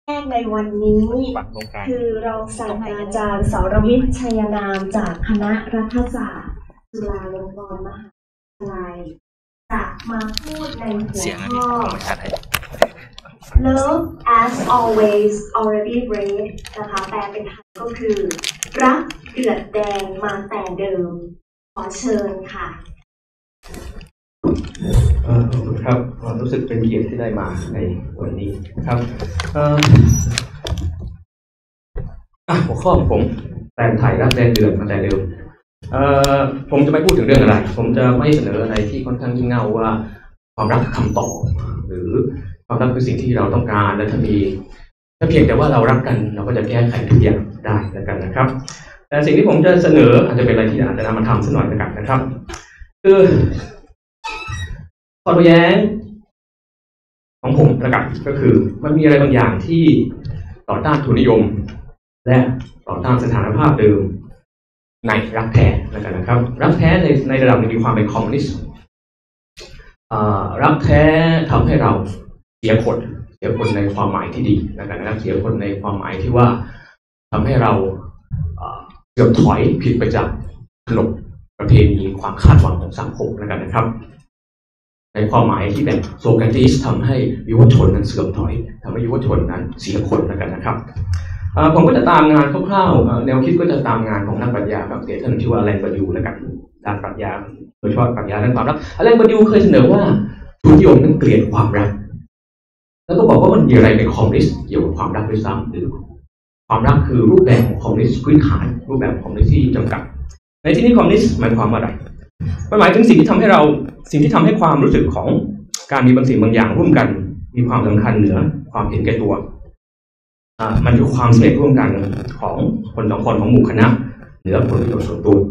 แรกในวันนี้คือรองศาสตราจารย์สรวิทย์ชัยนามจากคณะรัฐศาสตร์จุฬาลงกรณ์มหาวิทยาลัยจะมาพูดในหัวข้อ Love as always already read นะคะแปลเป็นไทยก็คือรักเดือดแดงมาแต่เดิมขอเชิญค่ะขอบคุณครับรู้สึกเป็นเกียรติที่ได้มาในวันนี้ครับหัวข้อของผมแต่งไทยรักแดงเดือดมาแต่เดิมผมจะไม่พูดถึงเรื่องอะไรผมจะไม่เสนออะไรที่ค่อนข้างยิ่งเง่าว่าความรักคือคำตอบหรือความรักคือสิ่งที่เราต้องการและถ้าเพียงแต่ว่าเรารักกันเราก็จะแก้ไขทุกอย่างได้แล้วกันนะครับแต่สิ่งที่ผมจะเสนออาจจะเป็นอะไรที่อาจจะนำมาทำสักหน่อยแล้วกันนะครับคือข้อโต้แย้งของผมประกาศก็คือมันมีอะไรบางอย่างที่ต่อต้านทุนนิยมและต่อต้านสถานภาพเดิมในรักแท้นะครับรักแท้ในระดับนึงมีความเป็นคอมมิวนิสต์รักแท้ทำให้เราเสียคนในความหมายที่ดีนะครับเสียคนในความหมายที่ว่าทำให้เราเสื่อมถอยผิดไปจากขนบประเพณีความคาดหวังของสังคมนะครับในความหมายที่แบบโซแกรติสทำให้ยุวชนนั้นเสื่อมถอยทำให้ยุวชนนั้นเสียคนนะครับผมก็จะตามงานคร่าวๆแนวคิดก็จะตามงานของนักปรัชญาฝรั่งเศสท่านชื่อว่าแลนบาดิวนะครับด้านปรัชญาโดยเฉพาะปรัชญาด้านความรักแลนบาดิวเคยเสนอว่าทุนนิยมนั้นเกลียดความรักแล้วก็บอกว่ามันมีอะไรเป็นคอมมิวนิสต์เกี่ยวกับความรักด้วยซ้ำหรือความรักคือรูปแบบของคอมมิวนิสต์พื้นฐานรูปแบบของคอมมิวนิสต์ที่จำกัดในที่นี้คอมมิวนิสต์หมายความว่าอะไรมันหมายถึงสิ่งที่ทำให้ความรู้สึกของการมีบางสิ่งบางอย่างร่วมกันมีความสำคัญเหนือความเห็นแก่ตัวมันคือความสำเร็จร่วมกันของคนสองคนของหมู่คณะเหนือผลประโยชน์ส่วนตัว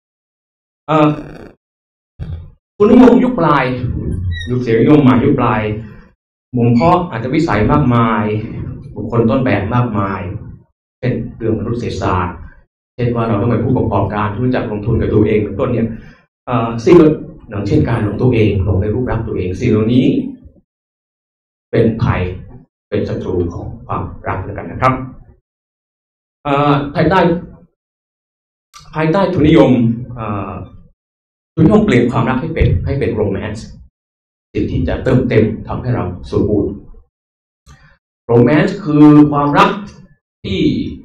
ทุนนิยมยุคปลายยุคเสรีนิยมใหม่ยุคปลายบ่มเพาะอาจจะวิสัยมากมายบุคคลต้นแบบมากมายเช่นเรื่องมนุษยศาสตร์เช่นว่าเราต้องเป็นผู้ประกอบการที่รู้จักลงทุนกับตัวเองเป็นต้นเนี่ยสิ่งอย่างเช่นการลงตัวเองลงในรูปลักษณ์ตัวเองสิ่งเหล่านี้เป็นภัยเป็นศัตรูของความรักแล้วกันนะครับภายใต้ทุนนิยมเปลี่ยนความรักให้เป็นโรแมนต์สิ่งที่จะเติมเต็มทำให้เราสมบูรณ์โรแมนต์คือความรักที่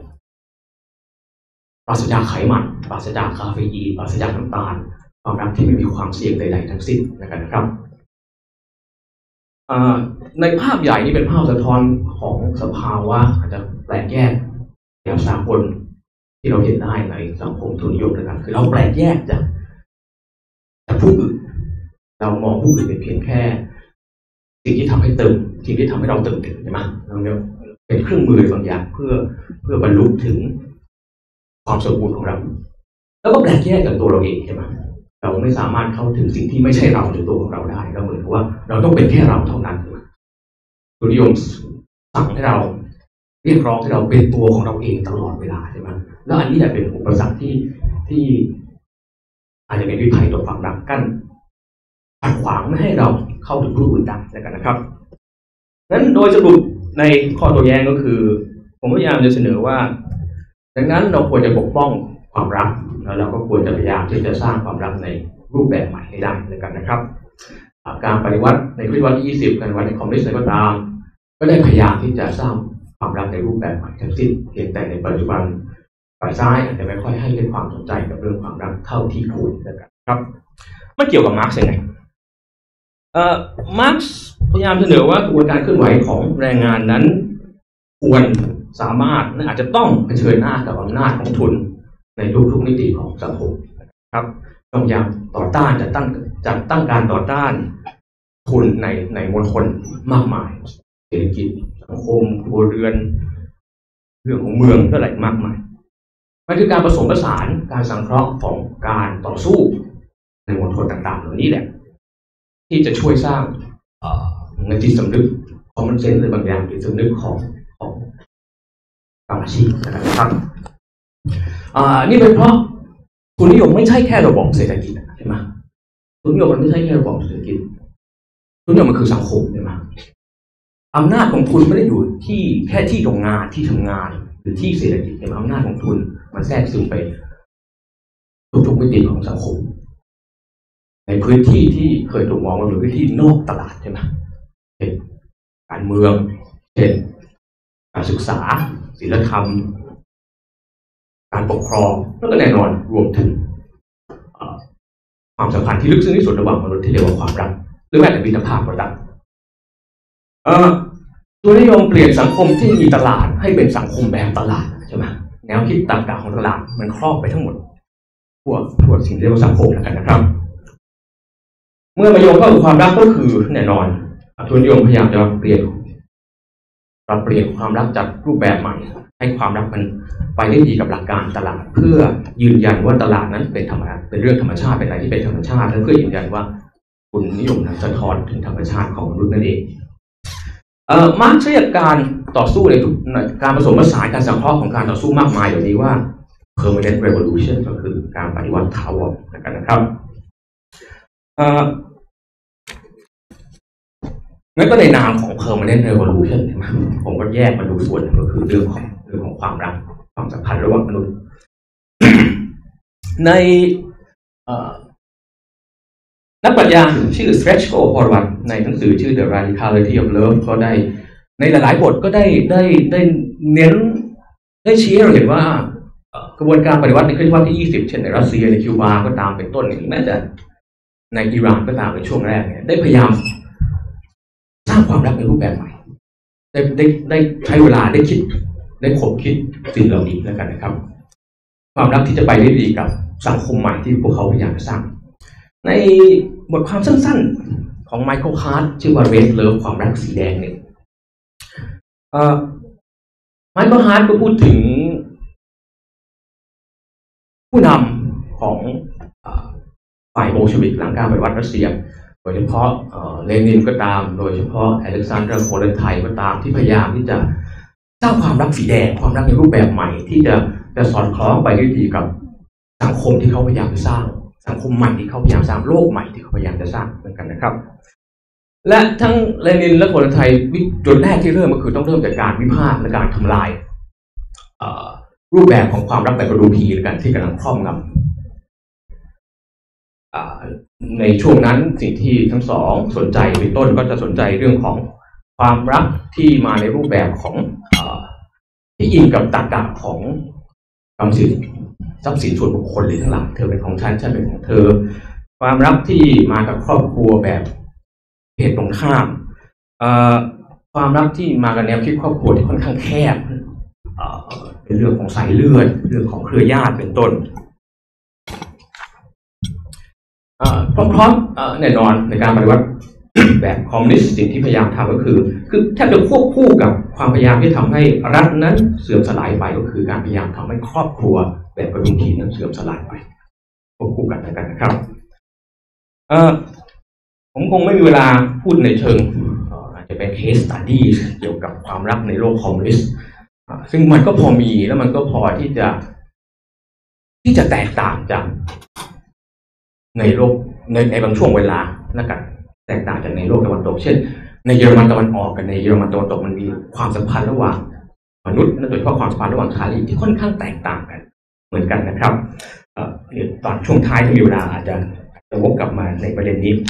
ปราศจากไขมันปราศจากคาเฟอีนปราศจากน้ำตาลความรักที่ไม่มีความเสี่ยงใดๆทั้งสิ้นนะครับในภาพใหญ่นี้เป็นภาพสะท้อนของสภาวะอาจจะแปลกแยกอย่างสากลที่เราเห็นได้ในสังคมทุนนิยมนะครับคือเราแปลกแยกจากผู้อื่นเรามองผู้อื่นเป็นเพียงแค่สิ่งที่ทำให้สิ่งที่ทำให้เราเติมถึงใช่ไหมเราเนี่ยเป็นเครื่องมือบางอย่างเพื่อบรรลุถึงความสมบูรณ์ของเราแล้วก็แปลกแยกจากตัวเราเองใช่ไหมเราไม่สามารถเข้าถึงสิ่งที่ไม่ใช่เราในตัวของเราได้เราเหมือนกับว่าเราต้องเป็นแค่เราเท่านั้นทุนนิยมสั่งให้เราเรียกร้องให้เราเป็นตัวของเราเองตลอดเวลาใช่ไหมแล้วอันนี้แหละเป็นอุปสรรคที่อาจจะเป็นวิภัยต่อความรักกั้นขัดขวางไม่ให้เราเข้าถึงผู้อื่นได้นะครับนั้นโดยสรุปในข้อโต้แย้งก็คือผมพยายามจะเสนอว่าดังนั้นเราควรจะปกป้องความรักแล้วเราก็ควรจะพยายามที่จะสร้างความรักในรูปแบบใหม่ให้ได้แล้วกันนะครับการปฏิวัติในศตวรรษที่20การปฏิวัติในคอมมิวนิสต์ก็ตามก็ได้พยายามที่จะสร้างความรักในรูปแบบใหม่ทั้งสิ้นเพียงแต่ในปัจจุบันฝ่ายซ้ายอาจจะไม่ค่อยให้ความสนใจกับเรื่องความรักเท่าที่ควรนะครับมันเกี่ยวกับมาร์กซ์ยังไงมาร์กซ์พยายามเสนอว่ากระบวนการเคลื่อนไหวของแรงงานนั้นควรสามารถอาจจะต้องเผชิญหน้ากับอำนาจของทุนในทุกมิติของสังคมนะครับต้องยังต่อต้านจัดตั้งการต่อต้านทุนในมณฑลมากมายเศรษฐกิจสังคมครัวเรือนเรื่องของเมืองก็หลายมากมายมันคือการผสมผสานการสังเคราะห์ของการต่อสู้ในมณฑลต่างๆเหล่านี้แหละที่จะช่วยสร้างในจิตสำนึกของมันเซนส์ในบางอย่างจิตสำนึกของอาชีพนะครับนี่เป็นเพราะทุนนิยมไม่ใช่แค่ระบบเศรษฐกิจใช่ไหมทุนนิยมมันไม่ใช่แค่ระบบเศรษฐกิจทุนนิยมมันคือสังคมใช่ไหมอำนาจของทุนไม่ได้อยู่ที่แค่ที่โรงงานที่ทำงานหรือที่เศรษฐกิจแต่อำนาจของทุนมันแทรกซึมไปทุกมิติของสังคมในพื้นที่ที่เคยถูกมองว่าเป็นพื้นที่นอกตลาดใช่ไหมเช่นการเมืองเช่นการศึกษาศีลธรรมการปกครองแล้วก็แน่นอนรวมถึงความสัมพันธ์ที่ลึกซึ้งที่สุดระหว่างมนุษย์ที่เรียกว่าความรักหรือแม้แต่มิตรภาพก็ตามตัวนิยมเปลี่ยนสังคมที่มีตลาดให้เป็นสังคมแบบตลาดใช่ไหมแนวคิดต่างๆของตลาดมันครอบไปทั้งหมดทั่วสิ่งที่เรียกว่าสังคมแล้วกันนะครับเมื่อมาโยงเข้ากับความรักก็คือแน่นอนตัวนิยมพยายามจะเปลี่ยนความรักจากรูปแบบใหม่ให้ความรักมันไปได้ดีกับหลักการตลาดเพื่อยืนยันว่าตลาดนั้นเป็นเรื่องธรรมชาติเป็นอะไรที่เป็นธรรมชาติและเพื่อยืนยันว่าคุณนิยมนั้นสะท้อนถึงธรรมชาติของมนุษย์นั่นเองมาร์กซ์เรียกการต่อสู้ในการผสมผสานการสังเคราะห์ของการต่อสู้มากมายอย่างนี้ว่า permanent revolution ก็คือการปฏิวัติถาวรนะครับงั้นก็ในนามของ permanent revolution ใช่ไหมผมก็แยกมาดูส่วนก็คือเรื่องของความรักความสัมพันธ์ระหว่างมนุษย์ ในนักปรัชญาชื่อ Srečko Horvat ในหนังสือชื่อ The Radicality of Love เขาได้ในหลายๆบทก็ได้เน้นได้ชี้ให้เราเห็นว่ากระบวนการปฏิวัติในศตวรรษที่ 20 เช่นในรัสเซียในคิวบาก็ตามเป็นต้นแม้แต่ในอิหร่านก็ตามในช่วงแรกเนี่ยได้พยายามสร้างความรักในรูปแบบใหม่ได้ใช้เวลาได้คิดได้ขบคิดสิ่งเหล่านี้แล้วกันนะครับความรักที่จะไปได้ดีกับสังคมใหม่ที่พวกเขาพยายามจะสร้างในบทความสั้นๆของไมเคิลฮาร์ทชื่อว่า Red Love ความรักสีแดงเนี่ยไมเคิลฮาร์ทก็พูดถึงผู้นำของฝ่ายโบลชวิกหลังการปฏิวัติรัสเซียโดยเฉพาะเลนินก็ตามโดยเฉพาะอเล็กซานเดอร์โคเลนไทก็ตามที่พยายามที่จะสร้างความรักสีแดงความรักในรูปแบบใหม่ที่จะสอดคล้องไปได้ดีกับสังคมที่เขาพยายามจะสร้างสังคมใหม่ที่เขาพยายามสร้างโลกใหม่ที่เขาพยายามจะสร้างเหมือนกันนะครับและทั้งเลนินและโคเลนไทจุดแรกที่เริ่มก็คือต้องเริ่มจากการวิพากษ์และการทำลายรูปแบบของความรักแบบกระดูกผีกันที่กำลังครอบงำในช่วงนั้นสิ่งที่ทั้งสองสนใจเป็นต้นก็จะสนใจเรื่องของความรักที่มาในรูปแบบของที่อิงกับตรรกะของกรรมสิทธิ์ทรัพย์สินส่วนบุคคลหรือทั้งหลายเธอเป็นของฉันฉันเป็นของเธอความรักที่มากับครอบครัวแบบเพศตรงข้ามความรักที่มากับแนวคิดครอบครัวที่ค่อนข้างแคบเป็นเรื่องของสายเลือดเรื่องของเครือญาติเป็นต้นพร้อมแน่นอนในการปฏิวัติ แบบคอมมิวนิสต์สิ่งที่พยายามทำก็คือแทบจะควบคู่กับความพยายามที่ทำให้รัฐนั้นเสื่อมสลายไปก็คือการพยายามทำให้ครอบครัวแบบกระดุมผีนั้นเสื่อมสลายไปควบคู่กันนะครับผมคงไม่มีเวลาพูดในเชิงอาจจะเป็น case study เกี่ยวกับความรักในโลกคอมมิวนิสต์ซึ่งมันก็พอมีแล้วมันก็พอที่จะแตกต่างจากในโลกในบางช่วงเวลาแล้วกันแตกต่างจากในโลกตะวันตกเช่นในเยอรมันตะวันออกกับในเยอรมันตะวันตกมันมีความสัมพันธ์ระหว่างมนุษย์โดยเฉพาะความสัมพันธ์ระหว่างชายหญิงที่ค่อนข้างแตกต่างกันเหมือนกันนะครับตอนช่วงท้ายที่มีเวลาอาจจะวกกลับมาในประเด็นนี้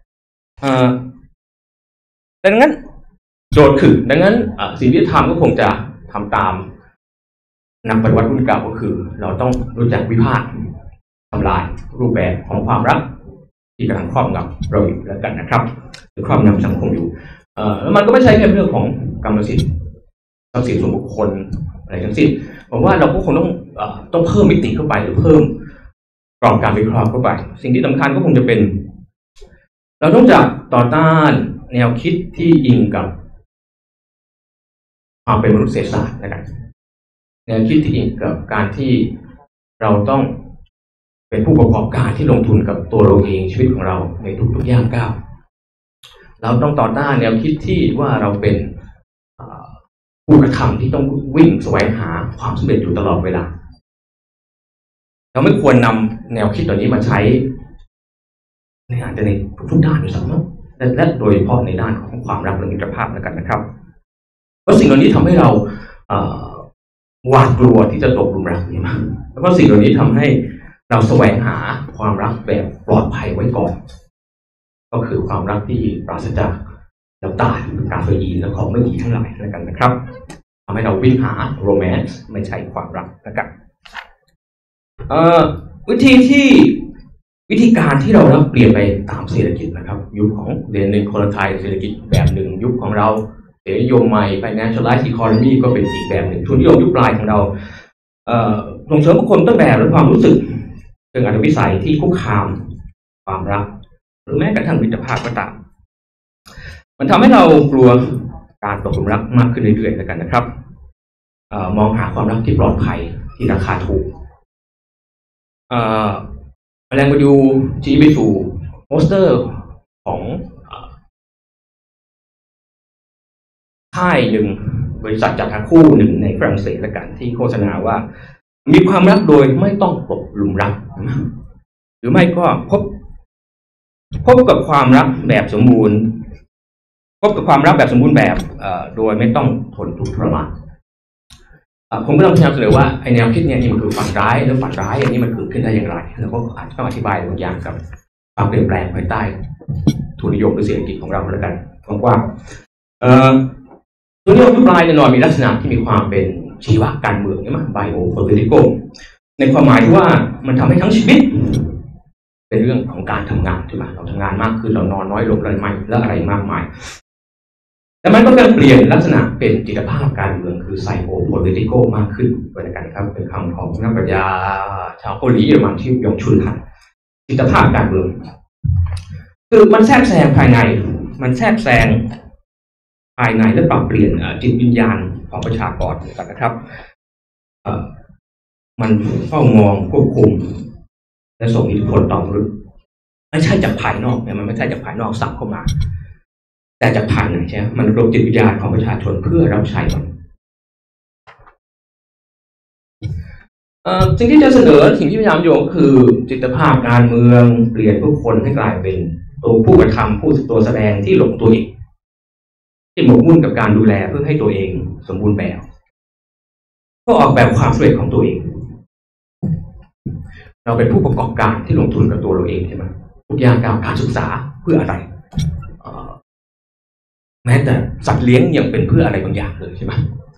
ดังนั้นโจทย์คือดังนั้นสิ่งที่ทำก็คงจะทำตามนักปฏิวัติรุ่นเก่าก็คือเราต้องรู้จักวิพากษ์ทำลายรูปแบบของความรักที่กำลังครอบงำเราอยู่แล้วกันนะครับหรือครอบงำสังคมอยู่แล้วมันก็ไม่ใช่แค่เรื่องของกรรมสิทธิ์ทรัพย์สินส่วนบุคคลอะไรทั้งสิ้นผมว่าเราก็คงต้องเพิ่มมิติเข้าไปหรือเพิ่มกรอบการวิเคราะห์เข้าไปสิ่งที่สำคัญก็คงจะเป็นเราต้องจับต่อต้านแนวคิดที่อิงกับความเป็นมนุษยศาสตร์นะครับแนวคิดที่อิงกับการที่เราต้องเป็นผู้ประกอบการที่ลงทุนกับตัวเราเองชีวิตของเราในทุกๆย่างก้าวเราต้องต่อต้านแนวคิดที่ว่าเราเป็นผู้กระทำที่ต้องวิ่งแสวงหาความสำเร็จอยู่ตลอดเวลาเราไม่ควรนำแนวคิดตัวนี้มาใช้ในอาจจะในทุกด้านอยู่เสมอและโดยเฉพาะในด้านของความรักและมิตรภาพแล้วกันนะครับเพราะสิ่งเหล่านี้ทำให้เราหวาดกลัวที่จะตกหลุมรักนี่มากแล้วก็สิ่งเหล่านี้ทำให้เราแสวงหาความรักแบบปลอดภัยไว้ก่อนก็คือความรักที่ปราศจากน้ำตาลกาเฟอีนและของไม่ดีทั้งหลายแล้วกันนะครับทำให้เราวิ่งหาโรแมนต์ไม่ใช่ความรักนะครับวิธีการที่เราเปลี่ยนไปตามเศรษฐกิจนะครับยุคของเดือนหนึ่งคนละไทยเศรษฐกิจแบบหนึ่งยุคของเราเสรีนิยมใหม่ financialized economy ก็เป็นอีกแบบหนึ่งทุนนิยมยุคปลายของเราส่งเสริมบุคคลต้นแบบหรือความรู้สึกเชิงอัตวิสัยที่คุกคามความรักหรือแม้กระทั่งมิตรภาพก็ตามมันทำให้เรากลัวการตกหลุมรักมากขึ้นเรื่อยๆแล้วกันนะครับมองหาความรักที่ปลอดภัยที่ราคาถูกแรงมาดูชี้ไปสู่โปสเตอร์ของค่ายหนึ่งบริษัทจัดหาคู่หนึ่งในฝรั่งเศสแล้วกันที่โฆษณาว่ามีความรักโดยไม่ต้องตกหลุมรักหรือไม่ก็พบกับความรักแบบสมบูรณ์แบบโดยไม่ต้องทนทุกข์ทรมานผมก็ต้องพยายามเสนอว่าไอแนวคิดเนี่ยนี่มันคือฝันร้ายแล้วฝันร้ายอันนี้มันเกิดขึ้นได้อย่างไรแล้วก็อาจจะต้องอธิบายบางอย่างกับความเปลี่ยนแปลงภายใต้ทุนนิยมหรือเศรษฐกิจของเราแล้วกันกว้างทุนนิยมยุคปลายแน่นอนมีลักษณะที่มีความเป็นชีวะการเมืองใช่ไหม biopolitical ในความหมายที่ว่ามันทำให้ทั้งชีวิตเป็นเรื่องของการทำงานใช่ไหมเราทำงานมากขึ้นเรานอนน้อยลงอะไรไม่และอะไรมากมายแต่มันก็จะเปลี่ยนลักษณะเป็นจิตภาพการเมืองคือ psycho-political มากขึ้นด้วยกันนะครับเป็นคำของนักปรัชญาชาวเกาหลีเยอรมันที่ยงชุนฮันจิตภาพการเมืองคือมันแทรกแซงภายในและปรับเปลี่ยนจิตวิญญาณของประชากรกันนะครับมันเฝ้ามองควบคุมและส่งอิทธิพลต่อมนุษย์ไม่ใช่จากภายนอกเนี่ยมันไม่ใช่จากภายนอกสั่งเข้ามาแต่จากภายในใช่ไหมมันรวมจิตวิญญาณของประชาชนเพื่อรับใช้มันสิ่งที่จะเสนอสิ่งที่พยายามโยงคือจิตภาพการเมืองเปลี่ยนผู้คนให้กลายเป็นตัวผู้กระทำตัวแสดงที่หลงตัวเองที่หมกมุ่นกับการดูแลเพื่อให้ตัวเองสมบูรณ์แบบก็ออกแบบความสำเร็จของตัวเองเราเป็นผู้ประกอบการที่ลงทุนกับตัวเราเองใช่ไหมทุกอย่างการศึกษาเพื่ออะไรแม้แต่สัตว์เลี้ยงยังเป็นเพื่ออะไรบางอย่างเลยใช่ไหม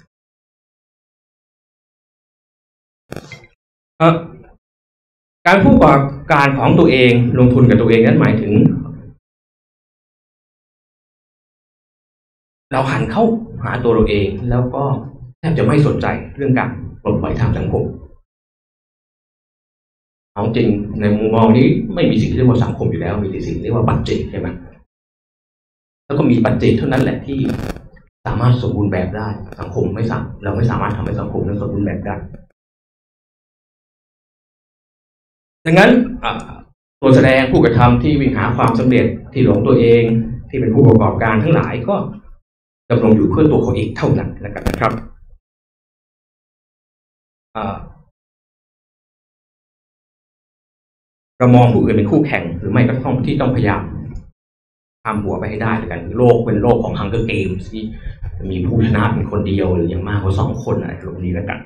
การผู้ประกอบการของตัวเองลงทุนกับตัวเองนั้นหมายถึงเราหันเข้าหาตัวเราเองแล้วก็แทบจะไม่สนใจเรื่องการปลดปล่อยทางสังคมเอาจริงในมุมมองนี้ไม่มีสิ่งที่เรียกว่าสังคมอยู่แล้วมีแต่สิ่งที่เรียกว่าปัจเจกใช่ไหมแล้วก็มีปัจเจกเท่านั้นแหละที่สามารถสมบูรณ์แบบได้สังคมเราไม่สามารถทำให้สังคมนั้นสมบูรณ์แบบได้ดังนั้นตัวแสดงผู้กระทำที่วิ่งหาความสำเร็จที่หลงตัวเองที่เป็นผู้ประกอบการทั้งหลายก็ดำรงอยู่เพื่อตัวเขาเองเท่านั้นแล้วกันนะครับเรามองผู้อื่นเป็นคู่แข่งหรือไม่ก็ต้องพยายามทำหัวไปให้ได้ด้วยกันโลกเป็นโลกของ Hunger Games ที่มีผู้ชนะเป็นคนเดียวหรืออย่างมากกว่า2 คนอะไรแบบนี้แล้วกัน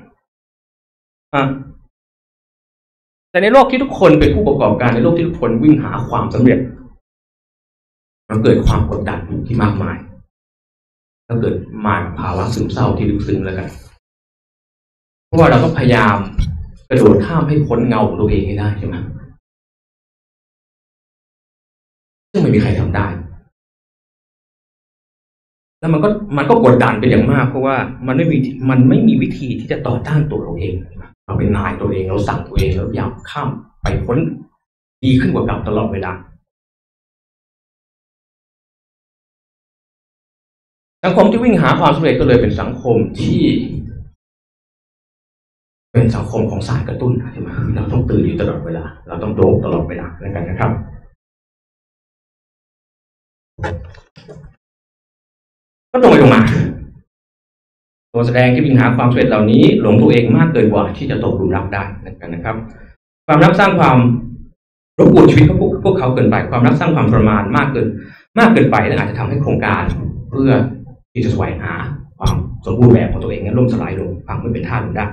แต่ในโลกที่ทุกคนเป็นผู้ประกอบการในโลกที่ทุกคนวิ่งหาความสำเร็จมันเกิดความกดดันที่มากมายแล้วเกิดมาภาวะซึมเศร้าที่ลึกซึ้งแล้วกันเพราะว่าเราต้องพยายามกระโดดข้ามให้พ้นเงาของตัวเองให้ได้ใช่ไหมซึ่งไม่มีใครทำได้แล้วมันก็กดดันเป็นอย่างมากเพราะว่ามันไม่มีวิธีที่จะต่อต้านตัวเราเองเราเป็นนายตัวเองเราสั่งตัวเองแล้วอยากข้ามไปพ้นดีขึ้นกว่าเก่าตลอดเวลาสังคมที่วิ่งหาความสำเร็จก็เลยเป็นสังคมที่เป็นสังคมของสารกระตุ้นใช่ไหมเราต้องตื่นอยู่ตลอดเวลาเราต้องโดปตลอดเวลาแล้วกันนะครับก็ตรงไปตรงมาตัวแสดงที่วิ่งหาความสำเร็จเหล่านี้หลงตัวเองมากเกินกว่าที่จะตกหลุมรักได้นะครับความรักสร้างความรบกวนชีวิตพวกเขาเกินไปความรักสร้างความทรมานมากมากเกินไปนั่นอาจจะทำให้โครงการเพื่อที่จะแสวงหาความสมบูรณ์แบบของตัวเองนั้นล่มสลายลงพังไม่เป็นท่าลงได้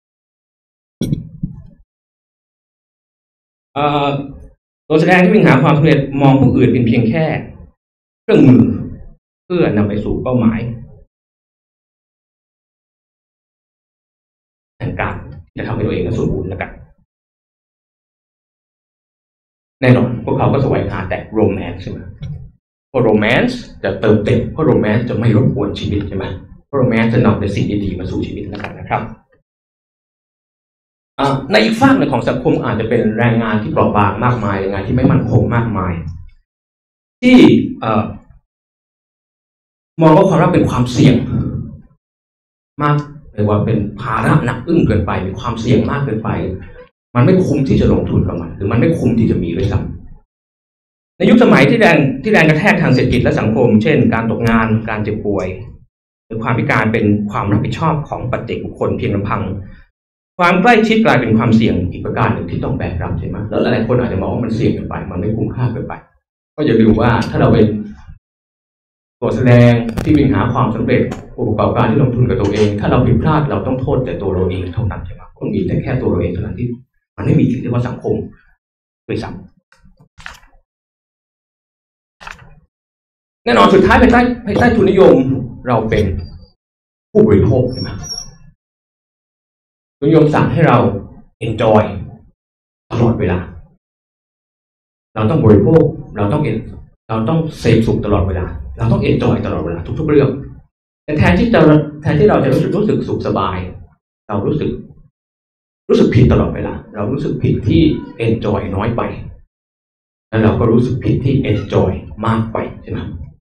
ตัวแสดงที่วิ่งหาความสำเร็จมองผู้อื่นเป็นเพียงแค่เครื่องมือเพื่อนำไปสู่เป้าหมายแห่งการจะทำให้ตัวเองนั้นสมบูรณ์แล้วกันแน่นอนพวกเขาก็แสวงหาแต่โรแมนต์ใช่ไหมเพราะโรแมนต์จะเติมเต็มเพราะโรแมนต์จะไม่รบกวนชีวิตใช่ไหมเพราะโรแมนต์จะนำแต่สิ่งดีๆมาสู่ชีวิตแล้วกันนะครับในอีกฝั่งหนึ่งของสังคมอาจจะเป็นแรงงานที่เปราะบางมากมายแรงงานที่ไม่มั่นคงมากมายที่มองว่าความรักเป็นความเสี่ยงมากหรือว่าเป็นภาระหนักอึ้งเกินไปมีความเสี่ยงมากเกินไปมันไม่คุ้มที่จะลงทุนกับมันหรือมันไม่คุ้มที่จะมีด้วยซ้ำในยุคสมัยที่แรงกระแทกทางเศรษฐกิจและสังคมเช่นการตกงานการเจ็บป่วยหรือความพิการเป็นความรับผิดชอบของปัจเจกบุคคลเพียงลำพังความใกล้ชิดกลายเป็นความเสี่ยงอีกประการหนึ่งที่ต้องแบกรับใช่ไหมแล้วหลายคนอาจจะมองว่ามันเสี่ยงเกินไปมันไม่คุ้มค่าเกินไปก็อย่าลืมว่าถ้าเราเป็นตัวแสดงที่วิ่งหาความสำเร็จผู้ประกอบการที่ลงทุนกับตัวเองถ้าเราผิดพลาดเราต้องโทษแต่ตัวเราเองเท่านั้นใช่ไหมก็มีแต่แค่ตัวเราเองเท่านั้นที่มันไม่มีสิ่งที่ว่าสังคมด้วยซ้ำแน่นอนสุดท้ายภายใต้ทุนนิยมเราเป็นผู้บริโภคใช่ไหมทุนนิยมสั่งให้เรา enjoy ตลอดเวลาเราต้องบริโภคเราต้องเสพสุขตลอดเวลาเราต้อง enjoy ตลอดเวลาทุกๆเรื่องแต่แทนที่เราจะรู้สึกสุขสบายเรารู้สึกผิดตลอดเวลาเรารู้สึกผิดที่ enjoy น้อยไปแล้วเราก็รู้สึกผิดที่ enjoy มากไปใช่ไหม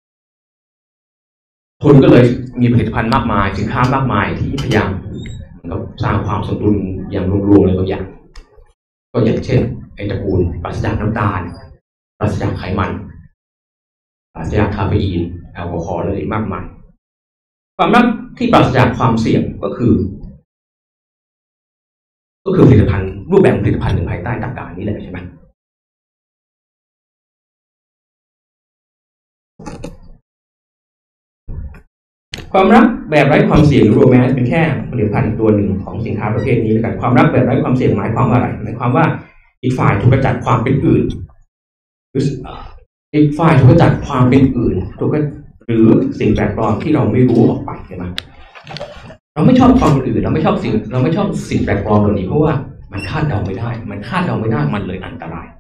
คนก็เลยมีผลิตภัณฑ์มากมายสินค้ามากมายที่พยายามสร้างความสมดุลอย่างรวมๆอะไรบางอย่างก็อย่างเช่นไอตระกูลปราศจากน้ำตาลปราศจากไขมันปราศจากคาเฟอีนแอลกอฮอล์อะไรมากมายความรักที่ปราศจากความเสี่ยงก็คือผลิตภัณฑ์รูปแบบผลิตภัณฑ์หนึ่งภายใต้ตรรกะนี้แหละใช่ไหมความรักแบบไร้ความเสี่ยงโรแมนต์เป็นแค่ผลิตภัณฑ์ตัวหนึ่งของสินค้าประเภทนี้แล้วกันความรักแบบไร้ความเสี่ยงหมายความว่าอะไรหมายความว่าอีกฝ่ายถูกกระจัดความเป็นอื่นอีกฝ่ายถูกกระจัดความเป็นอื่นหรือสิ่งแปลกปลอมที่เราไม่รู้ออกไปใช่ไหมเราไม่ชอบความอื่นเราไม่ชอบสิ่งแปลกปลอมเหล่านี้เพราะว่ามันคาดเดาไม่ได้มันเลยอันตราย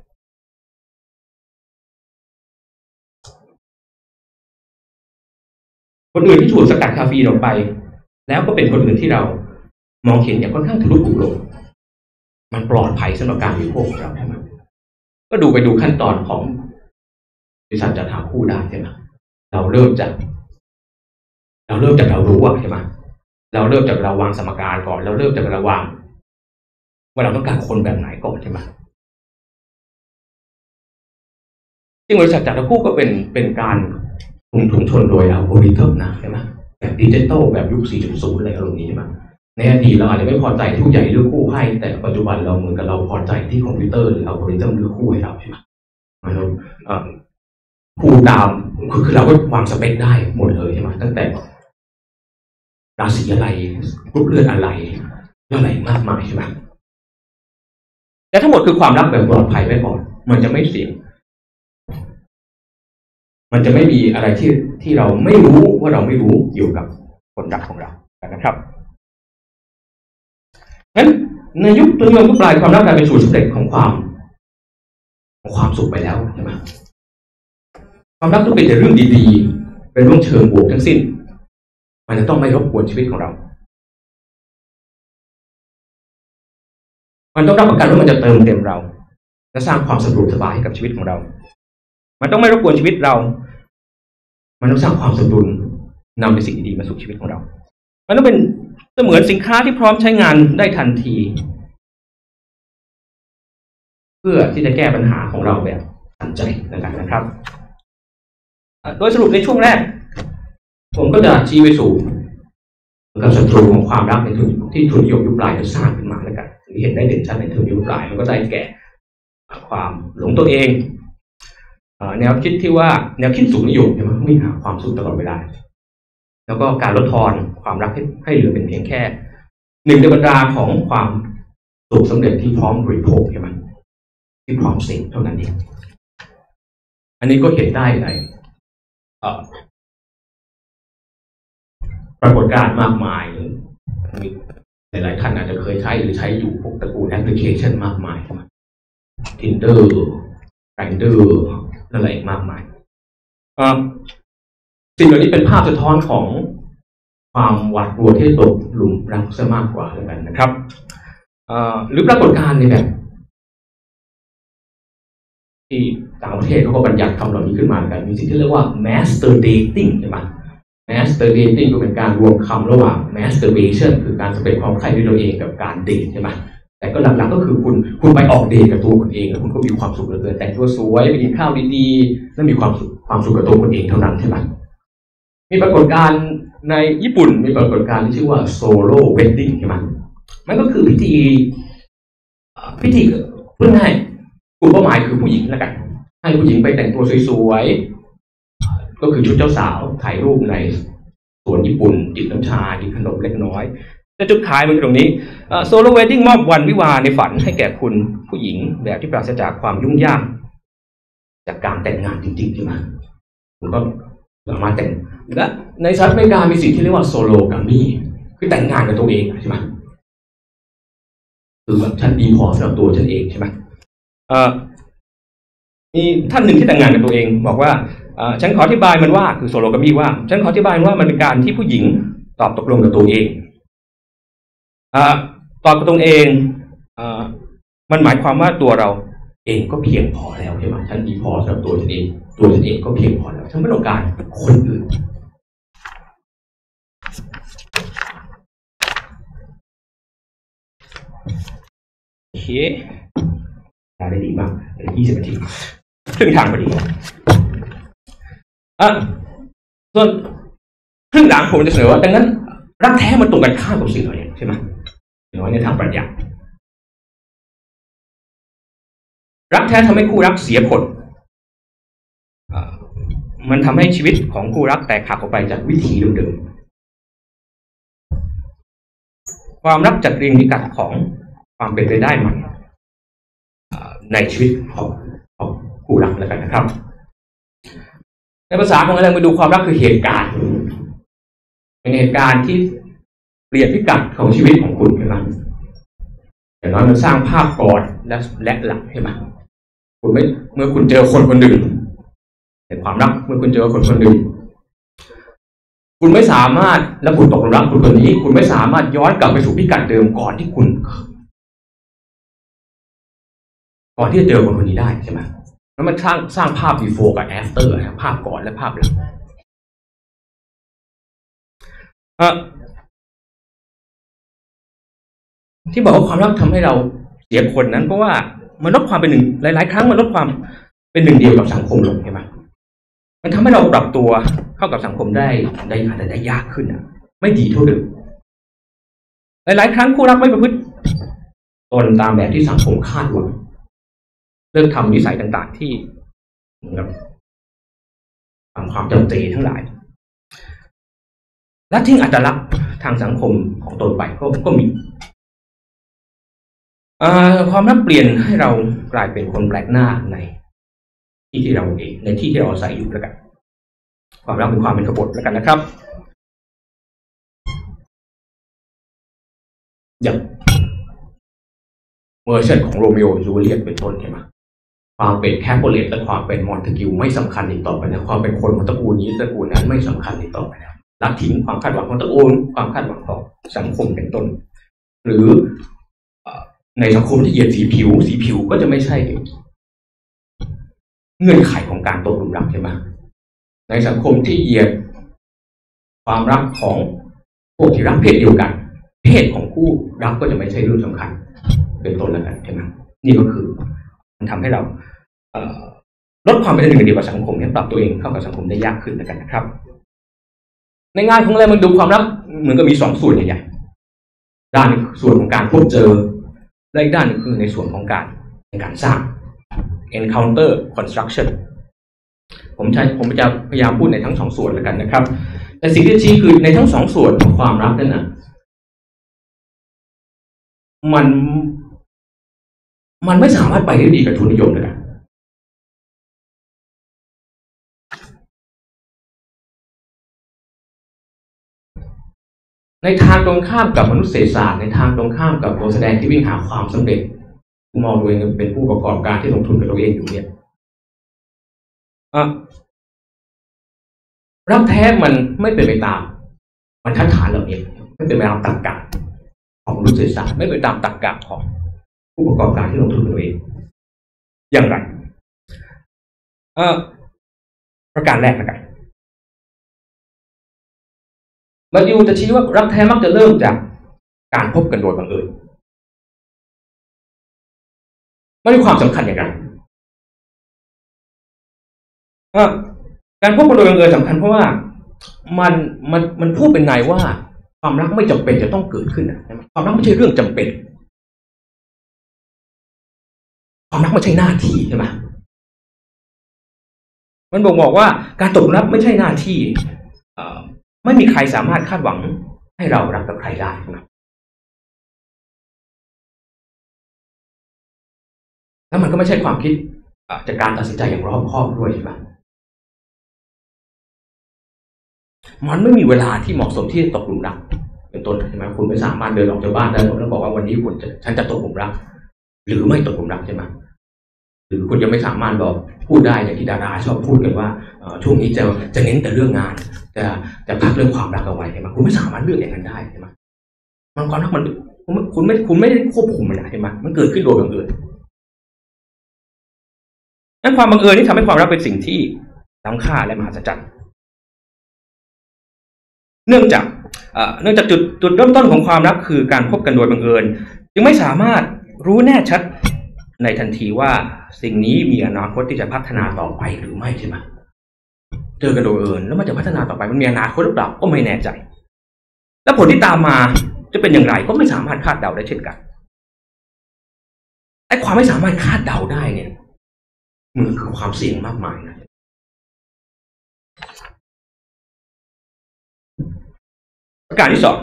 คนอื่นที่ถูกสกัดคาเฟอีนออกไปแล้วก็เป็นคนอื่นที่เรามองเห็นอย่างค่อนข้างทะลุปุโปร่งมันปลอดภัยสำหรับการบริโภคของเราใช่ไหมก็ดูขั้นตอนของบริษัทจัดหาคู่ได้ใช่ไหมเราเริ่มจากเรารู้ใช่ไหมเราเริ่มจากเราวางสมการก่อนเราเริ่มจากเราวางว่าเราต้องการคนแบบไหนก่อนใช่ไหมซึ่งบริษัทจัดหาคู่ก็เป็นการถุงชนโดยอัลกอริทึมนะใช่ไหมแบบดิจิตอลแบบยุค 4.0 อะไรอารมณ์นี้ใช่ไหมในอดีตเราอาจจะไม่พอใจที่ผู้ใหญ่เลือกคู่ให้แต่ปัจจุบันเราเหมือนกับเราพอใจที่คอมพิวเตอร์หรืออัลกอริทึมเลือกคู่ให้เราใช่ไหมคู่ตามคือเราก็วางสเปคได้หมดเลยใช่ไหมตั้งแต่ราศีอะไรกรุ๊ปเลือดอะไรมากมายใช่ไหมแต่ทั้งหมดคือความรักแบบปลอดภัยไว้ก่อนมันจะไม่เสี่ยงมันจะไม่มีอะไรที่เราไม่รู้ว่าเราไม่รู้อยู่กับคนรักของเรานะครับงั้นในยุคตุนยมยุคปลายความรักกลายเป็นสูตรสำเร็จของความสุขไปแล้วใช่ไหมความรักต้องเป็นแต่เรื่องดีๆเป็นเรื่องเชิงบวกทั้งสิ้นมันจะต้องไม่รบกวนชีวิตของเรามันต้องรับประกันว่ามันจะเติมเต็มเราและสร้างความสะดวกสบายให้กับชีวิตของเรามันต้องไม่รบกวนชีวิตเรามันต้องสร้างความสมดุลนำในสิ่งดีๆมาสู่ชีวิตของเรามันต้องเป็นเสมือนสินค้าที่พร้อมใช้งานได้ทันทีเพื่อที่จะแก้ปัญหาของเราแบบทันใจนะครับโดยสรุปในช่วงแรกผมก็จะชี้ไปสู่กับศัตรูของความรักในที่ทุนนิยมยุคปลายจะสร้างขึ้นมาแล้วกันที่เห็นได้เด่นชัดในทุนนิยมยุคปลายมันก็ได้แก่ความหลงตัวเองแนวคิดที่ว่าแนวคิดสุขนิยมใช่ไหมวิ่งหาความสุขตลอดเวลาแล้วก็การลดทอนความรักให้เหลือเป็นเพียงแค่หนึ่งในบรรดาของความสุขสำเร็จที่พร้อมบริโภคใช่ไหมที่พร้อมเสพเท่านั้นเองอันนี้ก็เห็นได้ในปรากฏการณ์มากมายหลายๆท่านอาจจะเคยใช้หรือใช้อยู่พวกตระกูลแอปพลิเคชันมากมาย Tinder Grindr อะไรมากมายสิ่งเหล่านี้เป็นภาพสะท้อนของความหวาดกลัวที่ตกหลุมรักซะมากกว่าแล้วกันนะครับหรือปรากฏการณ์ในแบบที่ต่างประเทศเขาก็บัญญัติคำเหล่านี้ขึ้นมากันมีสิ่งที่เรียกว่า master dating ใช่ไหม master dating ก็เป็นการรวมคำระหว่าง masturbation คือการสำเร็จความใคร่ด้วยตัวเองกับการเดทใช่ไหมแต่ก็หลักๆก็คือคุณไปออกเดทกับตัวคุณเองแล้วคุณก็มีความสุขเหลือเกินแต่งตัวสวยไปกินข้าวดีๆแล้วมีความสุขกับตัวคุณเองเท่านั้นใช่ไหมมีปรากฏการณ์ในญี่ปุ่นมีปรากฏการณ์ที่ชื่อว่า solo wedding ใช่ไหมมันก็คือพิธีพูดง่ายกลุ่มเป้าหมายคือผู้หญิงแล้วกันให้ผู้หญิงไปแต่งตัวสวยๆก็คือชุดเจ้าสาวถ่ายรูปในสวนญี่ปุ่นจิบน้ำชากินขนมเล็กน้อยแต่จุดขายมันตรงนี้โซโลเวดดิ้งมอบวันวิวาห์ในฝันให้แก่คุณผู้หญิงแบบที่ปราศจากความยุ่งยากจากการแต่งงานจริงๆใช่ไหมคุณก็สามารถแต่งและในสหรัฐอเมริกามีสิ่งที่เรียกว่าโซโลกามีคือแต่งงานกับตัวเองใช่ไหมคือแบบฉันดีพอสำหรับตัวฉันเองใช่ไหมมีท่านหนึ่งที่แต่งงานกับตัวเองบอกว่าฉันขออธิบายมันว่าคือโซโลกามีว่าฉันขออธิบายว่ามันเป็นการที่ผู้หญิงตอบตกลงกับตัวเองตอบกับตัวเองมันหมายความว่าตัวเราเองก็เพียงพอแล้วใช่ไหมฉันดีพอสำหรับตัวฉันเองก็เพียงพอแล้วฉันไม่ต้องการคนอื่นโอเคได้ดีมาก20 นาทีครึ่งทางพอดีส่วนครึ่งหลังผมจะเสนอว่าดังนั้นรักแท้มันตรงกันข้ามกับสิ่งเหล่านี้ใช่ไหมอย่างน้อยในทางปรัชญารักแท้ทำให้คู่รักเสียผลมันทำให้ชีวิตของคู่รักแตกหักออกไปจากวิถีเดิมๆความรักจัดเรียงพิกัดของความเป็นไปได้ใหม่ในชีวิตของคู่รักแล้วกันนะครับในภาษาของเราไปดูความรักคือเหตุการณ์เป็นเหตุการณ์ที่เปลี่ยนพิกัดของชีวิตของคุณใช่ไหมอย่างน้อยมันสร้างภาพก่อนและหลังใช่ไหมคุณไม่เมื่อคุณเจอคนคนหนึ่งในความรักเมื่อคุณเจอคนคนหนึ่งคุณไม่สามารถและคุณตกหลุมรักคนนี้คุณไม่สามารถย้อนกลับไปสู่พิกัดเดิมก่อนที่จะเจอคนนี้ได้ใช่ไหมแล้วมันสร้างภาพ before กับ after ภาพก่อนและภาพหลังที่บอกว่าความรักทำให้เราเสียคนนั้นเพราะว่ามันลดความเป็นหนึ่งหลายๆครั้งมันลดความเป็นหนึ่งเดียวกับสังคมลงใช่ไหมมันทำให้เราปรับตัวเข้ากับสังคมได้อาจจะได้ยากขึ้นไม่ดีเท่าเดิมหลายๆครั้งคู่รักไม่ประพฤติตนตามแบบที่สังคมคาดหวังเลิกทำนิสัยต่างๆที่ตามความจำเจทั้งหลายและทิ้งอัตลักษณ์ทางสังคมของตนไปก็มีความรักเปลี่ยนให้เรากลายเป็นคนแปลกหน้าในที่เราเองในที่ที่เราอาศัยอยู่แล้วกันความรักเป็นความเป็นกบฏแล้วกันนะครับอย่างเวอร์ชันของโรมิโอจูเลียตเป็นต้นใช่ไหมความเป็นแคปโปเลตและความเป็นมอนเทกิวไม่สำคัญอีกต่อไปแล้วความเป็นคนของตระกูลนี้ตระกูลนั้นไม่สำคัญอีกต่อไปแล้วละทิ้งความคาดหวังของตระกูลความคาดหวังของสังคมเป็นต้นหรือในสังคมที่เหยียดสีผิวก็จะไม่ใช่เงื่อนไขของการตกหลุมรักใช่ไหมในสังคมที่เหยียดความรักของพวกที่รักเพศเดียวกันเพศของคู่รักก็จะไม่ใช่เรื่องสำคัญเป็นต้นแล้วกันใช่ไหมนี่ก็คือมันทำให้เราลดความเป็นหนึ่งเดียวกับสังคมเนี่ยปรับตัวเองเข้ากับสังคมได้ยากขึ้นแล้วกันนะครับในงานของเรามันดูความรักเหมือนกับมี2 ส่วนใหญ่ๆด้านส่วนของการพบเจอและอีกด้านนึงคือในส่วนของการสร้าง encounter construction ผมจะพยายามพูดในทั้งสองส่วนแล้วกันนะครับแต่สิ่งที่ชี้คือในทั้งสองส่วนของความรักนั่นน่ะมันไม่สามารถไปได้ดีกับทุนนิยมเลยนะในทางตรงข้ามกับมนุษยศาสตร์ในทางตรงข้ามกับตัวแสดงที่วิ่งหาความสำเร็จมองตัวเองเป็นผู้ประกอบการที่ลงทุนกับตัวเองอยู่เนี่ยรักแท้มันไม่เป็นไปตามบรรทัดฐานเหล่านี้ไม่เป็นไปตามตรรกะของมนุษยศาสตร์ไม่เป็นตามตรรกะของผู้ประกอบการที่ลงทุนกับตัวเองอย่างไรประการแรกนะครับมาดูจะชี้ว่ารักแท้มักจะเริ่มจากการพบกันโดยบังเอิญมันมีความสำคัญอย่างไรการพบกันโดยบังเอิญสำคัญเพราะว่ามันพูดเป็นในว่าความรักไม่จำเป็นจะต้องเกิดขึ้นนะความรักไม่ใช่เรื่องจำเป็นความรักไม่ใช่หน้าที่ใช่ไหมมันบอกว่าการตกหลุมรักไม่ใช่หน้าที่ไม่มีใครสามารถคาดหวังให้เรารักกับใครได้ใช่ไหมแล้วมันก็ไม่ใช่ความคิดจากการตัดสินใจอย่างรอบคอบด้วยใช่ไหมมันไม่มีเวลาที่เหมาะสมที่จะตกหลุมรักเป็นต้นใช่ไหมคุณไม่สามารถเดินออกจากบ้านได้แล้วบอกว่าวันนี้ฉันจะตกหลุมรักหรือไม่ตกหลุมรักใช่ไหมหรือคุณจะไม่สามารถบอกพูดได้อย่างที่ดาราชอบพูดกันว่าช่วงนี้จะเน้นแต่เรื่องงานจะพักเรื่องความรักเอาไว้ใช่ไหมคุณไม่สามารถเลือกอย่างนั้นได้ใช่ไหมมันความรักมันคุณไม่ได้ควบคุมมันใช่ไหมมันเกิดขึ้นโดยบังเอิญนั้นความบังเอิญนี่ทำให้ความรักเป็นสิ่งที่ล้ำค่าและมหัศจรรย์เนื่องจากจุดเริ่มต้นของความรักคือการพบกันโดยบังเอิญจึงไม่สามารถรู้แน่ชัดในทันทีว่าสิ่งนี้มีอนาคตที่จะพัฒนาต่อไปหรือไม่ใช่ไหมเจอกันโดยบังเอิญแล้วมันจะพัฒนาต่อไปมันมีอนาคตหรือเปล่าก็ไม่แน่ใจและผลที่ตามมาจะเป็นอย่างไรก็ไม่สามารถคาดเดาได้เช่นกันไอ้ความไม่สามารถคาดเดาได้เนี่ยมันคือความเสี่ยงมากมายนะประการที่สอง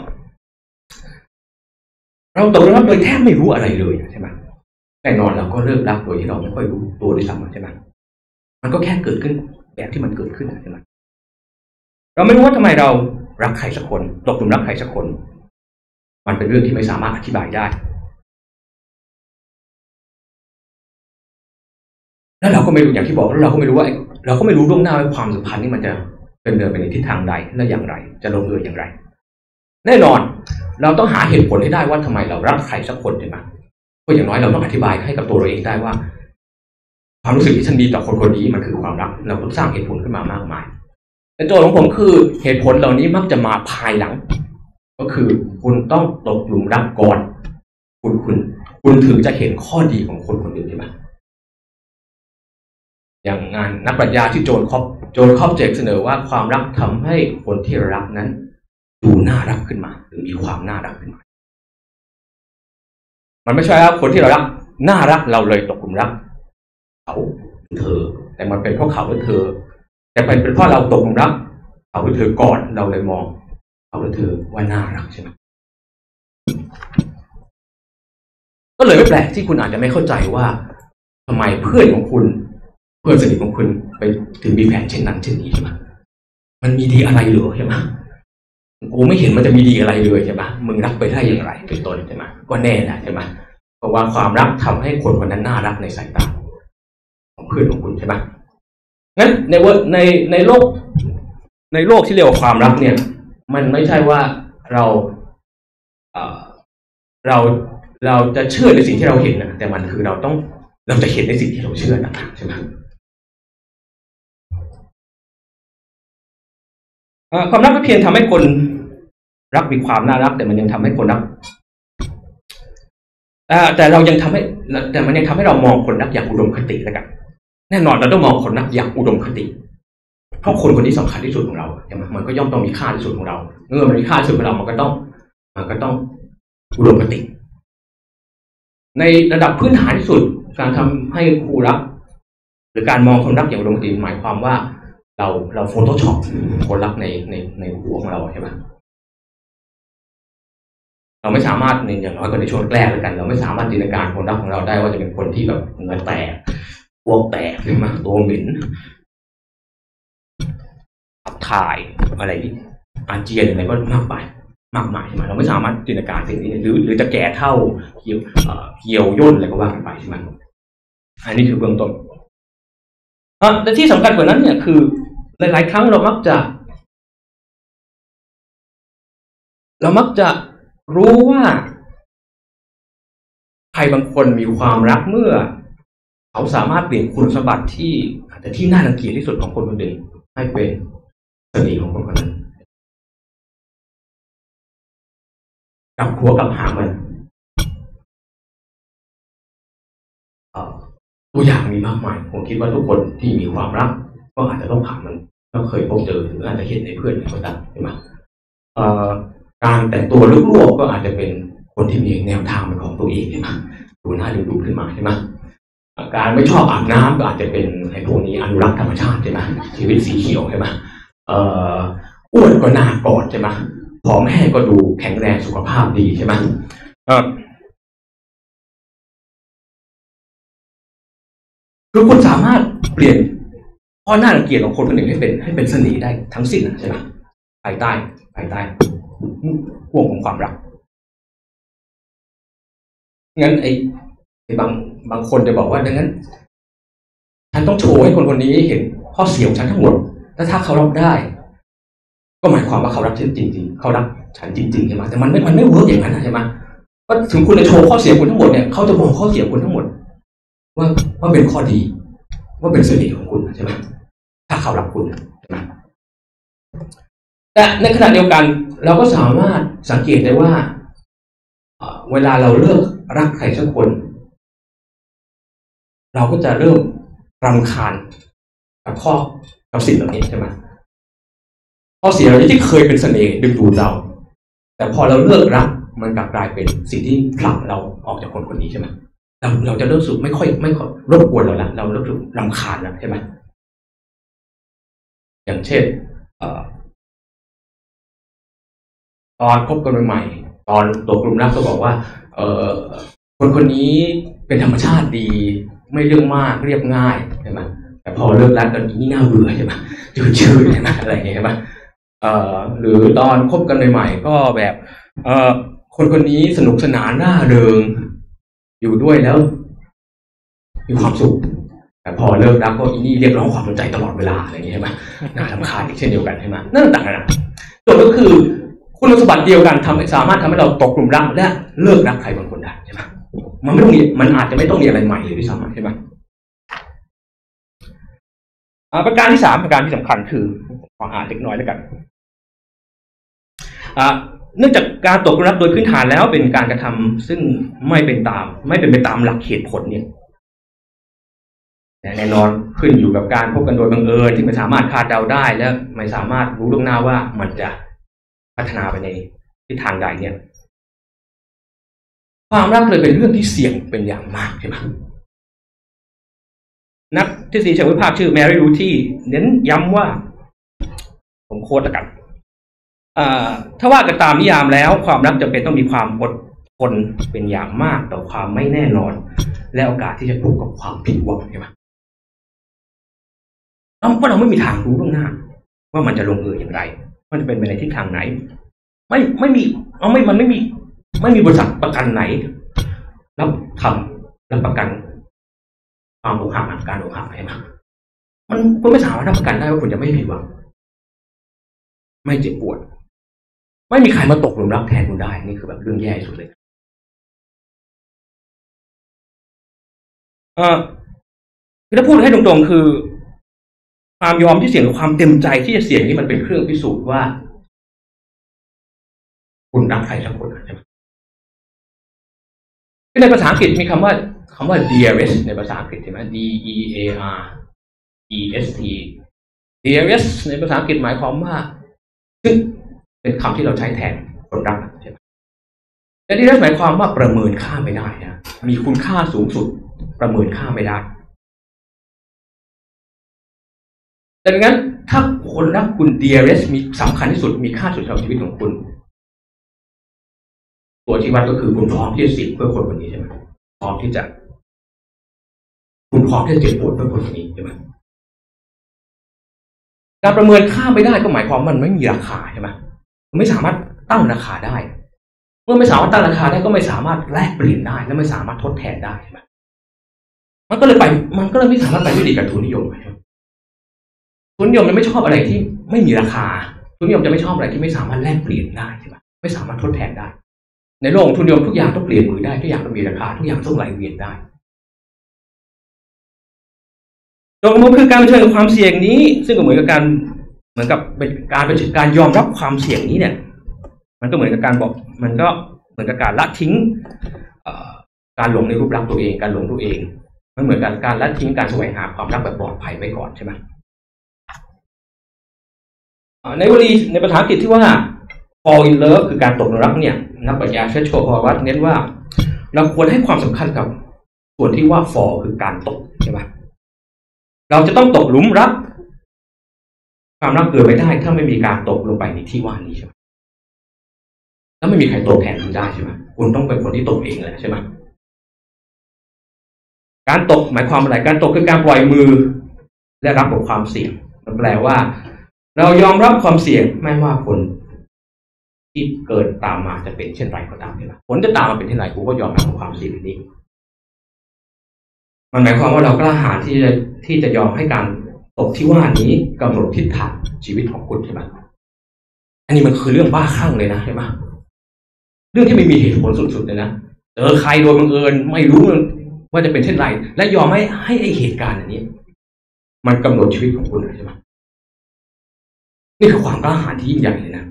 เราตกหลุมรักโดยแทบไม่รู้อะไรเลยใช่ไหมแน่นอนเราก็เลิกรักโดยที่เราไม่ค่อยรู้ตัวด้วยซ้ำใช่ไหมมันก็แค่เกิดขึ้นแบบที่มันเกิดขึ้นใช่ไหมเราไม่รู้ว่าทำไมเรารักใครสักคนตกหลุมรักใครสักคนมันเป็นเรื่องที่ไม่สามารถอธิบายได้แล้วเราก็ไม่รู้อย่างที่บอกแล้วเราก็ไม่รู้ว่าเราก็ไม่รู้ล่วงหน้าว่าความสัมพันธ์นี่มันจะเดินไปในทิศทางใดและอย่างไรจะลงเอยอย่างไรแน่นอนเราต้องหาเหตุผลให้ได้ว่าทำไมเรารักใครสักคนใช่ไหมก็อย่างน้อยเราต้องอธิบายให้กับตัวเราเองได้ว่าความรู้สึกที่ฉันมีต่อคนคนนี้มันคือความรักเราต้องสร้างเหตุผลขึ้นมามากมายแต่โจทย์ของผมคือเหตุผลเหล่านี้มักจะมาภายหลังก็คือคุณต้องตกหลุมรักก่อนคุณถึงจะเห็นข้อดีของคนคนอื่นใช่ไหมอย่างงานนักปรัชญาที่โจนคอบเจกเสนอว่าความรักทำให้คนที่รักนั้นดูน่ารักขึ้นมาหรือมีความน่ารักขึ้นมามันไม่ใช่ว่าคนที่เรารักน่ารักเราเลยตกหลุมรักเขาเธอแต่มันเป็นเพราะเขาหรือเธอแต่เป็นเพราะเราตกหลุมรักเขาหรือเธอก่อนเราเลยมองเขาหรือเธอว่าน่ารักใช่ไหมก็เลยไม่แปลกที่คุณอาจจะไม่เข้าใจว่าทำไมเพื่อนของคุณเพื่อนสนิทของคุณไปถึงมีแผนเช่นนั้นเช่นนี้ใช่ไหมมันมีดีอะไรเหรอใช่ไหมกูไม่เห็นมันจะมีดีอะไรเลยใช่ไหมมึงรักไปได้อย่างไรเป็นต้นใช่ไหมก็แน่นะใช่ไหมเพราะว่าความรักทำให้คนคนนั้นน่ารักในสายตาของเพื่อนของคุณใช่ไหมงั้นในโลกที่เรียกว่าความรักเนี่ยมันไม่ใช่ว่าเราจะเชื่อในสิ่งที่เราเห็นนะแต่มันคือเราจะเห็นในสิ่งที่เราเชื่อนะใช่ไหมความรักไม่เพียงทำให้คนรักมีความน่ารักแต่มันยังทำให้คนรักแต่มันยังทำให้เรามองคนรักอย่างอุดมคติแล้วกันแน่นอนเราต้องมองคนรักอย่างอุดมคติเพราะคนคนนี้สำคัญที่สุดของเราใช่ไหมมันก็ย่อมต้องมีค่าที่สุดของเราเมื่อมันมีค่าที่สุดของเรามันก็ต้องอุดมคติในระดับพื้นฐานที่สุดการทำให้คู่รักหรือการมองคนรักอย่างอุดมคติหมายความว่าเราโฟโต้ช็อปคนรักในหัวของเราใช่ไหมเราไม่สามารถอย่างน้อยก็ในช่วงแรกแล้วกันเราไม่สามารถจินตนาการคนรักของเราได้ว่าจะเป็นคนที่แบบเหงื่อแตกพวกแตกหรือมาตัวเหม็นขับถ่ายอะไรอาเจียนอะไรก็มากมายใช่ไหมเราไม่สามารถจินตนาการสิ่งนี้หรือจะแก่เท่าเหี่ยวย่นอะไรก็ว่ากันไปใช่ไหมอันนี้คือเบื้องต้นแต่ที่สำคัญกว่านั้นเนี่ยคือหลายๆครั้งเรามักจะรู้ว่าใครบางคนมีความรักเมื่อเขาสามารถเปลี่ยนคุณสมบัติที่อาจจะที่น่ารังเกียจที่สุดของคนคนหนึ่งให้เป็นเสน่ห์ของคนคนนั้นกับหัวกับหางมันตัวอย่างมีมากมายผมคิดว่าทุกคนที่มีความรักก็อาจจะต้องผ่านมันก็เคยพบเจอหรืออาจจะเห็นในเพื่อนคนนั้นใช่ไหมการแต่งตัวลุกๆก็อาจจะเป็นคนที่มีแนวทางเป็นของตัวเองใช่ไหมดูน่าดึงดูดขึ้นมาใช่ไหมการไม่ชอบอาบน้ำก็อาจจะเป็นไอ้พวกนี้อนุรักษ์ธรรมชาติใช่ไหมชีวิตสีเขียวใช่ไหมอ้วนก็หน้ากอดใช่ไหมผอมแห้งก็ดูแข็งแรงสุขภาพดีใช่ไหมคือคุณสามารถเปลี่ยนข้อหน้ารังเกียจของคนคนหนึ่งให้เป็นเสน่ห์ได้ทั้งสิ้นใช่ไหมภายใต้ห่วงของความรักงั้นไอ้บางคนจะบอกว่าดังนั้นฉันต้องโชว์ให้คนคนนี้เห็นข้อเสียของฉันทั้งหมดแล้วถ้าเขารับได้ก็หมายความว่าเขารักฉันจริงๆเขารักฉันจริงๆใช่ไหมแต่มันไม่เวิร์กอย่างนั้นใช่ไหมว่าถึงคุณจะโชว์ข้อเสียคุณทั้งหมดเนี่ยเขาจะมองข้อเสียคุณทั้งหมดว่าเป็นข้อดีว่าเป็นเสน่ห์ของคุณใช่ไหมถ้าเขารักคุณใช่ไหมแต่ในขณะเดียวกันเราก็สามารถสังเกตได้ว่าเวลาเราเลิกรักใครสักคนเราก็จะเริ่มรำคาญกับสิ่งเหล่านี้ใช่ไหมข้อเสียเราที่เคยเป็นเสน่ห์ดึงดูดเราแต่พอเราเลิกรักมันกลับกลายเป็นสิ่งที่ผลักเราออกจากคนคนนี้ใช่ไหมเราจะเริ่มรู้สึกไม่ค่อยรบกวนเราละเราเริ่มรู้สึกรำคาญแล้วใช่ไหมอย่างเช่นตอนคบกันใหม่ตอนตัวกลุ่มรักก็บอกว่าคนคนนี้เป็นธรรมชาติดีไม่เรื่องมากเรียบง่ายใช่ไหมแต่พอเลิกรักกันนี่น่าเบื่อใช่ไหมจืดๆใช่ไหมอะไรอย่างเงี้ยใช่ไหมหรือตอนคบกันใหม่ๆก็แบบคนคนนี้สนุกสนานร่าเริงอยู่ด้วยแล้วมีความสุขแต่พอเลิกรักก็อีนี่เรียกร้องความสนใจตลอดเวลาอะไรอย่างเงี้ยใช่ไหมน่ารำคาญอีกเช่นเดียวกันใช่ไหมนั่นต่างกันนะส่วนก็คือคุณสมบัติเดียวกันสามารถทำให้เราตกกลุ่มรักและเลิกรักใครบางคนได้ใช่ไหมมันอาจจะไม่ต้องมีอะไรใหม่เลยด้วยซ้ำใช่ไหมประการที่3ประการที่สำคัญคือขออ่านเล็กน้อยแล้วกันเนื่องจากการตกรักโดยพื้นฐานแล้วเป็นการกระทำซึ่งไม่เป็นไปตามหลักเหตุผลเนี่ยแน่นอนขึ้นอยู่กับการพบกันโดยบังเอิญที่ไม่สามารถคาดเดาได้และไม่สามารถรู้ล่วงหน้าว่ามันจะพัฒนาไปในทิศทางใดเนี่ยความรักเลยเป็นเรื่องที่เสี่ยงเป็นอย่างมากใช่ไหมนักทฤษฎีเชิงวิพากษ์ชื่อแมรี่รูที่เน้นย้ำว่าผมโค้ดแล้วกันถ้าว่ากันตามนิยามแล้วความรักจำเป็นต้องมีความอดทนเป็นอย่างมากต่อความไม่แน่นอนและโอกาสที่จะพบกับความผิดหวังใช่ไหมเพราะเราไม่มีทางรู้ล่วงหน้าว่ามันจะลงเอยอย่างไรมันจะเป็นไปในทิศทางไหนมันไม่มีบริษัทประกันไหนรับประกันความอกหักการอกหักใช่ไหมมันไม่สามารถรับประกันได้ว่าคุณจะไม่ผิดหวังไม่เจ็บปวดไม่มีใครมาตกหลุมรักแทนคุณได้นี่คือแบบเรื่องแย่สุดเลยถ้าพูดให้ตรงๆคือความยอมที่เสี่ยงกับความเต็มใจที่จะเสี่ยงนี่มันเป็นเครื่องพิสูจน์ว่าคุณรักใครสักคนใช่ไหมในภาษาอังกฤษมีคำว่าdearest ในภาษาอังกฤษใช่ไหม DEAREST dearest ในภาษาอังกฤษหมายความว่าซึ่งเป็นคำที่เราใช้แทนคนรักใช่ไหมแต่ dearest หมายความว่าประเมินค่าไม่ได้นะมีคุณค่าสูงสุดประเมินค่าไม่ได้ดังนั้นถ้าคนรักคุณ dearest มีสำคัญที่สุดมีค่าสุดในชีวิตของคุณตัวชี้วัดก็คือคุณพร้อมที่จะเสี่ยงเพื่อคนคนนี้ใช่ไหมพร้อมที่จะคุณพร้อมที่จะเจ็บปวดเพื่อคนคนนี้ใช่ไหมการประเมินค่าไม่ได้ก็หมายความมันไม่มีราคาใช่ไหมมันไม่สามารถตั้งราคาได้เมื่อไม่สามารถตั้งราคาได้ก็ไม่สามารถแลกเปลี่ยนได้และไม่สามารถทดแทนได้ใช่ไหมมันก็เลยไม่สามารถไปด้วยดีกับทุนนิยมทุนนิยมมันไม่ชอบอะไรที่ไม่มีราคาทุนนิยมจะไม่ชอบอะไรที่ไม่สามารถแลกเปลี่ยนได้ใช่ไหมไม่สามารถทดแทนได้ในโลกทุนนิยมทุกอย่างต้องเปลี่ยนมือได้ทุกอย่างต้องมีราคาทุกอย่างต้องไหลเวียนได้ตัวกำหนดคือการเผชิญกับความเสี่ยงนี้ซึ่งก็เหมือนกับการยอมรับความเสี่ยงนี้เนี่ยมันก็เหมือนกับการบอกมันก็เหมือนกับการละทิ้งการหลงในรูปลักษณ์ตัวเองการหลงตัวเองมันเหมือนกับการละทิ้งการแสวงหาความรักแบบปลอดภัยไปก่อนใช่ไหมในวลีในภาษาอังกฤษที่ว่า fall in love คือการตกหลุมรักเนี่ยนักปรัชญาเชสโชพอวัตเน้นว่าเราควรให้ความสำคัญกับส่วนที่ว่า fall คือการตกใช่ไหมเราจะต้องตกหลุมรักความรักเกิดไม่ได้ถ้าไม่มีการตกลงไปในที่ว่านี้ใช่ไหมแล้วไม่มีใครตกแทนคุณได้ใช่ไหมคุณต้องเป็นคนที่ตกเองเลยใช่ไหมการตกหมายความอะไรการตกคือการปล่อยมือและรับกับความเสี่ยงมันแปลว่าเรายอมรับความเสี่ยงไม่ว่าผลที่เกิดตามมาจะเป็นเช่นไรก็ตามใช่ไหมผลจะตามมาเป็นเช่นไรกูก็ยอมรับกับความเสี่ยงนี้มันหมายความว่าเรากล้าหาญที่จะยอมให้การตกที่ว่านี้กำหนดทิศทางชีวิตของคุณใช่ไหมอันนี้มันคือเรื่องบ้าคลั่งเลยนะใช่ไหมเรื่องที่ไม่มีเหตุผลสุดๆเลยนะเจอใครโดยบังเอิญไม่รู้ว่าจะเป็นเช่นไรและยอมให้ไอเหตุการณ์อันนี้มันกำหนดชีวิตของคุณใช่ไหมนี่คือความกล้าหาญที่ยิ่งใหญ่เลยนะ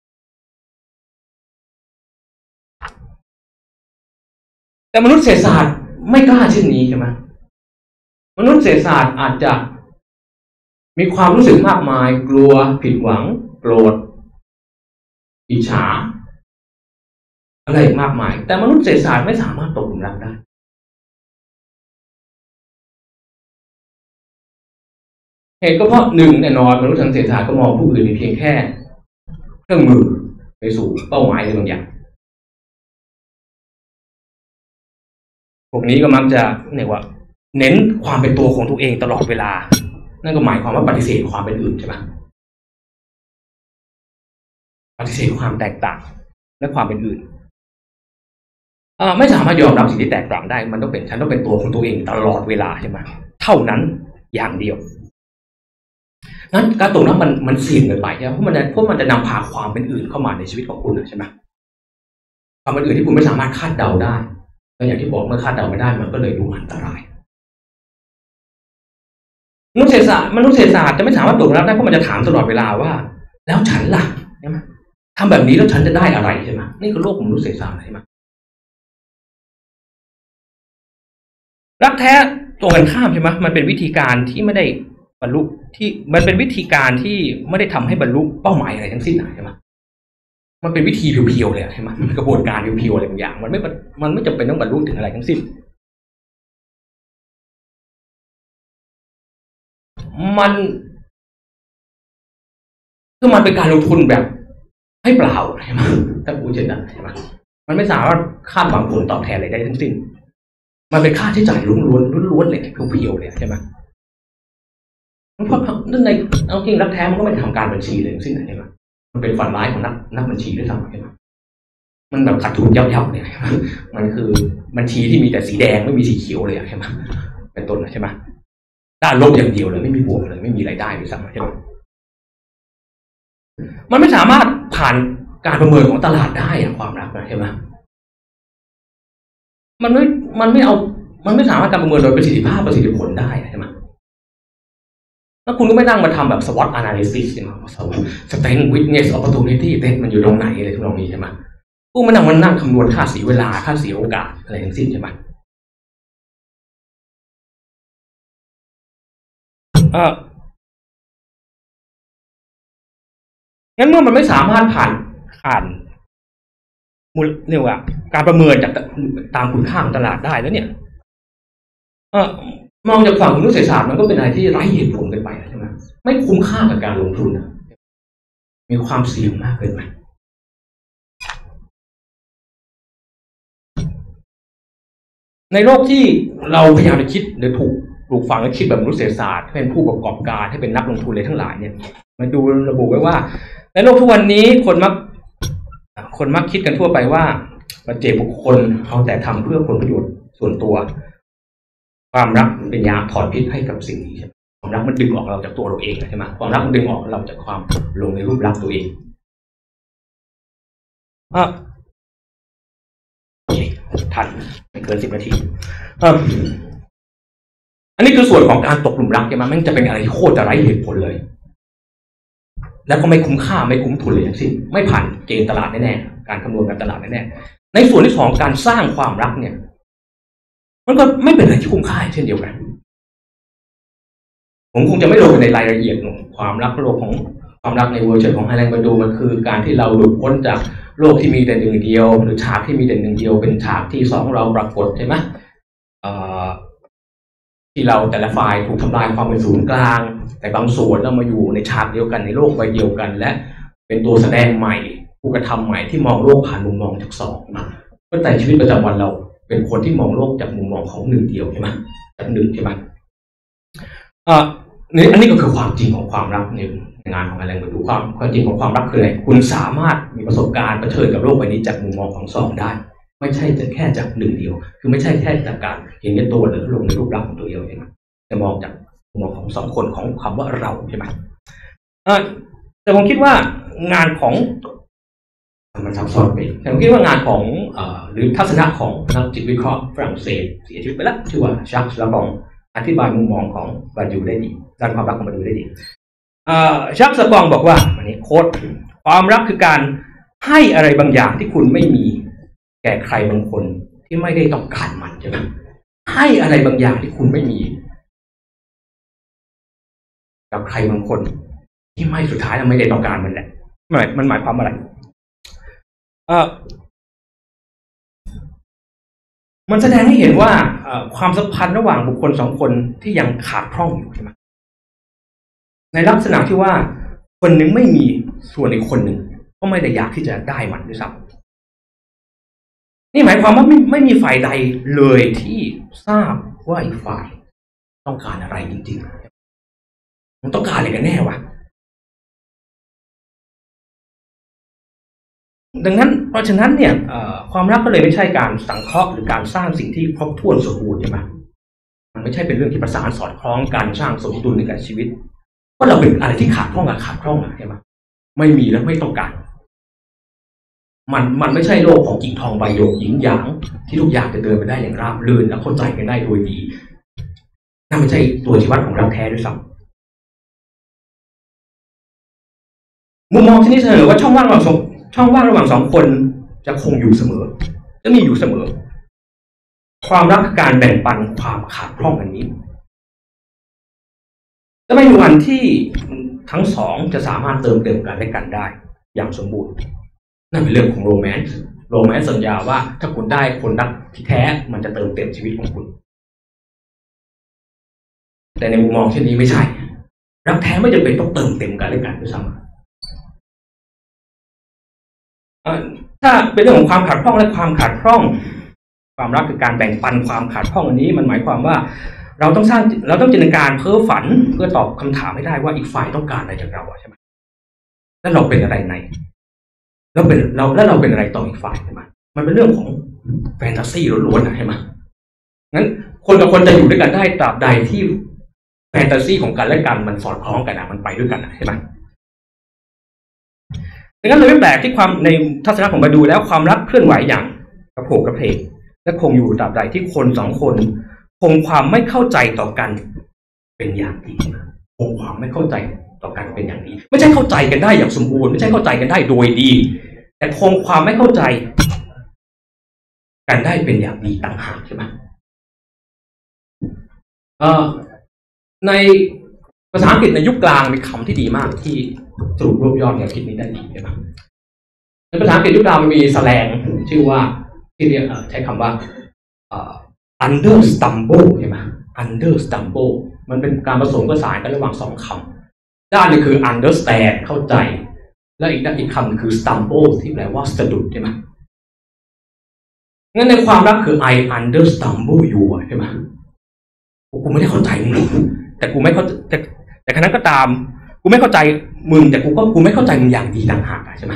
แต่มนุษยศาสตร์ไม่กล้าเช่นนี้ใช่ไหมมนุษยศาสตร์อาจจะมีความรู้สึกมากมายกลัวผิดหวังโกรธอิจฉาอะไรมากมายแต่มนุษยศาสตร์ไม่สามารถตกหลุมรักได้เหตุก็เพราะหนึ่งแน่นอนมนุษยศาสตร์ก็มองผู้อื่นเป็นเพียงแค่เครื่องมือไปสู่เป้าหมายอะไรบางอย่างพวกนี้ก็มักจะเนี่ยว่าเน้นความเป็นตัวของตัวเองตลอดเวลานั่นก็หมายความว่าปฏิเสธความเป็นอื่นใช่ไหมปฏิเสธความแตกต่างและความเป็นอื่นไม่สามารถยอมรับสิ่งที่แตกต่างได้มันต้องเป็นฉันต้องเป็นตัวของตัวเองตลอดเวลาใช่ไหมเท่านั้นอย่างเดียวนั้นการตกนั้นมันเสี่ยงเกินไปใช่ไหมเพราะมันจะนำพาความเป็นอื่นเข้ามาในชีวิตของคุณใช่ไหมความเป็นอื่นที่คุณไม่สามารถคาดเดาได้แล้วอย่างที่บอกเมื่อคาดเดาไม่ได้มันก็เลยดูอันตรายมนุษยศาสตร์จะไม่สามารถตรวจรับได้เพราะมันจะถามตลอดเวลาว่าแล้วฉันล่ะใช่ไหมทำแบบนี้แล้วฉันจะได้อะไรใช่ไหมนี่คือโลกของมนุษยศาสตร์ใช่ไหมรักแท้ตรงกันข้ามใช่ไหมมันเป็นวิธีการที่ไม่ได้บรรลุที่มันเป็นวิธีการที่ไม่ได้ทำให้บรรลุเป้าหมายอะไรทั้งสิ้นใช่ไหมมันเป็นวิธีเพียวๆเลยใช่ไหมกระบวนการเพียวๆอะไรบางอย่างมันไม่จำเป็นต้องบรรลุถึงอะไรทั้งสิ้นมันเป็นการลงทุนแบบให้เปล่าใช่ไหมถ้าพูดเช่นนั้นใช่ไหมมันไม่สามารถคาดหวังผลตอบแทนอะไรได้ทั้งสิ้นมันเป็นค่าใช้จ่ายล้วนๆเลยเพียวๆเลยใช่ไหมเพราะนั่นในเอาจริงรักแท้มันก็ไม่ทำการบัญชีเลยทั้งสิ้นใช่ไหมมันเป็นฝันร้ายของนักบัญชีด้วยซ้ำใช่ไหมมันแบบขาดทุนยับๆเนี่ยมันคือบัญชีที่มีแต่สีแดงไม่มีสีเขียวเลยใช่ไหมเป็นต้นใช่ไหมด้านลบอย่างเดียวเลยไม่มีบวกเลยไม่มีรายได้ด้วยซ้ำใช่ไหมมันไม่สามารถผ่านการประเมินของตลาดได้ความรักใช่ไหมมันไม่สามารถการประเมินโดยประสิทธิผลได้ใช่ไหมแล้วคุณก็ไม่นั่งมาทำแบบ SWOT analysis ใช่ไหม strength weakness opportunity มันอยู่ตรงไหนอะไรทุกอย่างนี้ใช่ไหมกูมานั่งคำนวณค่าเสียเวลาค่าเสียโอกาสอะไรทั้งสิ้นใช่ไหมงั้นเมื่อมันไม่สามารถผ่านเรียกว่าการประเมินจากตามคุณค่าของตลาดได้แล้วเนี่ยมองจากฝั่งมนุษยศาสตร์มันก็เป็นอะไรที่ไร้เหตุผลเกินไปใช่ไหมไม่คุ้มค่ากับการลงทุนนะมีความเสี่ยงมากเกินไปในโลกที่เราพยายามจะคิดหรือถูกปลูกฝังและคิดแบบมนุษยศาสตร์ให้เป็นผู้ประกอบการให้เป็นนักลงทุนเลยทั้งหลายเนี่ยมาดูระบุไว้ว่าในโลกทุกวันนี้คนมักคิดกันทั่วไปว่าปัจเจกบุคคลเอาแต่ทำเพื่อผลประโยชน์ส่วนตัวความรักเป็นยาถอดพิษให้กับสิ่งนี้ใช่ไหมความรักมันดึงออกเราจากตัวเราเองใช่ไหมความรักมันดึงออกเราจากความลงในรูปลักษณ์ตัวเองทันไม่เกิน10 นาทีอันนี้คือส่วนของการตกหลุมรักใช่ไหมมันจะเป็นอะไรที่โคตรจะไร้เหตุผลเลยแล้วก็ไม่คุ้มค่าไม่คุ้มทุนเลยทั้งสิ้นไม่ผ่านเกณฑ์ตลาดแน่ๆการคำนวณการตลาดแน่ๆในส่วนที่2การสร้างความรักเนี่ยมันก็ไม่เป็นอะไรที่คุ้มค่าเช่นเดียวกันผมคงจะไม่ลงไปในรายละเอียดของความรักโลกของความรักในเวอร์ชันของไฮแลนด์มาดูมันคือการที่เราหลุดพ้นจากโลกที่มีแต่หนึ่งเดียวหรือฉากที่มีแต่หนึ่งเดียวเป็นฉากที่2เราปรากฏใช่ไหมที่เราแต่ละฝ่ายถูกทำลายความเป็นศูนย์กลางแต่บางส่วนเรามาอยู่ในฉากเดียวกันในโลกใบเดียวกันและเป็นตัวแสดงใหม่ผู้กระทำใหม่ที่มองโลกผ่านมุมมองจาก2มาก็แต่ชีวิตประจำวันเราเป็นคนที่มองโลกจากมุมมองของหนึ่งเดียวใช่ไหมจากหนึ่งใช่ไหมอันนี้ก็คือความจริงของความรักในงานของอะไรมาดูความจริงของความรักคืออะไรคุณสามารถมีประสบการณ์เผชิญกับโลกใบนี้จากมุมมองของ2ได้ไม่ใช่จะแค่จากหนึ่งเดียวคือไม่ใช่แค่จากการเห็นในตัวหรือลงในรูปลักษณ์ของตัวเดียวใช่ไหมจะมองจากมุมมองของ2คนของคำว่าเราใช่ไหมแต่ผมคิดว่างานของมันซับซ้อนไปแต่ผมคิดว่างานของหรือทัศนะของนักจิตวิเคราะห์ฝรั่งเศสเสียชีวิตไปแล้วชื่อว่าชักส์ลาบองอธิบายมุมมองของบาดูได้ดีด้านความรักของบาดูได้ดีชักส์ลาบองบอกว่าอันนี้โค้ดความรักคือการให้อะไรบางอย่างที่คุณไม่มีแก่ใครบางคนที่ไม่ได้ต้องการมันใช่ไหมให้อะไรบางอย่างที่คุณไม่มีกับใครบางคนที่ไม่สุดท้ายเราไม่ได้ต้องการมันแหละมันหมายความอะไรมันแสดงให้เห็นว่าความสัมพันธ์ระหว่างบุคคล2คนที่ยังขาดพร่องอยู่ใช่ไหมในลักษณะที่ว่าคนหนึ่งไม่มีส่วนอีกคนหนึ่งก็ไม่ได้อยากที่จะได้มันด้วยซ้ำนี่หมายความว่าไม่มีฝ่ายใดเลยที่ทราบว่าอีกฝ่ายต้องการอะไรจริงๆมันต้องการอะไรกันแน่วะดังนั้นเพราะฉะนั้นเนี่ยความรักก็เลยไม่ใช่การสังเคราะห์หรือการสร้างสิ่งที่ครบถ้วนสมบูรณ์ใช่ไหมมันไม่ใช่เป็นเรื่องที่ประสานสอดคล้องการสร้างสมดุลในการชีวิตเพราะเราเป็นอะไรที่ขาดพร่องใช่ไหมไม่มีและไม่ต้องการมันไม่ใช่โลกของกิ่งทองใบหยกหญิงหยางที่ทุกอย่างจะเดินไปได้อย่างราบรื่นและเข้าใจกันได้โดยดีนั่นไม่ใช่ตัวชี้วัดของรักแท้ด้วยซ้ำมุมมองที่นี่เสนอว่าช่องว่างระหว่าง2คนจะคงอยู่เสมอจะมีอยู่เสมอความรักการแบ่งปันความขาดพร่องอันนี้จะไม่มีวันที่ทั้ง2จะสามารถเติมเต็มกันและกันได้อย่างสมบูรณ์นั่นเป็นเรื่องของโรแมนต์สัญญาว่าถ้าคุณได้คนรักที่แท้มันจะเติมเต็มชีวิตของคุณแต่ในมุมมองเช่นนี้ไม่ใช่รักแท้ไม่จำเป็นต้องเติมเต็มกันและกันด้วยซ้ำถ้าเป็นเรื่องของความขาดพร่องและความขาดพร่องความรักคือการแบ่งปันความขาดพร่องอันนี้มันหมายความว่าเราต้องจินตนาการเพ้อฝันเพื่อตอบคำถามให้ได้ว่าอีกฝ่ายต้องการอะไรจากเราใช่ไหมแล้วเราเป็นอะไรในแล้วเราเป็นอะไรต่ออีกฝ่ายใช่ไหมมันเป็นเรื่องของแฟนตาซีล้วนๆนะใช่ไหมงั้นคนกับคนจะอยู่ด้วยกันได้ตราบใดที่แฟนตาซีของกันและกันมันสอดคล้องกันมันไปด้วยกันใช่ไหมดังนั้นเลยไม่แปลกที่ความในทัศนะของบาดูแล้วความรักเคลื่อนไหวอย่างกระโผกกระเพกและคงอยู่ตราบใดที่คน2คนคงความไม่เข้าใจต่อกันเป็นอย่างดีคงความไม่เข้าใจต่อกันเป็นอย่างดีไม่ใช่เข้าใจกันได้อย่างสมบูรณ์ไม่ใช่เข้าใจกันได้โดยดีแต่คงความไม่เข้าใจกันได้เป็นอย่างดีต่างหากใช่ไหมในภาษาอังกฤษในยุคกลางมีคำที่ดีมากที่สรุปรวบยอดแนวคิดนี้ได้ดีใช่ไหมในภาษาอังกฤษยุคกลางมันมีแสแลงชื่อว่าที่เรียกใช้คำว่าunderstumble ใช่ไหม understumble มันเป็นการผสมผสานกันระหว่าง2คด้านนึงคือ understand เข้าใจและอีกคำนึงคือ stumble ที่แปลว่าสะดุดใช่ไหมงั้นในความรักคือ I understand you ใช่ไหมกูไม่ได้เข้าใจมึงแต่กูไม่เข้าแต่ขณะนั้นก็ตามกูไม่เข้าใจมึงแต่กูไม่เข้าใจมึงอย่างดีต่างหากใช่ไหม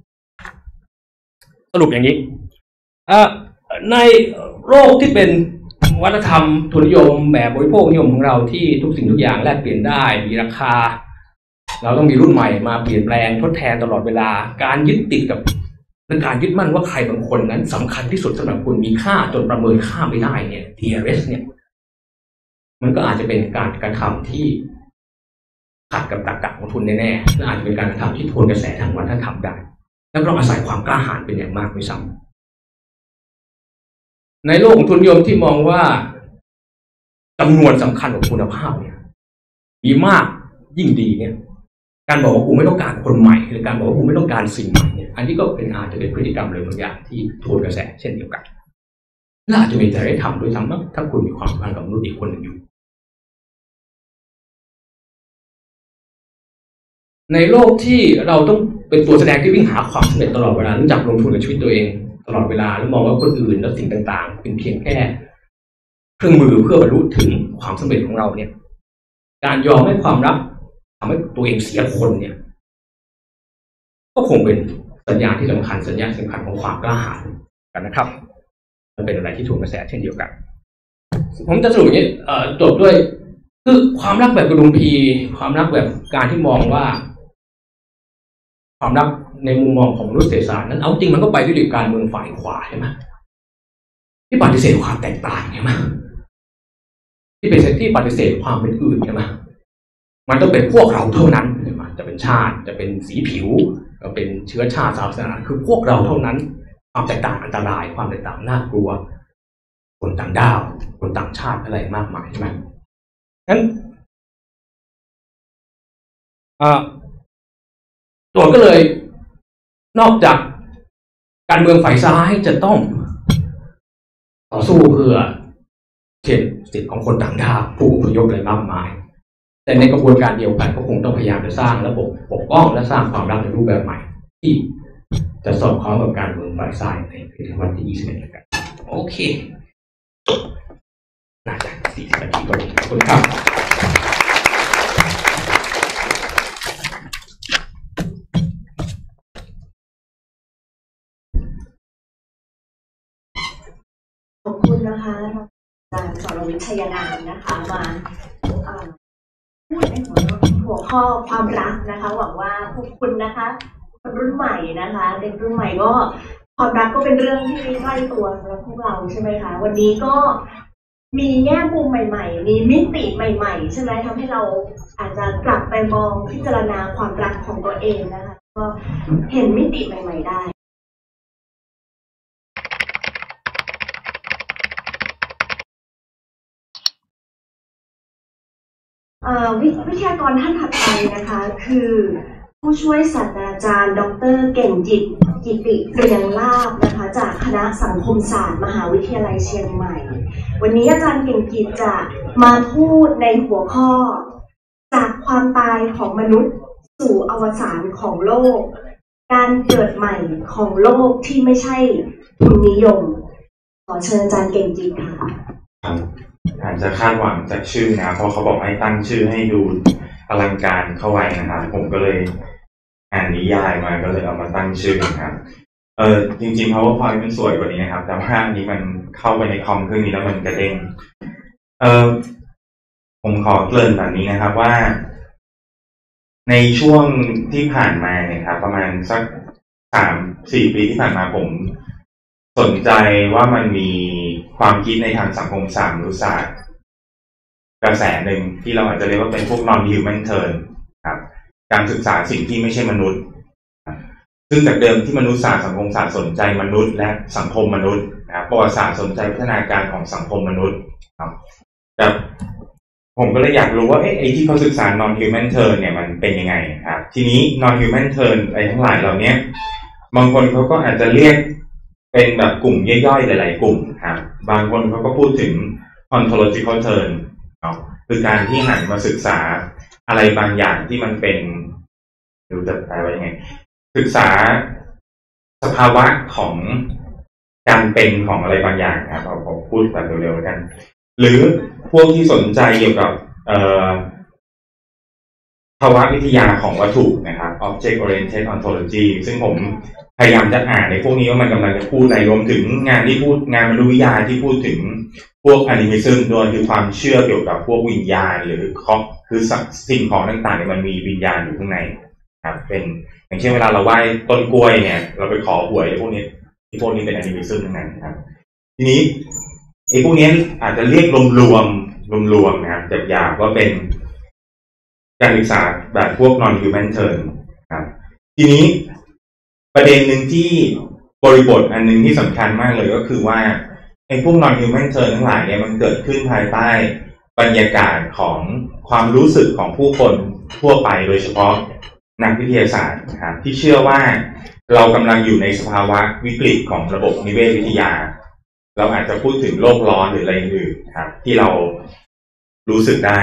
สรุปอย่างนี้ในโลกที่เป็นวัฒนธรรมทุนนิยมแบบบริโภคนิยมของเราที่ทุกสิ่งทุกอย่างแลกเปลี่ยนได้มีราคาเราต้องมีรุ่นใหม่มาเปลี่ยนแปลงทดแทนตลอดเวลาการยึดติดกับและการยึดมั่นว่าใครบางคนนั้นสำคัญที่สุดสำหรับคุณมีค่าจนประเมินค่าไม่ได้เนี่ย TRS เนี่ยมันก็อาจจะเป็นการกระทำที่ขัดกับตรรกะของทุนแน่ๆและอาจจะเป็นการกระทำที่ทวนกระแสทางวัฒนธรรมได้และต้องอาศัยความกล้าหาญเป็นอย่างมากไม่ซ้ำในโลกของทุนนิยมที่มองว่าจำนวนสำคัญของคุณภาพเนี่ยมีมากยิ่งดีเนี่ยการบอกว่ากูไม่ต้องการคนใหม่หรือการบอกว่ากูไม่ต้องการสิ่งใหม่เนี่ยอันนี้ก็เป็นอาจจะเป็นพฤติกรรมเลยบางอย่างที่ทวนกระแสเช่นเดียวกันและอาจจะมีแต่ได้ทำด้วยซ้ำถ้าคุณมีความสัมพันธ์กับมนุษย์อีกคนหนึ่งอยู่ในโลกที่เราต้องเป็นตัวแสดงที่วิ่งหาความสำเร็จตลอดเวลารู้จักลงทุนกับชีวิตตัวเองตลอดเวลาแล้วมองว่าคนอื่นและสิ่งต่างๆเป็นเพียงแค่เครื่องมือเพื่อบรรลุถึงความสำเร็จของเราเนี่ยการยอมให้ความรักทำให้ตัวเองเสียคนเนี่ยก็คงเป็นสัญญาณที่สำคัญของความกล้าหาญกันนะครับมันเป็นอะไรที่ถูกกระแสเช่นเดียวกันผมจะสรุปอย่างนี้จบด้วยคือความรักแบบกระดุมพีความรักแบบการที่มองว่าความรักในมุมมองของมนุษยศาสตร์นั้นเอาจริงมันก็ไปด้วยการเมืองฝ่ายขวาใช่ไหมที่ปฏิเสธความแตกต่างใช่ไหมที่ปฏิเสธความเป็นอื่นใช่ไหมมันต้องเป็นพวกเราเท่านั้นใช่ไหมจะเป็นชาติจะเป็นสีผิวจะเป็นเชื้อชาติศาสนาคือพวกเราเท่านั้นความแตกต่างอันตรายความแตกต่างน่ากลัวคนต่างดาวคนต่างชาติอะไรมากมายใช่ไหมงั้นตัวก็เลยนอกจากการเมืองฝ่ายซ้ายจะต้องต่อสู้เพื่อเช่นสิทธิของคนต่างดาวผู้อพยพอะไรมากมายแต่ในกระบวนการเดียวกันก็คงต้องพยายามจะสร้างระบบปกป้องและสร้างความรักในรูปแบบใหม่ที่จะสอดคล้องกับการเมืองฝ่ายซ้ายในศตวรรษที่21กันโอเคน่าจะ40 นาทีก็ดีขอบคุณครับขอบคุณนะคะอาจารย์สรวิทย์ ชัยนามนะคะมาพูดในหัวข้อความรักนะคะหวังว่าพวกคุณนะคะคนรุ่นใหม่นะคะเด็กรุ่นใหม่ก็ความรักก็เป็นเรื่องที่ใกล้ตัวสำหรับพวกเราใช่ไหมคะวันนี้ก็มีแง่มุมใหม่ๆมีมิติใหม่ๆใช่ไหมทำให้เราอาจจะกลับไปมองพิจารณาความรักของตัวเองนะคะก็เห็นมิติใหม่ๆได้วิทยากรท่านถัดไปนะคะคือผู้ช่วยศาสตราจารย์ดร.เก่งจิตกิติเรียงลาภนะคะจากคณะสังคมศาสตร์มหาวิทยาลัยเชียงใหม่วันนี้อาจารย์เก่งจิตจะมาพูดในหัวข้อจากความตายของมนุษย์สู่อวสานของโลกการเกิดใหม่ของโลกที่ไม่ใช่ทุนนิยมขอเชิญอาจารย์เก่งจิตค่ะอาจจะคาดหวังจากชื่อนะเพราะเขาบอกให้ตั้งชื่อให้ดูอลังการเข้าไว้นะครับผมก็เลยอ่านนิยายมาก็เลยเอามาตั้งชื่อนะครับจริงๆ PowerPoint มันสวยกว่านี้นะครับแต่ว่าอันนี้มันเข้าไปในคอมเครื่องนี้แล้วมันกระเด้งผมขอเกริ่นแบบนี้นะครับว่าในช่วงที่ผ่านมาเนี่ยครับประมาณสัก 3-4 ปีที่ผ่านมาผมสนใจว่ามันมีความคิดในทางสังคมศาสตร์มนุษยศาสตร์กระแสหนึ่งที่เราอาจจะเรียกว่าเป็นพวก non-human turn ครับการศึกษาสิ่งที่ไม่ใช่มนุษย์ซึ่งจากเดิมที่มนุษยศาสตร์สังคมศาสตร์สนใจมนุษย์และสังคมมนุษย์นะครับประวัติศาสตร์สนใจพัฒนาการของสังคมมนุษย์ครับแต่ผมก็เลยอยากรู้ว่าไอ้ที่เขาศึกษา non-human turn เนี่ยมันเป็นยังไงครับทีนี้ non-human turn อะไรทั้งหลายเหล่านี้บางคนเขาก็อาจจะเรียกเป็นแบบกลุ่มย่อยๆหลายๆกลุ่มครับบางคนเขาก็พูดถึง ontological turn คือการที่หันมาศึกษาอะไรบางอย่างที่มันเป็นดูจะแปลว่ายังไงศึกษาสภาวะของการเป็นของอะไรบางอย่างครับผมพูดแบบเร็วๆกันหรือพวกที่สนใจเกี่ยวกับภาวะวิทยาของวัตถุนะครับ Object Oriented Ontology ซึ่งผมพยายามจะอ่านในพวกนี้ว่ามันกำลังจะพูดอะไรรวมถึงงานมนุษยวิทยาที่พูดถึงพวกอนิมิซึมด้วยคือความเชื่อเกี่ยวกับพวกวิญญาณหรือคือสิ่งของต่างๆเนี่ยมันมีวิญญาณอยู่ข้างในครับเป็นอย่างเช่นเวลาเราไหว้ต้นกล้วยเนี่ยเราไปขอหวยพวกนี้เป็นอนิมิซึมทั้งนั้นครับทีนี้พวกนี้อาจจะเรียกรวมนะครับหยาบๆว่าเป็นการศึกษาแบบพวก non-human term ครับทีนี้ประเด็นหนึ่งที่บริบทอันนึงที่สำคัญมากเลยก็คือว่าพวก non-human term ทั้งหลายเนี่ยมันเกิดขึ้นภายใต้บรรยากาศของความรู้สึกของผู้คนทั่วไปโดยเฉพาะนักวิทยาศาสตร์ครับที่เชื่อว่าเรากำลังอยู่ในสภาวะวิกฤตของระบบนิเวศวิทยาเราอาจจะพูดถึงโลกร้อนหรืออะไรอื่นครับที่เรารู้สึกได้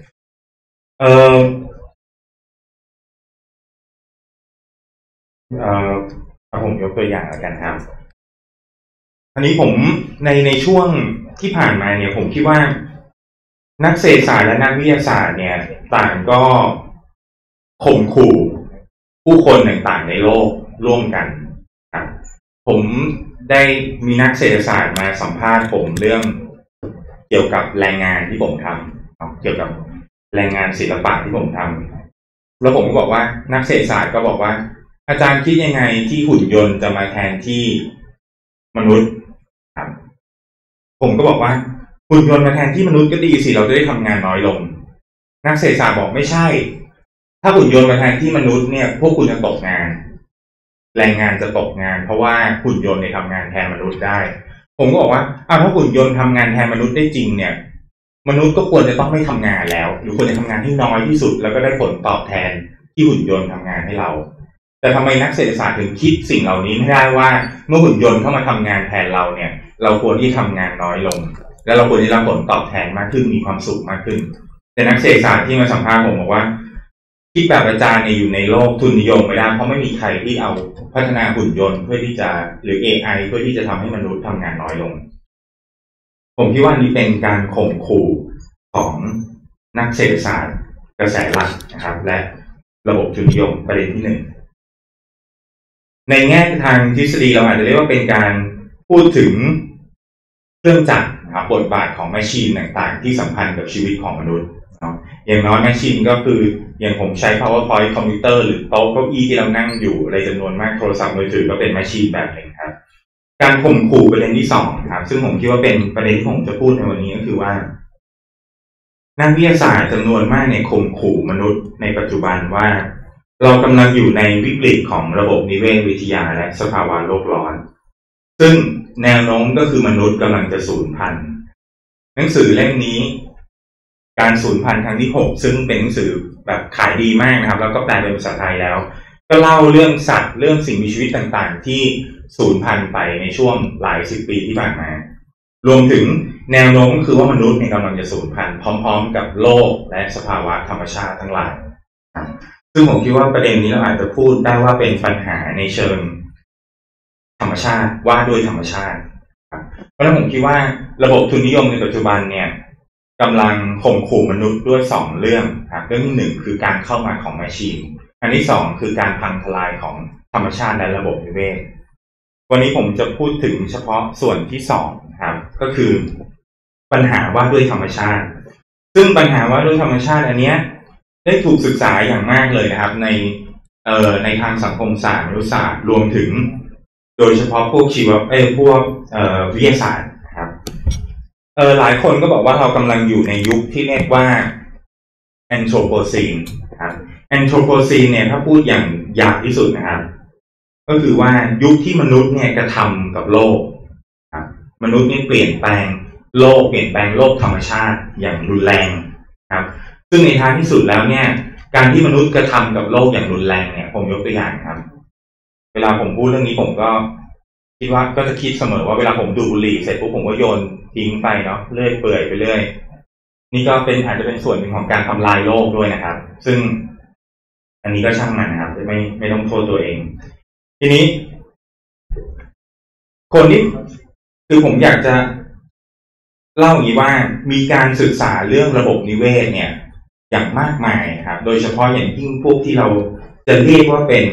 ผมยกตัวอย่างแล้วกันครับอันนี้ผมในช่วงที่ผ่านมาเนี่ยผมคิดว่านักเศรษฐศาสตร์และนักวิทยาศาสตร์เนี่ยต่างก็ข่มขู่ผู้คนต่างๆในโลกร่วมกันครับผมได้มีนักเศรษฐศาสตร์มาสัมภาษณ์ผมเรื่องเกี่ยวกับแรงงานที่ผมทำเกี่ยวกับแรงงานศิลปะที่ผมทำแล้วผมก็บอกว่านักเศรษฐศาสตร์ก็บอกว่าอาจารย์คิดยังไงที่หุ่นยนต์จะมาแทนที่มนุษย์ครับผมก็บอกว่าหุ่นยนต์มาแทนที่มนุษย์ก็ดีสิเราจะได้ทำงานน้อยลงนักเศรษฐศาสตร์บอกไม่ใช่ถ้าหุ่นยนต์มาแทนที่มนุษย์เนี่ยพวกคุณจะตกงานแรงงานจะตกงานเพราะว่าหุ่นยนต์เนี่ยทำงานแทนมนุษย์ได้ผมก็บอกว่าถ้าหุ่นยนต์ทำงานแทนมนุษย์ได้จริงเนี่ยมนุษย์ก็ควรจะต้องไม่ทำงานแล้วหรือควรจะทำงานให้น้อยที่สุดแล้วก็ได้ผลตอบแทนที่หุ่นยนต์ทำงานให้เราแต่ทำไมนักเศรษฐศาสตร์ถึงคิดสิ่งเหล่านี้ไม่ได้ว่าเมื่อหุ่นยนต์เข้ามาทำงานแทนเราเนี่ยเราควรที่ทำงานน้อยลงและเราควรที่จะรับผลตอบแทนมากขึ้นมีความสุขมากขึ้นแต่นักเศรษฐศาสตร์ที่มาสัมภาษณ์ผมบอกว่าคิดแบบอาจารย์เนี่ยอยู่ในโลกทุนนิยมไม่ได้เพราะไม่มีใครที่เอาพัฒนาหุ่นยนต์เพื่อที่จะหรือ AI เพื่อที่จะทำให้มนุษย์ทำงานน้อยลงผมคิดว่านี่เป็นการข่มขู่ของนักเศรษฐศาสตร์กระแสหลักนะครับและระบบทุนนิยมประเด็นที่หนึ่งในแง่ทางทฤษฎีเราอาจจะเรียกว่าเป็นการพูดถึงเครื่องจักรนะครับบทบาทของแมชชีนต่างๆที่สัมพันธ์กับชีวิตของมนุษย์อย่างน้อยแมชชีนก็คืออย่างผมใช้ PowerPoint คอมพิวเตอร์หรือโต๊ะเก้าอี้ที่เรานั่งอยู่อะไรจำนวนมากโทรศัพท์มือถือก็เป็นแมชชีนแบบหนึ่งครับการข่มขู่ประเด็นที่สองครับซึ่งผมคิดว่าเป็นประเด็นที่ผมจะพูดในวันนี้ก็คือว่านักวิทยาศาสตร์จำนวนมากในข่มขู่มนุษย์ในปัจจุบันว่าเรากำลังอยู่ในวิกฤตของระบบนิเวศวิทยาและสภาวะโลกร้อนซึ่งแนวโน้มก็คือมนุษย์กำลังจะสูญพันธุ์หนังสือเล่มนี้การสูญพันธุ์ครั้งที่ 6ซึ่งเป็นหนังสือแบบขายดีมากนะครับแล้วก็แปลเป็นภาษาไทยแล้วก็เล่าเรื่องสัตว์เรื่องสิ่งมีชีวิตต่างๆที่สูญพันธุ์ไปในช่วงหลายสิบปีที่ผ่านมารวมถึงแนวโน้มก็คือว่ามนุษย์กำลังจะสูญพันธุ์พร้อมๆกับโลกและสภาวะธรรมชาติทั้งหลายซึ่งผมคิดว่าประเด็นนี้เราอาจจะพูดได้ว่าเป็นปัญหาในเชิงธรรมชาติว่าด้วยธรรมชาติเพราะฉะนั้นผมคิดว่าระบบทุนนิยมในปัจจุบันเนี่ยกำลังข่มขู่มนุษย์ด้วย2เรื่องครับเรื่องที่1คือการเข้ามาของแมชชีนอันที่2คือการพังทลายของธรรมชาติและระบบนิเวศวันนี้ผมจะพูดถึงเฉพาะส่วนที่2ครับก็คือปัญหาว่าด้วยธรรมชาติซึ่งปัญหาว่าด้วยธรรมชาติอันเนี้ยได้ถูกศึกษาอย่างมากเลยนะครับในทางสังคมศาสตร์มนุษยศาสตร์รวมถึงโดยเฉพาะพวกพวกวิทยาศาสตร์ครับหลายคนก็บอกว่าเรากำลังอยู่ในยุคที่เรียกว่า Anthropocene ครับ Anthropocene เนี่ยถ้าพูดอย่างหยาบที่สุดนะครับก็คือว่ายุคที่มนุษย์เนี่ยกระทำกับโลกครับมนุษย์นี่เปลี่ยนแปลงโลกเปลี่ยนแปลงโลกธรรมชาติอย่างรุนแรงครับซึ่งในท้ายที่สุดแล้วเนี่ยการที่มนุษย์กระทำกับโลกอย่างรุนแรงเนี่ยผมยกตัวอย่างครับเวลาผมพูดเรื่องนี้ผมก็คิดว่าก็จะคิดเสมอว่าเวลาผมดูดบุหรี่เสร็จปุ๊บผมก็โยนทิ้งไปเนาะเลื่อยเปื่อยไปเรื่อยนี่ก็เป็นอาจจะเป็นส่วนหนึ่งของการทำลายโลกด้วยนะครับซึ่งอันนี้ก็ช่างมันนะครับจะไม่ต้องโทษตัวเองทีนี้คนที่คือผมอยากจะเล่าอย่างนี้ว่ามีการศึกษาเรื่องระบบนิเวศเนี่ยอย่างมากมายครับโดยเฉพาะอย่างยิ่งพวกที่เราจะเรียกว่าเป็น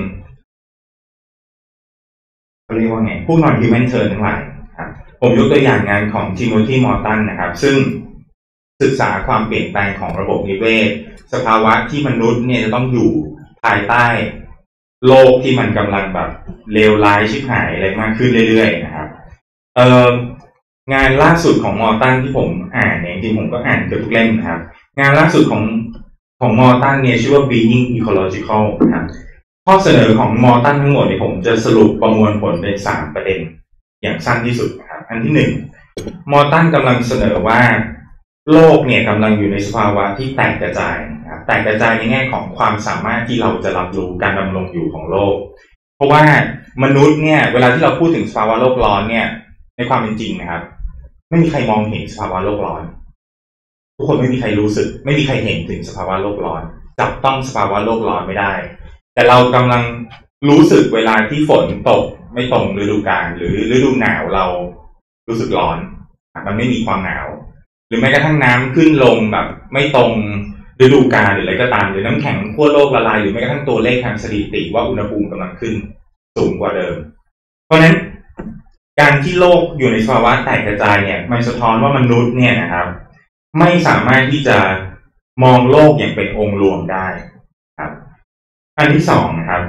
เขาเรียกว่าไงพวก non-human turn ทั้งหลายครับผมยกตัวอย่างงานของทิโมธี มอร์ตันนะครับซึ่งศึกษาความเปลี่ยนแปลงของระบบนิเวศสภาวะที่มนุษย์เนี่ยจะต้องอยู่ภายใต้โลกที่มันกำลังแบบเลวร้ายชิบหายอะไรมากขึ้นเรื่อยๆนะครับงานล่าสุดของมอร์ตันที่ผมอ่านเนี่ยจริงๆผมก็อ่านเกือบทุกเล่มนะครับงานล่าสุดของมอร์ตันเนี่ยชื่อว่า Being Ecological นะครับข้อเสนอของมอร์ตันทั้งหมดเนี่ยผมจะสรุปประมวลผลเป็น3ประเด็นอย่างสั้นที่สุดนะครับอันที่1มอร์ตันกำลังเสนอว่าโลกเนี่ยกำลังอยู่ในสภาวะที่แตกกระจายนะครับแตกกระจายในแง่ของความสามารถที่เราจะรับรู้การดำรงอยู่ของโลกเพราะว่ามนุษย์เนี่ยเวลาที่เราพูดถึงสภาวะโลกร้อนเนี่ยในความเป็นจริงนะครับไม่มีใครมองเห็นสภาวะโลกร้อนทุกคนไม่มีใครรู้สึกไม่มีใครเห็นถึงสภาวะโลกร้อนจับต้องสภาวะโลกร้อนไม่ได้แต่เรากำลังรู้สึกเวลาที่ฝนตกไม่ตรงฤดูกาลหรือฤดูหนาวเรารู้สึกร้อนมันไม่มีความหนาวหรือแม้กระทั่งน้ำขึ้นลงแบบไม่ตรงฤดูกาลหรืออะไรก็ตามหรือน้ำแข็งขั้วโลกละลายหรือแม้กระทั่งตัวเลขทางสถิติว่าอุณหภูมิกำลังขึ้นสูงกว่าเดิมเพราะฉะนั้นการที่โลกอยู่ในสภาวะแตกกระจายเนี่ยมันสะท้อนว่ามนุษย์เนี่ยนะครับไม่สามารถที่จะมองโลกอย่างเป็นองค์รวมได้ครับอันที่2นะครับ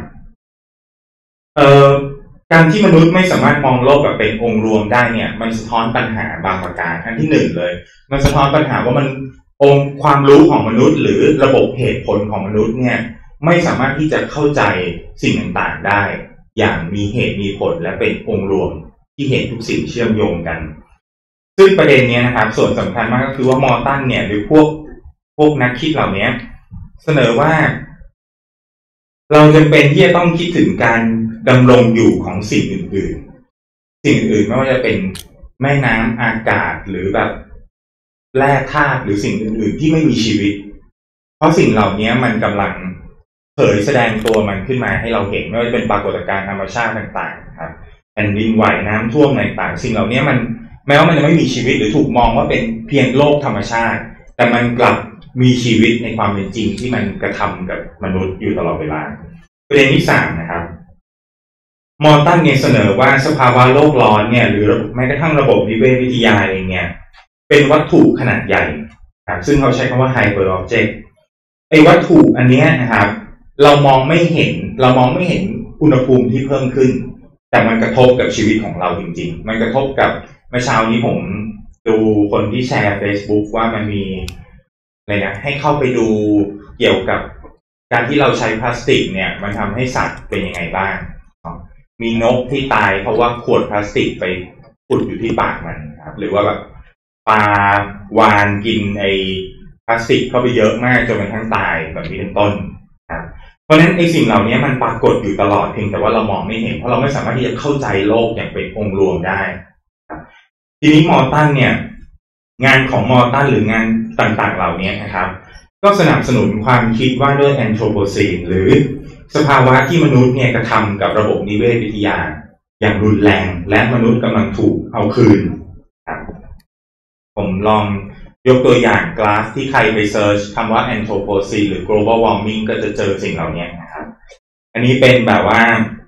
การที่มนุษย์ไม่สามารถมองโลกแบบเป็นองค์รวมได้เนี่ยมันสะท้อนปัญหาบางประการอันที่1เลยมันสะท้อนปัญหาว่ามันองค์ความรู้ของมนุษย์หรือระบบเหตุผลของมนุษย์เนี่ยไม่สามารถที่จะเข้าใจสิ่งต่างๆได้อย่างมีเหตุมีผลและเป็นองค์รวมที่เห็นทุกสิ่งเชื่อมโยงกันซึ่งประเด็นนี้นะครับส่วนสำคัญมากก็คือว่ามอร์ตันเนี่ยหรือพวกนักคิดเหล่านี้เสนอว่าเราจำเป็นที่จะต้องคิดถึงการดำรงอยู่ของสิ่งอื่นๆสิ่งอื่นไม่ว่าจะเป็นแม่น้ำอากาศหรือแบบแร่ธาตุหรือสิ่งอื่นๆที่ไม่มีชีวิตเพราะสิ่งเหล่านี้มันกำลังเผยแสดงตัวมันขึ้นมาให้เราเห็นไม่ว่าจะเป็นปรากฏการณ์ธรรมชาติต่างๆครับแผ่นดินไหวน้ำท่วมต่างๆสิ่งเหล่านี้มันแม้ว่ามันจะไม่มีชีวิตหรือถูกมองว่าเป็นเพียงโลกธรรมชาติแต่มันกลับมีชีวิตในความเป็นจริงที่มันกระทำกับมนุษย์อยู่ตลอดเวลาประเด็นที่3นะครับมอร์ตันเนี่ยเสนอว่าสภาวะโลกร้อนเนี่ยหรือแม้กระทั่งระบบนิเวศวิทยาเองเนี่ยเป็นวัตถุขนาดใหญ่ครับซึ่งเขาใช้คำว่า hyper object ไอ้วัตถุอันนี้นะครับเรามองไม่เห็นอุณหภูมิที่เพิ่มขึ้นแต่มันกระทบกับชีวิตของเราจริงๆมันกระทบกับเมื่อเช้านี้ผมดูคนที่แชร์ Facebook ว่ามันมีอะไรนะให้เข้าไปดูเกี่ยวกับการที่เราใช้พลาสติกเนี่ยมันทำให้สัตว์เป็นยังไงบ้างมีนกที่ตายเพราะว่าขวดพลาสติกไปอุดอยู่ที่ปากมันครับหรือว่าแบบปลาวาฬกินไอ้พลาสติกเข้าไปเยอะมากจนกระทั่งตายแบบนี้เป็นต้นครับเพราะฉะนั้นไอ้สิ่งเหล่านี้มันปรากฏอยู่ตลอดเพียงแต่ว่าเรามองไม่เห็นเพราะเราไม่สามารถที่จะเข้าใจโลกอย่างเป็นองค์รวมได้ครับทีนี้มอร์ตันเนี่ยงานของมอร์ตันหรืองานต่างๆเหล่านี้นะครับก็สนับสนุนความคิดว่าด้วยแอนโทรโพซีนหรือสภาวะที่มนุษย์เนี่ยกระทำกับระบบนิเวศวิทยาอย่างรุนแรงและมนุษย์กำลังถูกเอาคืนครับผมลองยกตัวอย่างกราฟที่ใครไปเซิร์ชคำว่า Anthropocene หรือ Global Warming ก็จะเจอสิ่งเหล่านี้นะครับอันนี้เป็นแบบว่า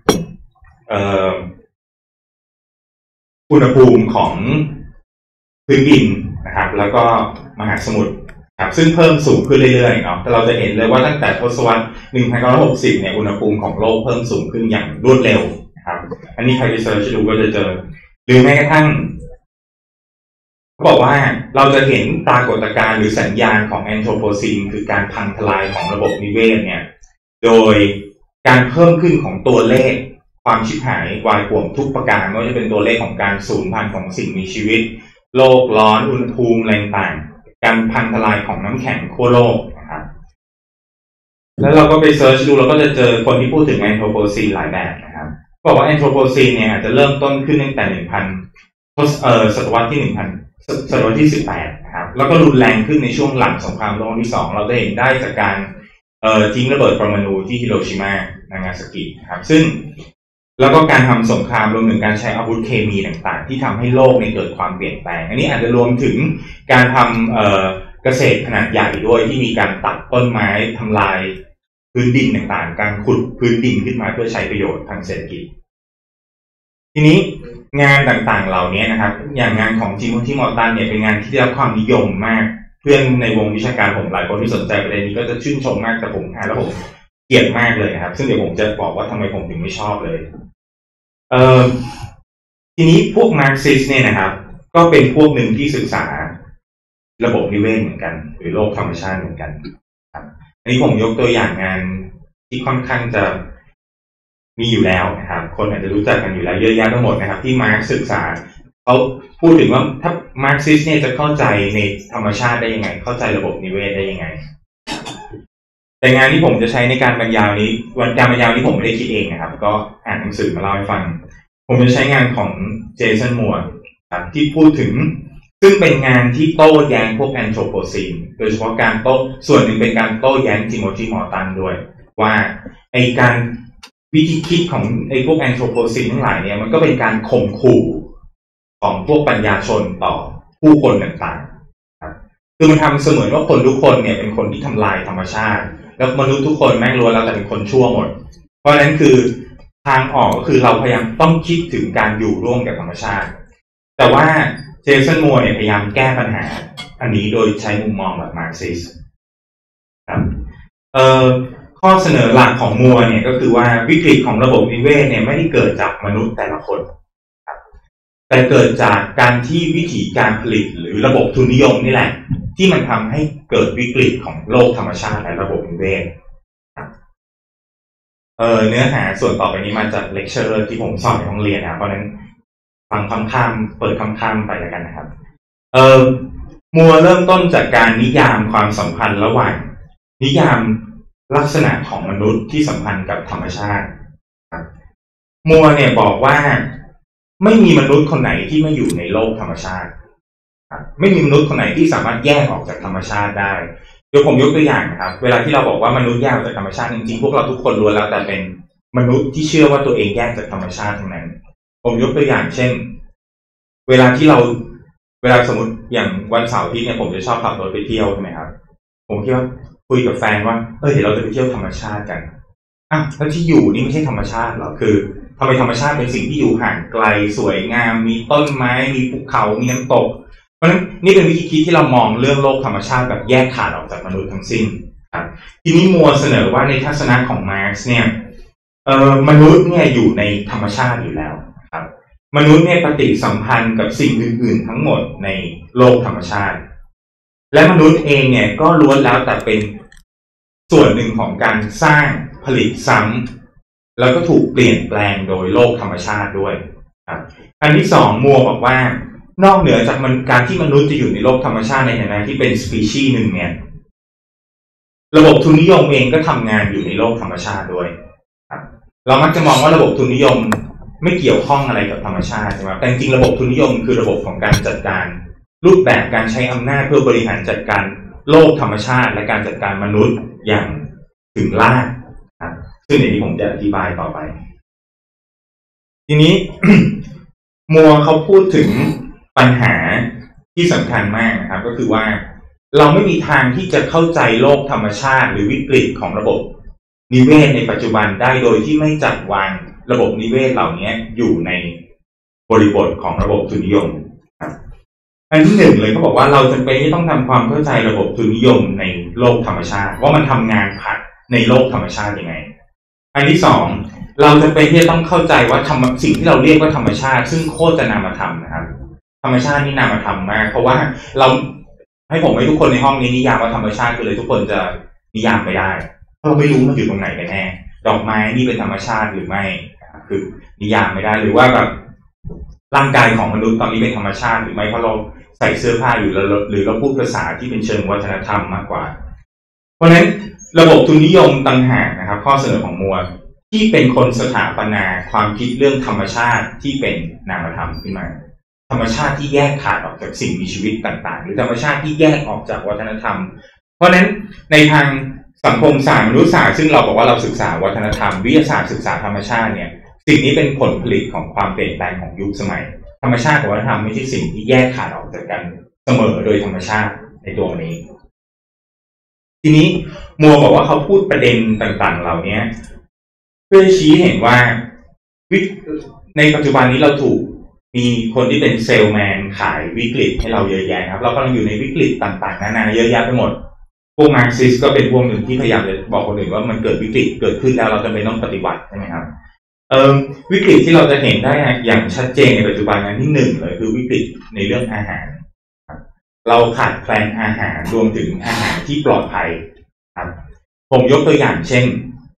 อุณหภูมิของพื้นดินนะครับแล้วก็มหาสมุทรครับซึ่งเพิ่มสูงขึ้นเรื่อยๆเนาะแต่เราจะเห็นเลยว่าตั้งแต่ทศวรรษ 1960 เนี่ยอุณหภูมิของโลกเพิ่มสูงขึ้นอย่างรวดเร็วนะครับอันนี้ใครไปเซิร์ชดูก็จะเจอหรือแม้กระทั่งเขาบอกว่าเราจะเห็นปรากฏการณ์หรือสัญญาณของแอนโทรโพซีนคือการพังทลายของระบบนิเวศเนี่ยโดยการเพิ่มขึ้นของตัวเลขความชิบหายวายป่วงทุกประการไม่ว่าจะเป็นตัวเลขของการสูญพันธุ์ของสิ่งมีชีวิตโลกร้อนอุณหภูมิอะไรต่างการพังทลายของน้ำแข็งขั้วโลกนะครับแล้วเราก็ไปเซิร์ชดูเราก็จะเจอคนที่พูดถึงแอนโทรโพซีนหลายแบบนะครับบอกว่าแอนโทรโพซีนเนี่ยอาจจะเริ่มต้นขึ้นตั้งแต่ศตวรรษที่ศตวรรษที่18นะครับแล้วก็รุนแรงขึ้นในช่วงหลังสงครามโลกที่2เราจะเห็นได้จากการทิ้งระเบิดปรมาณูที่ฮิโรชิมานางาซากิครับซึ่งแล้วก็การทำสงครามรวมถึงการใช้อาวุธเคมีต่างๆที่ทำให้โลกเกิดความเปลี่ยนแปลงอันนี้อาจจะรวมถึงการทำเกษตรขนาดใหญ่ด้วยที่มีการตัดต้นไม้ทำลายพื้นดินต่างๆการขุดพื้นดินขึ้นมาเพื่อใช้ประโยชน์ทางเศรษฐกิจทีนี้งานต่างๆเหล่านี้นะครับอย่างงานของทิโมธี มอร์ตันเนี่ยเป็นงานที่ได้รับความนิยมมากเพื่อนในวงวิชาการผมหลายคนที่สนใจประเด็นนี้ก็จะชื่นชมมากแต่ผมอ่านแล้วผมเกลียดมากเลยครับซึ่งเดี๋ยวผมจะบอกว่าทำไมผมถึงไม่ชอบเลยทีนี้พวกมาร์กซิสเนี่ยนะครับก็เป็นพวกหนึ่งที่ศึกษาระบบนิเวศเหมือนกันหรือโลกธรรมชาติเหมือนกันครับอันนี้ผมยกตัวอย่างงานที่ค่อนข้างจะมีอยู่แล้วนะครับคนอาจจะรู้จักกันอยู่แล้วเยอะแยะทั้งหมดนะครับที่มาร์กศึกษาเขาพูดถึงว่าถ้ามาร์กซิสเนี่ยจะเข้าใจในธรรมชาติได้ยังไงเข้าใจระบบนิเวศได้ยังไงแต่งานที่ผมจะใช้ในการบรรยายนี้การบรรยายนี้ผมไม่ได้คิดเองนะครับก็อ่านหนังสือมาเล่าให้ฟังผมจะใช้งานของเจสัน มัวร์ครับที่พูดถึงซึ่งเป็นงานที่โต้แย้งพวกแอนโทรโพซีนโดยเฉพาะการโต้ส่วนหนึ่งเป็นการโต้แย้งทิโมธี มอร์ตันด้วยว่าไอการวิธีคิดของไอพวกแอนโทรโพซีนทั้งหลายเนี่ยมันก็เป็นการข่มขู่ของพวกปัญญาชนต่อผู้คนต่างๆครับคือมันทำเสมือนว่าคนทุกคนเนี่ยเป็นคนที่ทำลายธรรมชาติแล้วมนุษย์ทุกคนแม่งล้วนแล้วแต่เป็นคนชั่วหมดเพราะฉะนั้นคือทางออกก็คือเราพยายามต้องคิดถึงการอยู่ร่วมกับธรรมชาติแต่ว่าเจสัน มัวร์เนี่ยพยายามแก้ปัญหาอันนี้โดยใช้มุมมองแบบมาร์กซิสครับข้อเสนอหลักของมัวร์เนี่ยก็คือว่าวิกฤตของระบบนิเวศเนี่ยไม่ได้เกิดจากมนุษย์แต่ละคนครับแต่เกิดจากการที่วิธีการผลิตหรือระบบทุนนิยมนี่แหละที่มันทำให้เกิดวิกฤตของโลกธรรมชาติและระบบนิเวศเนื้อหาส่วนต่อไปนี้มาจากเลคเชอร์ที่ผมสอนในห้องเรียนนะเพราะนั้นฟังข้ามๆเปิดข้ามๆไปแล้วกันนะครับมัวร์เริ่มต้นจากการนิยามความสัมพันธ์ระหว่างนิยามลักษณะของมนุษย์ที่สัมพันธ์กับธรรมชาติครับมัวร์เนี่ยบอกว่าไม่มีมนุษย์คนไหนที่ไม่อยู่ในโลกธรรมชาติครับไม่มีมนุษย์คนไหนที่สามารถแยกออกจากธรรมชาติได้เดี๋ยวผมยกตัวอย่างนะครับเวลาที่เราบอกว่ามนุษย์แยกออกจากธรรมชาติจริงๆพวกเราทุกคนล้วนแล้วแต่เป็นมนุษย์ที่เชื่อว่าตัวเองแยกจากธรรมชาติทั้งนั้นผมยกตัวอย่างเช่นเวลาสมมติอย่างวันเสาร์ที่เนี่ยผมจะชอบขับรถไปเที่ยวใช่ไหมครับผมคิดว่าคุยกับแฟนว่าเดี๋ยวเราจะไปเที่ยวธรรมชาติกันแล้วที่อยู่นี่ไม่ใช่ธรรมชาติหรอคือทำไมธรรมชาติเป็นสิ่งที่อยู่ห่างไกลสวยงามมีต้นไม้มีภูเขามีน้ำตกเพราะฉะนั้นนี่เป็นวิธีคิดที่เรามองเรื่องโลกธรรมชาติแบบแยกขาดออกจากมนุษย์ทั้งสิ้นครับทีนี้มัวร์เสนอว่าในทัศนะของมาร์กซ์เนี่ยมนุษย์เนี่ยอยู่ในธรรมชาติอยู่แล้วครับมนุษย์เนี่ยปฏิสัมพันธ์กับสิ่งอื่นๆทั้งหมดในโลกธรรมชาติและมนุษย์เองเนี่ยก็ล้วนแล้วแต่เป็นส่วนหนึ่งของการสร้างผลิตซ้ำแล้วก็ถูกเปลี่ยนแปลงโดยโลกธรรมชาติด้วยครับอันที่สองมัวร์บอกว่านอกเหนือจากการที่มนุษย์จะอยู่ในโลกธรรมชาติในฐานะที่เป็นสปีชีส์หนึ่งเนี่ยระบบทุนนิยมเองก็ทำงานอยู่ในโลกธรรมชาติด้วยครับเรามักจะมองว่าระบบทุนนิยมไม่เกี่ยวข้องอะไรกับธรรมชาติใช่ไหมแต่จริงๆระบบทุนนิยมคือระบบของการจัดการรูปแบบการใช้อำนาจเพื่อบริหารจัดการโลกธรรมชาติและการจัดการมนุษย์อย่างถึงรากครับซึ่งในนี้ผมจะอธิบายต่อไปทีนี้ มัวร์เขาพูดถึงปัญหาที่สำคัญมากนะครับก็คือว่าเราไม่มีทางที่จะเข้าใจโลกธรรมชาติหรือวิกฤตของระบบนิเวศในปัจจุบันได้โดยที่ไม่จัดวางระบบนิเวศเหล่านี้อยู่ในบริบทของระบบทุนนิยมครับอันที่หนึ่งเลยเขาบอกว่าเราจำเป็นที่ต้องทำความเข้าใจระบบทุนนิยมในโลกธรรมชาติว่ามันทำงานผ่านในโลกธรรมชาติยังไงอันที่สองเราจำเป็นที่จะต้องเข้าใจว่าสิ่งที่เราเรียกว่าธรรมชาติซึ่งโคตรจะนามธรรมนะครับธรรมชาตินี่นามธรรมมากเพราะว่าเราให้ทุกคนในห้องนี้นิยามว่าธรรมชาติคือเลยทุกคนจะนิยามไม่ได้เพราะเราไม่รู้มันอยู่ตรงไหนกันแน่ดอกไม้นี่เป็นธรรมชาติหรือไม่คือนิยามไม่ได้หรือว่าแบบร่างกายของมนุษย์ตอนนี้เป็นธรรมชาติหรือไม่เพราะเราใส่เสื้อผ้าอยู่หรือเราพูดภาษาที่เป็นเชิงวัฒนธรรมมากกว่าเพราะฉะนั้นระบบทุนนิยมต่างหากนะครับข้อเสนอของมัวร์ที่เป็นคนสถาปนาความคิดเรื่องธรรมชาติที่เป็นนามธรรมขึ้นมาธธรรมชาติที่แยกขาดออกจากสิ่งมีชีวิตต่างๆหรือธรรมชาติที่แยกออกจากวัฒนธรรมเพราะฉะนั้นในทางสังคมศาสตร์มนุษยศาสตร์ซึ่งเราบอกว่าเราศึกษาวัฒนธรรมวิทยาศาสตร์ศึกษาธรรมชาติเนี่ยสิ่งนี้เป็นผลผลิตของความเปลี่ยนแปลงของยุคสมัยธรรมชาติกับวัฒนธรรมไม่ใช่สิ่งที่แยกขาดออกจากกันเสมอโดยธรรมชาติในตัวนี้ทีนี้มัวบอกว่าเขาพูดประเด็นต่างๆเหล่านี้เพื่อชี้เห็นว่าในปัจจุบันนี้เราถูกมีคนที่เป็นเซลแมนขายวิกฤตให้เราเยอะแยะครับเรากำลังอยู่ในวิกฤตต่างๆนานาเยอะแยะไปหมดพวกมาร์กซิสก็เป็นพวกหนึ่งที่พยายามจะบอกคนอื่นว่ามันเกิดวิกฤตเกิดขึ้นแล้วเราจำเป็นต้องปฏิบัติใช่ไหมครับวิกฤตที่เราจะเห็นได้อย่างชัดเจนในปัจจุบันนั้นที่หนึ่งเลยคือวิกฤตในเรื่องอาหารเราขาดแคลนอาหารรวมถึงอาหารที่ปลอดภัยครับผมยกตัวอย่างเช่น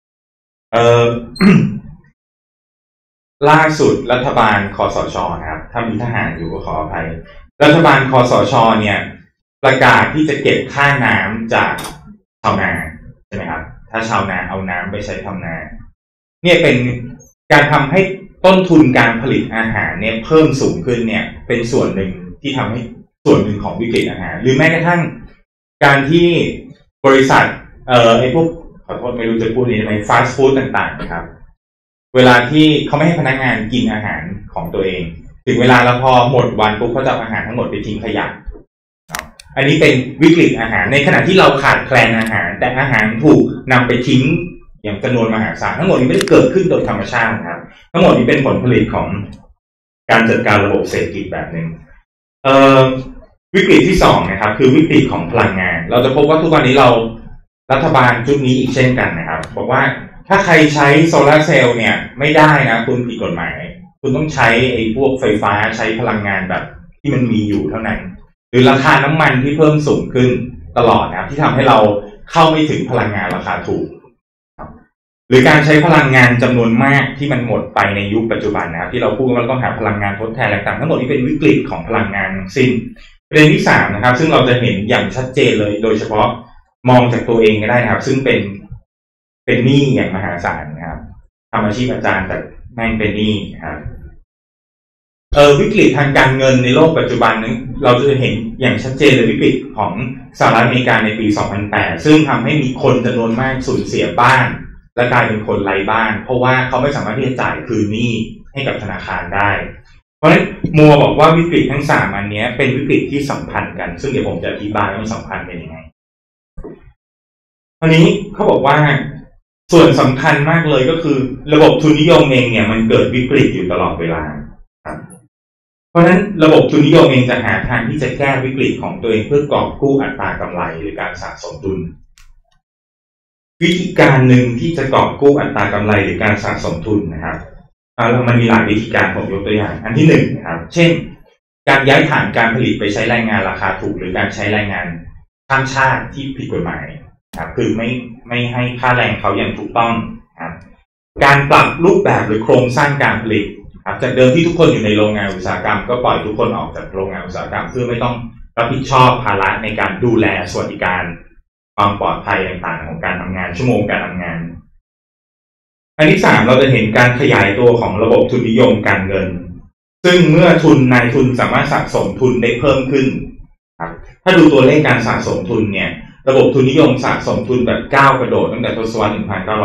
ล่าสุดรัฐบาลคสช.นะครับถ้ามีทหารอยู่ก็ขออภัยรัฐบาลคสช.เนี่ยประกาศที่จะเก็บค่าน้ำจากชาวนาใช่ไหมครับถ้าชาวนาเอาน้ำไปใช้ทำนาเนี่ยเป็นการทำให้ต้นทุนการผลิตอาหารเนี่ยเพิ่มสูงขึ้นเนี่ยเป็นส่วนหนึ่งที่ทำให้ส่วนหนึ่งของวิกฤตอาหารหรือแม้กระทั่งการที่บริษัทไอ้พวกขอโทษไม่รู้จะพูดนี้ไหมฟาสต์ฟู้ดต่างๆนะครับเวลาที่เขาไม่ให้พนักงานกินอาหารของตัวเองถึงเวลาแล้วพอหมดวันปุ๊บเขาจะเอาอาหารทั้งหมดไปทิ้งขยะอันนี้เป็นวิกฤตอาหารในขณะที่เราขาดแคลนอาหารแต่อาหารถูกนำไปทิ้งอย่างจำนวนมหาศาลทั้งหมดนี้ไม่ได้เกิดขึ้นโดยธรรมชาตินะครับทั้งหมดนี้เป็นผลผลิตของการจัดการระบบเศรษฐกิจแบบนึงวิกฤตที่สองนะครับคือวิกฤตของพลังงานเราจะพบว่าทุกวันนี้เรารัฐบาลชุดนี้อีกเช่นกันนะครับบอกว่าถ้าใครใช้โซลาร์เซลล์เนี่ยไม่ได้นะคุณผิดกฎหมายคุณต้องใช้ไอ้พวกไฟฟ้าใช้พลังงานแบบที่มันมีอยู่เท่านั้นหรือราคาน้ำมันที่เพิ่มสูงขึ้นตลอดนะครับที่ทำให้เราเข้าไม่ถึงพลังงานราคาถูกหรือการใช้พลังงานจำนวนมากที่มันหมดไปในยุคปัจจุบันนะครับที่เราพูดว่าเราต้องหาพลังงานทดแทนอะไรต่างทั้งหมดนี้เป็นวิกฤตของพลังงานทั้งสิ้นประเด็นที่สามนะครับซึ่งเราจะเห็นอย่างชัดเจนเลยโดยเฉพาะมองจากตัวเองก็ได้นะครับซึ่งเป็นหนี้อย่างมหาศาลนะครับทำอาชีพอาจารย์แต่แม่งเป็นหนี้ครับวิกฤตทางการเงินในโลกปัจจุบันนั้นเราจะเห็นอย่างชัดเจนเลยวิกฤตของสหรัฐอเมริกาในปี 2008 ซึ่งทำให้มีคนจำนวนมากสูญเสียบ้านและกลายเป็นคนไร้บ้านเพราะว่าเขาไม่สามารถที่จะจ่ายคืนหนี้ให้กับธนาคารได้เพราะฉะนั้นมัวบอกว่าวิกฤตทั้ง3อันนี้เป็นวิกฤตที่สัมพันธ์กันซึ่งเดี๋ยวผมจะอธิบายว่ามันสัมพันธ์เป็นยังไงอันนี้เขาบอกว่าส่วนสำคัญมากเลยก็คือระบบทุนนิยมเองเนี่ยมันเกิดวิกฤตอยู่ตลอดเวลาครับเพราะฉะนั้นระบบทุนนิยมเองจะหาทางที่จะแก้วิกฤตของตัวเองเพื่อกอบกู้อัตรากำไรหรือการสะสมทุนวิธีการหนึ่งที่จะกอบกู้อัตรากำไรหรือการสะสมทุนนะครับมันมีหลายวิธีการผมยกตัวอย่างอันที่หนึ่งนะครับเช่นการย้ายฐานการผลิตไปใช้แรงงานราคาถูกหรือการใช้แรงงานข้ามชาติที่ผิดกฎหมายครับคือไม่ให้ค่าแรงเขาอย่างถูกต้องครับการปรับรูปแบบหรือโครงสร้างการผลิตครับจากเดิมที่ทุกคนอยู่ในโรงงานอุตสาหกรรมก็ปล่อยทุกคนออกจากโรงงานอุตสาหกรรมเพื่อไม่ต้องรับผิดชอบภาระในการดูแลสวัสดิการความปลอดภัยต่างๆของการทำงานชั่วโมงการทำงานอันที่สามเราจะเห็นการขยายตัวของระบบทุนนิยมการเงินซึ่งเมื่อนายทุนสามารถสะสมทุนได้เพิ่มขึ้นครับถ้าดูตัวเลขการสะสมทุนเนี่ยระบบทุนนิยมสะสมทุนแบบก้าวกระโดดตั้งแต่ทศวรรษ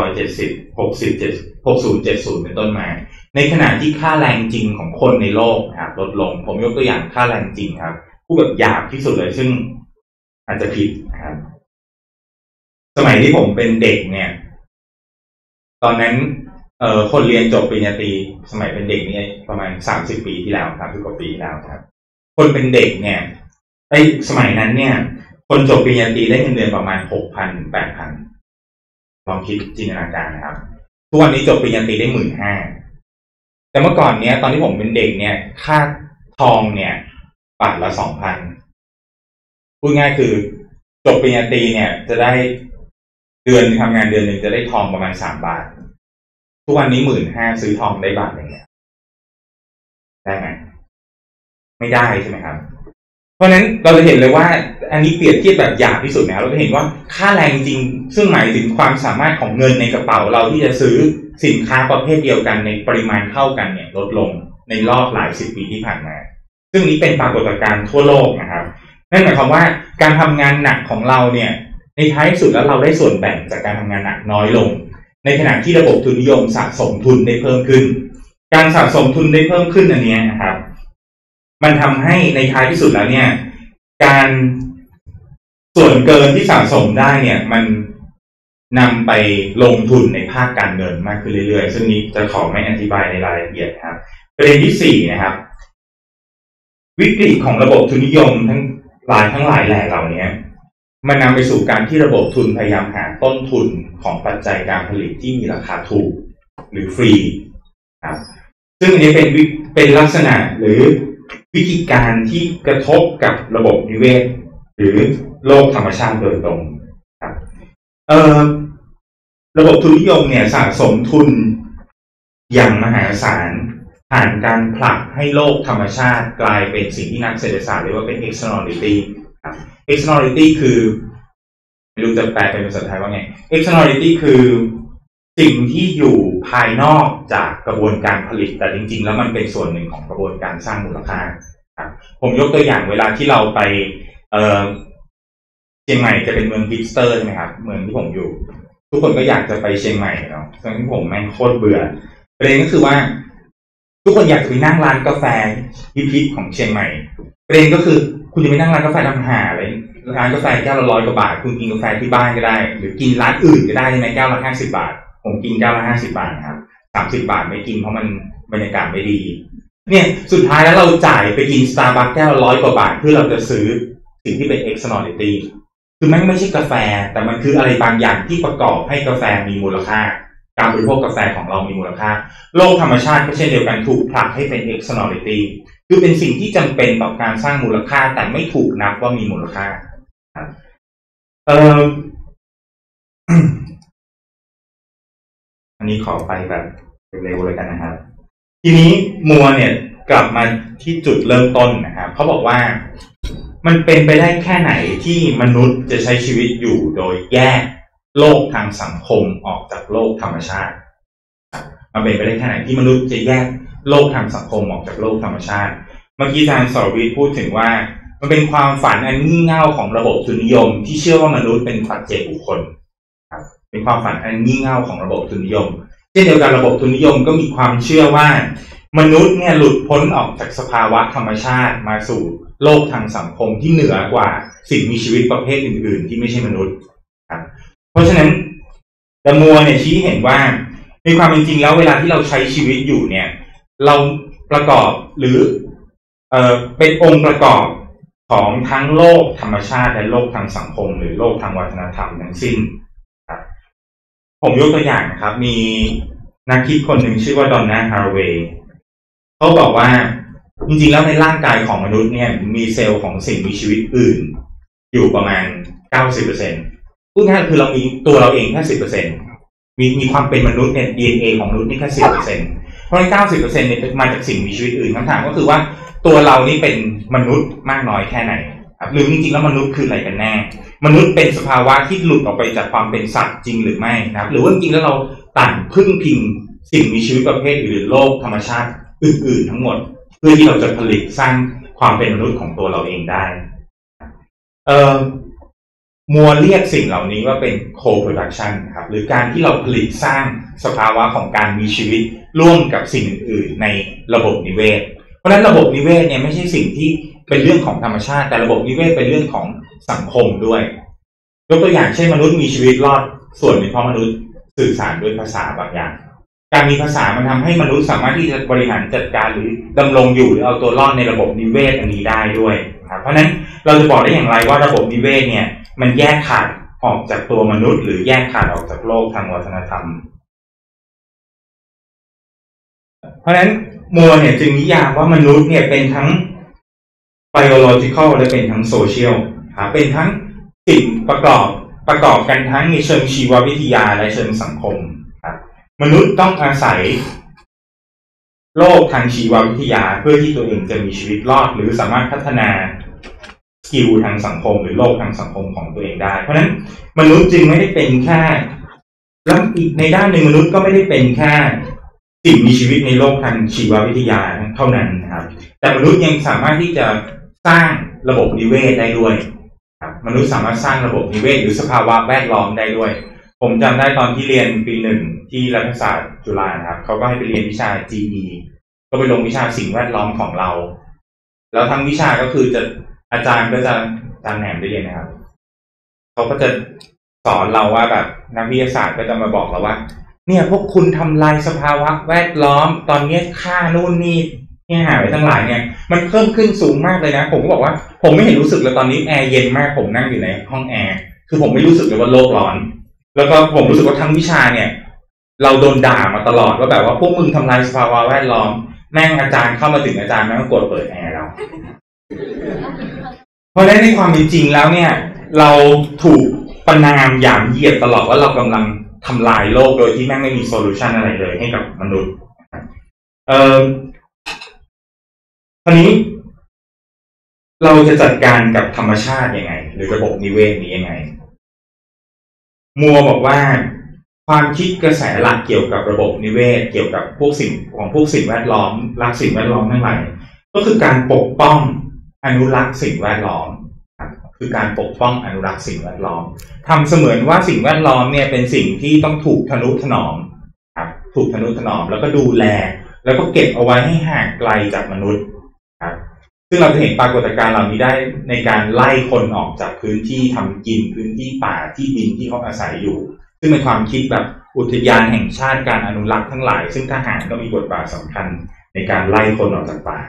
1970 60 70 เป็นต้นมาในขณะที่ค่าแรงจริงของคนในโลกครับลดลงผมยกตัวอย่างค่าแรงจริงครับพูดแบบหยาบที่สุดเลยซึ่งอาจจะผิดนะครับสมัยที่ผมเป็นเด็กเนี่ยตอนนั้นคนเรียนจบปริญญาตรีสมัยเป็นเด็กนี่ประมาณ30 ปีที่แล้ว30 กว่าปีแล้วครับคนเป็นเด็กเนี่ยสมัยนั้นเนี่ยคนจบปริญญาตรีได้เงินเดือนประมาณ 6,000 ถึง 8,000 ลองคิดจินตนาการนะครับทุกวันนี้จบปริญญาตรีได้ 15,000 แต่เมื่อก่อนเนี้ยตอนที่ผมเป็นเด็กเนี่ยค่าทองเนี่ยบาทละ 2,000 พูดง่ายคือจบปริญญาตรีเนี่ยจะได้เดือนทำงานเดือนหนึ่งจะได้ทองประมาณ3 บาททุกวันนี้ 15,000 ซื้อทองได้บาทนึงเนี่ยได้ไหมไม่ได้ใช่ไหมครับเพราะฉะนั้นเราจะเห็นเลยว่าอันนี้เปรียบเทียบแบบหยาบที่สุดนะเราจะเห็นว่าค่าแรงจริงซึ่งหมายถึงความสามารถของเงินในกระเป๋าเราที่จะซื้อสินค้าประเภทเดียวกันในปริมาณเท่ากันเนี่ยลดลงในรอบหลาย10 ปีที่ผ่านมาซึ่งนี้เป็นปรากฏการณ์ทั่วโลกนะครับนั่นหมายความว่าการทำงานหนักของเราเนี่ยในท้ายสุดแล้วเราได้ส่วนแบ่งจากการทำงานหนักน้อยลงในขณะที่ระบบทุนนิยมสะสมทุนได้เพิ่มขึ้นการสะสมทุนได้เพิ่มขึ้นอันนี้นะครับมันทำให้ในท้ายที่สุดแล้วเนี่ยการส่วนเกินที่สะสมได้เนี่ยมันนำไปลงทุนในภาคการเงินมากขึ้นเรื่อยๆซึ่งนี้จะขอไม่อธิบายในรายละเอียดครับประเด็นที่4นะครับวิกฤตของระบบทุนนิยมทั้งหลายแหล่เหล่านี้มันนำไปสู่การที่ระบบทุนพยายามหาต้นทุนของปัจจัยการผลิตที่มีราคาถูกหรือฟรีครับซึ่งอันนี้เป็นลักษณะหรือวิธีการที่กระทบกับระบบนิเวศหรือโลกธรรมชาติโดยตรงครับระบบทุนนิยมเนี่ยสะสมทุนอย่างมหาศาลผ่านการผลักให้โลกธรรมชาติกลายเป็นสิ่งที่นักเศรษฐศาสตร์เรียกว่าเป็น externality ครับ externality คือไม่รู้จะแปลเป็นภาษาไทยว่าไง externality คือสิ่งที่อยู่ภายนอกจากกระบวนการผลิตแต่จริงๆแล้วมันเป็นส่วนหนึ่งของกระบวนการสร้างมูลค่าครับผมยกตัวอย่างเวลาที่เราไปเชียงใหม่จะเป็นเมืองฮิปสเตอร์ใช่ไหมครับเมืองที่ผมอยู่ทุกคนก็อยากจะไปเชียงใหม่เนาะซึ่งผมแม่งโคตรเบื่อประเด็นก็คือว่าทุกคนอยากจะไปนั่งร้านกาแฟฮิปของเชียงใหม่ประเด็นก็คือคุณจะไปนั่งร้านกาแฟทำหาอะไรร้านกาแฟแก้วละ100 กว่าบาทคุณกินกาแฟที่บ้านก็ได้หรือกินร้านอื่นก็ได้ใช่ไหมแก้วละ50 บาทผมกินแก้วละ50 บาทนะครับ30 บาทไม่กินเพราะมันบรรยากาศไม่ดีเนี่ยสุดท้ายแล้วเราจ่ายไปกิน Starbucks แก้วละ100 กว่าบาทเพื่อเราจะซื้อสิ่งที่เป็น externality คือแม่งไม่ใช่กาแฟแต่มันคืออะไรบางอย่างที่ประกอบให้กาแฟมีมูลค่าการบริโภคกาแฟของเรามีมูลค่าโลกธรรมชาติก็เช่นเดียวกันถูกผลักให้เป็น externality คือเป็นสิ่งที่จำเป็นต่อการสร้างมูลค่าแต่ไม่ถูกนับว่ามีมูลค่าอันนี้ขอไปแบบเร็วๆเลยกันนะครับทีนี้มัวเนี่ยกลับมาที่จุดเริ่มต้นนะครับเขาบอกว่ามันเป็นไปได้แค่ไหนที่มนุษย์จะใช้ชีวิตอยู่โดยแยกโลกทางสังคมออกจากโลกธรรมชาติมันเป็นไปได้แค่ไหนที่มนุษย์จะแยกโลกทางสังคมออกจากโลกธรรมชาติเมื่อกี้อาจารย์สรวิทย์พูดถึงว่ามันเป็นความฝันอันงี่เง่าของระบบทุนนิยมที่เชื่อว่ามนุษย์เป็นปัจเจกบุคคลครับเป็นความฝันอันงี่เง่าของระบบทุนนิยมเช่นเดียวกันระบบทุนนิยมก็มีความเชื่อว่ามนุษย์เนี่ยหลุดพ้นออกจากสภาวะธรรมชาติมาสู่โลกทางสังคมที่เหนือกว่าสิ่งมีชีวิตประเภทอื่นๆที่ไม่ใช่มนุษย์ครับเพราะฉะนั้นดัมมัวเนี่ยชี้เห็นว่าในความเป็นจริงแล้วเวลาที่เราใช้ชีวิตอยู่เนี่ยเราประกอบหรือเป็นองค์ประกอบของทั้งโลกธรรมชาติและโลกทางสังคมหรือโลกทางวัฒนธรรมทั้งสิ้นครับผมยกตัวอย่างนะครับมีนักคิดคนหนึ่งชื่อว่าดอนน่าฮาร์เวย์เขาบอกว่าจริงๆแล้วในร่างกายของมนุษย์เนี่ยมีเซลล์ของสิ่งมีชีวิตอื่นอยู่ประมาณ 90% พูดง่ายๆคือเรามีตัวเราเองแค่ 10% มีความเป็นมนุษย์เนี่ย DNA ของมนุษย์นี่แค่ 10% เพราะฉะนั้น 90% เนี่ยมาจากสิ่งมีชีวิตอื่นคำถามก็คือว่าตัวเรานี่เป็นมนุษย์มากน้อยแค่ไหนครับหรือจริงๆแล้วมนุษย์คืออะไรกันแน่มนุษย์เป็นสภาวะที่หลุดออกไปจากความเป็นสัตว์จริงหรือไม่นะครับหรือว่าจริงๆแล้วเราต่างพึ่งพิงสิ่งมีชีวิตประเภทอื่นโลกธรรมชาติอื่นๆทั้งหมดเพื่อที่เราจะผลิตสร้างความเป็นมนุษย์ของตัวเราเองได้มัวเรียกสิ่งเหล่านี้ว่าเป็น co-production ครับหรือการที่เราผลิตสร้างสภาวะของการมีชีวิตร่วมกับสิ่งอื่นๆในระบบนิเวศเพราะฉะนั้นระบบนิเวศเนี่ยไม่ใช่สิ่งที่เป็นเรื่องของธรรมชาติแต่ระบบนิเวศเป็นเรื่องของสังคมด้วยยกตัวอย่างเช่นมนุษย์มีชีวิตรอดส่วนหนึ่งเพราะมนุษย์สื่อสารด้วยภาษาบางอย่างการมีภาษามันทำให้มนุษย์สามารถที่จะบริหารจัดการหรือดำรงอยู่หรือเอาตัวรอดในระบบนิเวศอันนี้ได้ด้วยครับเพราะฉะนั้นเราจะบอกได้อย่างไรว่าระบบนิเวศเนี่ยมันแยกขาดออกจากตัวมนุษย์หรือแยกขาดออกจากโลกทางวัฒนธรรมเพราะฉะนั้นมัวเนี่ยจึงนิยามว่ามนุษย์เนี่ยเป็นทั้ง biological และเป็นทั้ง social ครับเป็นทั้งสิ่งประกอบกันทั้งในเชิงชีววิทยาและเชิงสังคมครับมนุษย์ต้องอาศัยโลกทางชีววิทยาเพื่อที่ตัวเองจะมีชีวิตรอดหรือสามารถพัฒนาสกิลทางสังคมหรือโลกทางสังคมของตัวเองได้เพราะฉะนั้นมนุษย์จึงไม่ได้เป็นแค่แล้วอีกในด้านหนึ่งมนุษย์ก็ไม่ได้เป็นแค่สิ่งมีชีวิตในโลกทางชีววิทยาเท่านั้นนะครับแต่มนุษย์ยังสามารถที่จะสร้างระบบนิเวศได้ด้วยครับมนุษย์สามารถสร้างระบบนิเวศหรือสภาวะแวดล้อมได้ด้วยผมจำได้ตอนที่เรียนปี 1ที่รัฐศาสตร์จุฬาครับเขาก็ให้ไปเรียนวิชา GE ก็ไปลงวิชาสิ่งแวดล้อมของเราแล้วทั้งวิชาก็คือจะอาจารย์ก็จะอาจารย์แหนมได้เรียนนะครับเขาก็จะสอนเราว่าแบบนักวิทยาศาสตร์ก็จะมาบอกเราว่าเนี่ยพวกคุณทำลายสภาวะแวดล้อมตอนนี้ค่านู่นนี่เนี่ยหายไปทั้งหลายเนี่ยมันเพิ่มขึ้นสูงมากเลยนะผมก็บอกว่าผมไม่เห็นรู้สึกเลยตอนนี้แอร์เย็นมากผมนั่งอยู่ในห้องแอร์คือผมไม่รู้สึกเลยว่าโลกร้อนแล้วก็ผมรู้สึกว่าทั้งวิชาเนี่ยเราโดนด่ามาตลอดว่าแบบว่าพวกมึงทำลายสภาวะแวดล้อมแม่งอาจารย์เข้ามาถึงอาจารย์แม่งก็กดเปิดแอร์เราเพราะฉะนั้นในความเป็นจริงแล้วเนี่ยเราถูกประณามหยามเหยียดตลอดว่าเรากำลังทำลายโลกโดยที่แม่งไม่มีโซลูชันอะไรเลยให้กับมนุษย์คราวนี้เราจะจัดการกับธรรมชาติยังไงหรือระบบนิเวศนี้ยังไงมัวบอกว่าความคิดกระแสหลักเกี่ยวกับระบบนิเวศเกี่ยวกับพวกสิ่งแวดล้อมรักสิ่งแวดล้อมทั้งหลายก็คือการปกป้องอนุรักษ์สิ่งแวดล้อมคือการปกป้องอนุรักษ์สิ่งแวดล้อมทำเสมือนว่าสิ่งแวดล้อมเนี่ยเป็นสิ่งที่ต้องถูกทนุถนอมครับถูกทนุถนอมแล้วก็ดูแลแล้วก็เก็บเอาไว้ให้ห่างไกลจากมนุษย์ครับซึ่งเราจะเห็นปรากฏการณ์เหล่านี้ได้ในการไล่คนออกจากพื้นที่ทำกินพื้นที่ป่าที่ดินที่เขาอาศัยอยู่ซึ่งเป็นความคิดแบบอุทยานแห่งชาติการอนุรักษ์ทั้งหลายซึ่งทหารก็มีบทบาทสำคัญในการไล่คนออกจากป่า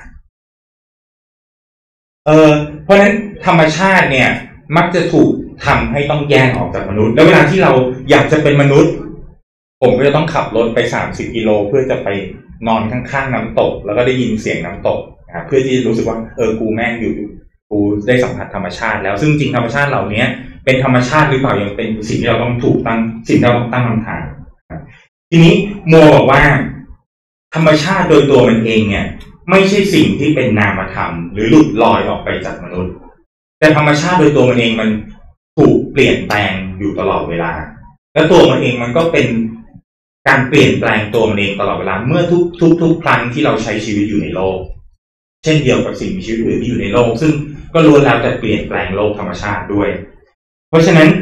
เพราะฉะนั้นธรรมชาติเนี่ยมักจะถูกทำให้ต้องแยกออกจากมนุษย์แล้วเวลาที่เราอยากจะเป็นมนุษย์ผมก็จะต้องขับรถไป30 กิโลเพื่อจะไปนอนข้างๆน้ำตกแล้วก็ได้ยินเสียงน้ำตกเพื่อที่จะรู้สึกว่ากูแม่งอยู่กูได้สัมผัสธรรมชาติแล้วซึ่งจริงธรรมชาติเหล่านี้เป็นธรรมชาติหรือเปล่ายังเป็นสิ่งที่เราต้องสิ่งที่เราต้องตั้งคำถามทีนี้มัวบอกว่าธรรมชาติโดยตัวมันเองเนี่ยไม่ใช่สิ่งที่เป็นนามธรรมหรือหลุดลอยออกไปจากมนุษย์แต่ธรรมชาติโดยตัวมันเองมันถูกเปลี่ยนแปลงอยู่ตลอดเวลาและตัวมันเองมันก็เป็นการเปลี่ยนแปลงตัวมันเองตลอดเวลาเมื่อทุกครั้งที่เราใช้ชีวิตอยู่ในโลกเช่นเดียวกับสิ่งมีชีวิตอื่นที่อยู่ในโลกซึ่งก็ล้วนแล้วแต่เปลี่ยนแปลงโลกธรรมชาติด้วยเพราะฉะนั้น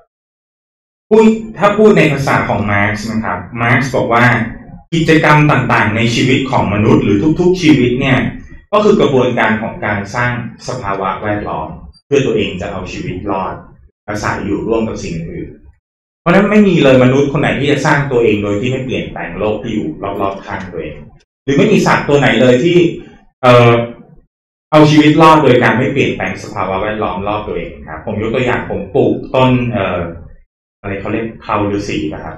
ถ้าพูดในภาษาของมาร์กซ์นะครับมาร์กซ์บอกว่ากิจกรรมต่างๆในชีวิตของมนุษย์หรือทุกๆชีวิตเนี่ยก็คือกระบวนการของการสร้างสภาวะแวดล้อมเพื่อตัวเองจะเอาชีวิตรอดอาศัยอยู่ร่วมกับสิ่งอื่นเพราะฉะนั้นไม่มีเลยมนุษย์คนไหนที่จะสร้างตัวเองโดยที่ไม่เปลี่ยนแปลงโลกที่อยู่รอบๆข้างตัวเองหรือไม่มีสัตว์ตัวไหนเลยที่เอาชีวิตรอดโดยการไม่เปลี่ยนแปลงสภาวะแวดล้อมรอบตัวเองครับผมยกตัวอย่างผมปลูกต้นอะไรเขาเรียกเคราฤาษีนะครับ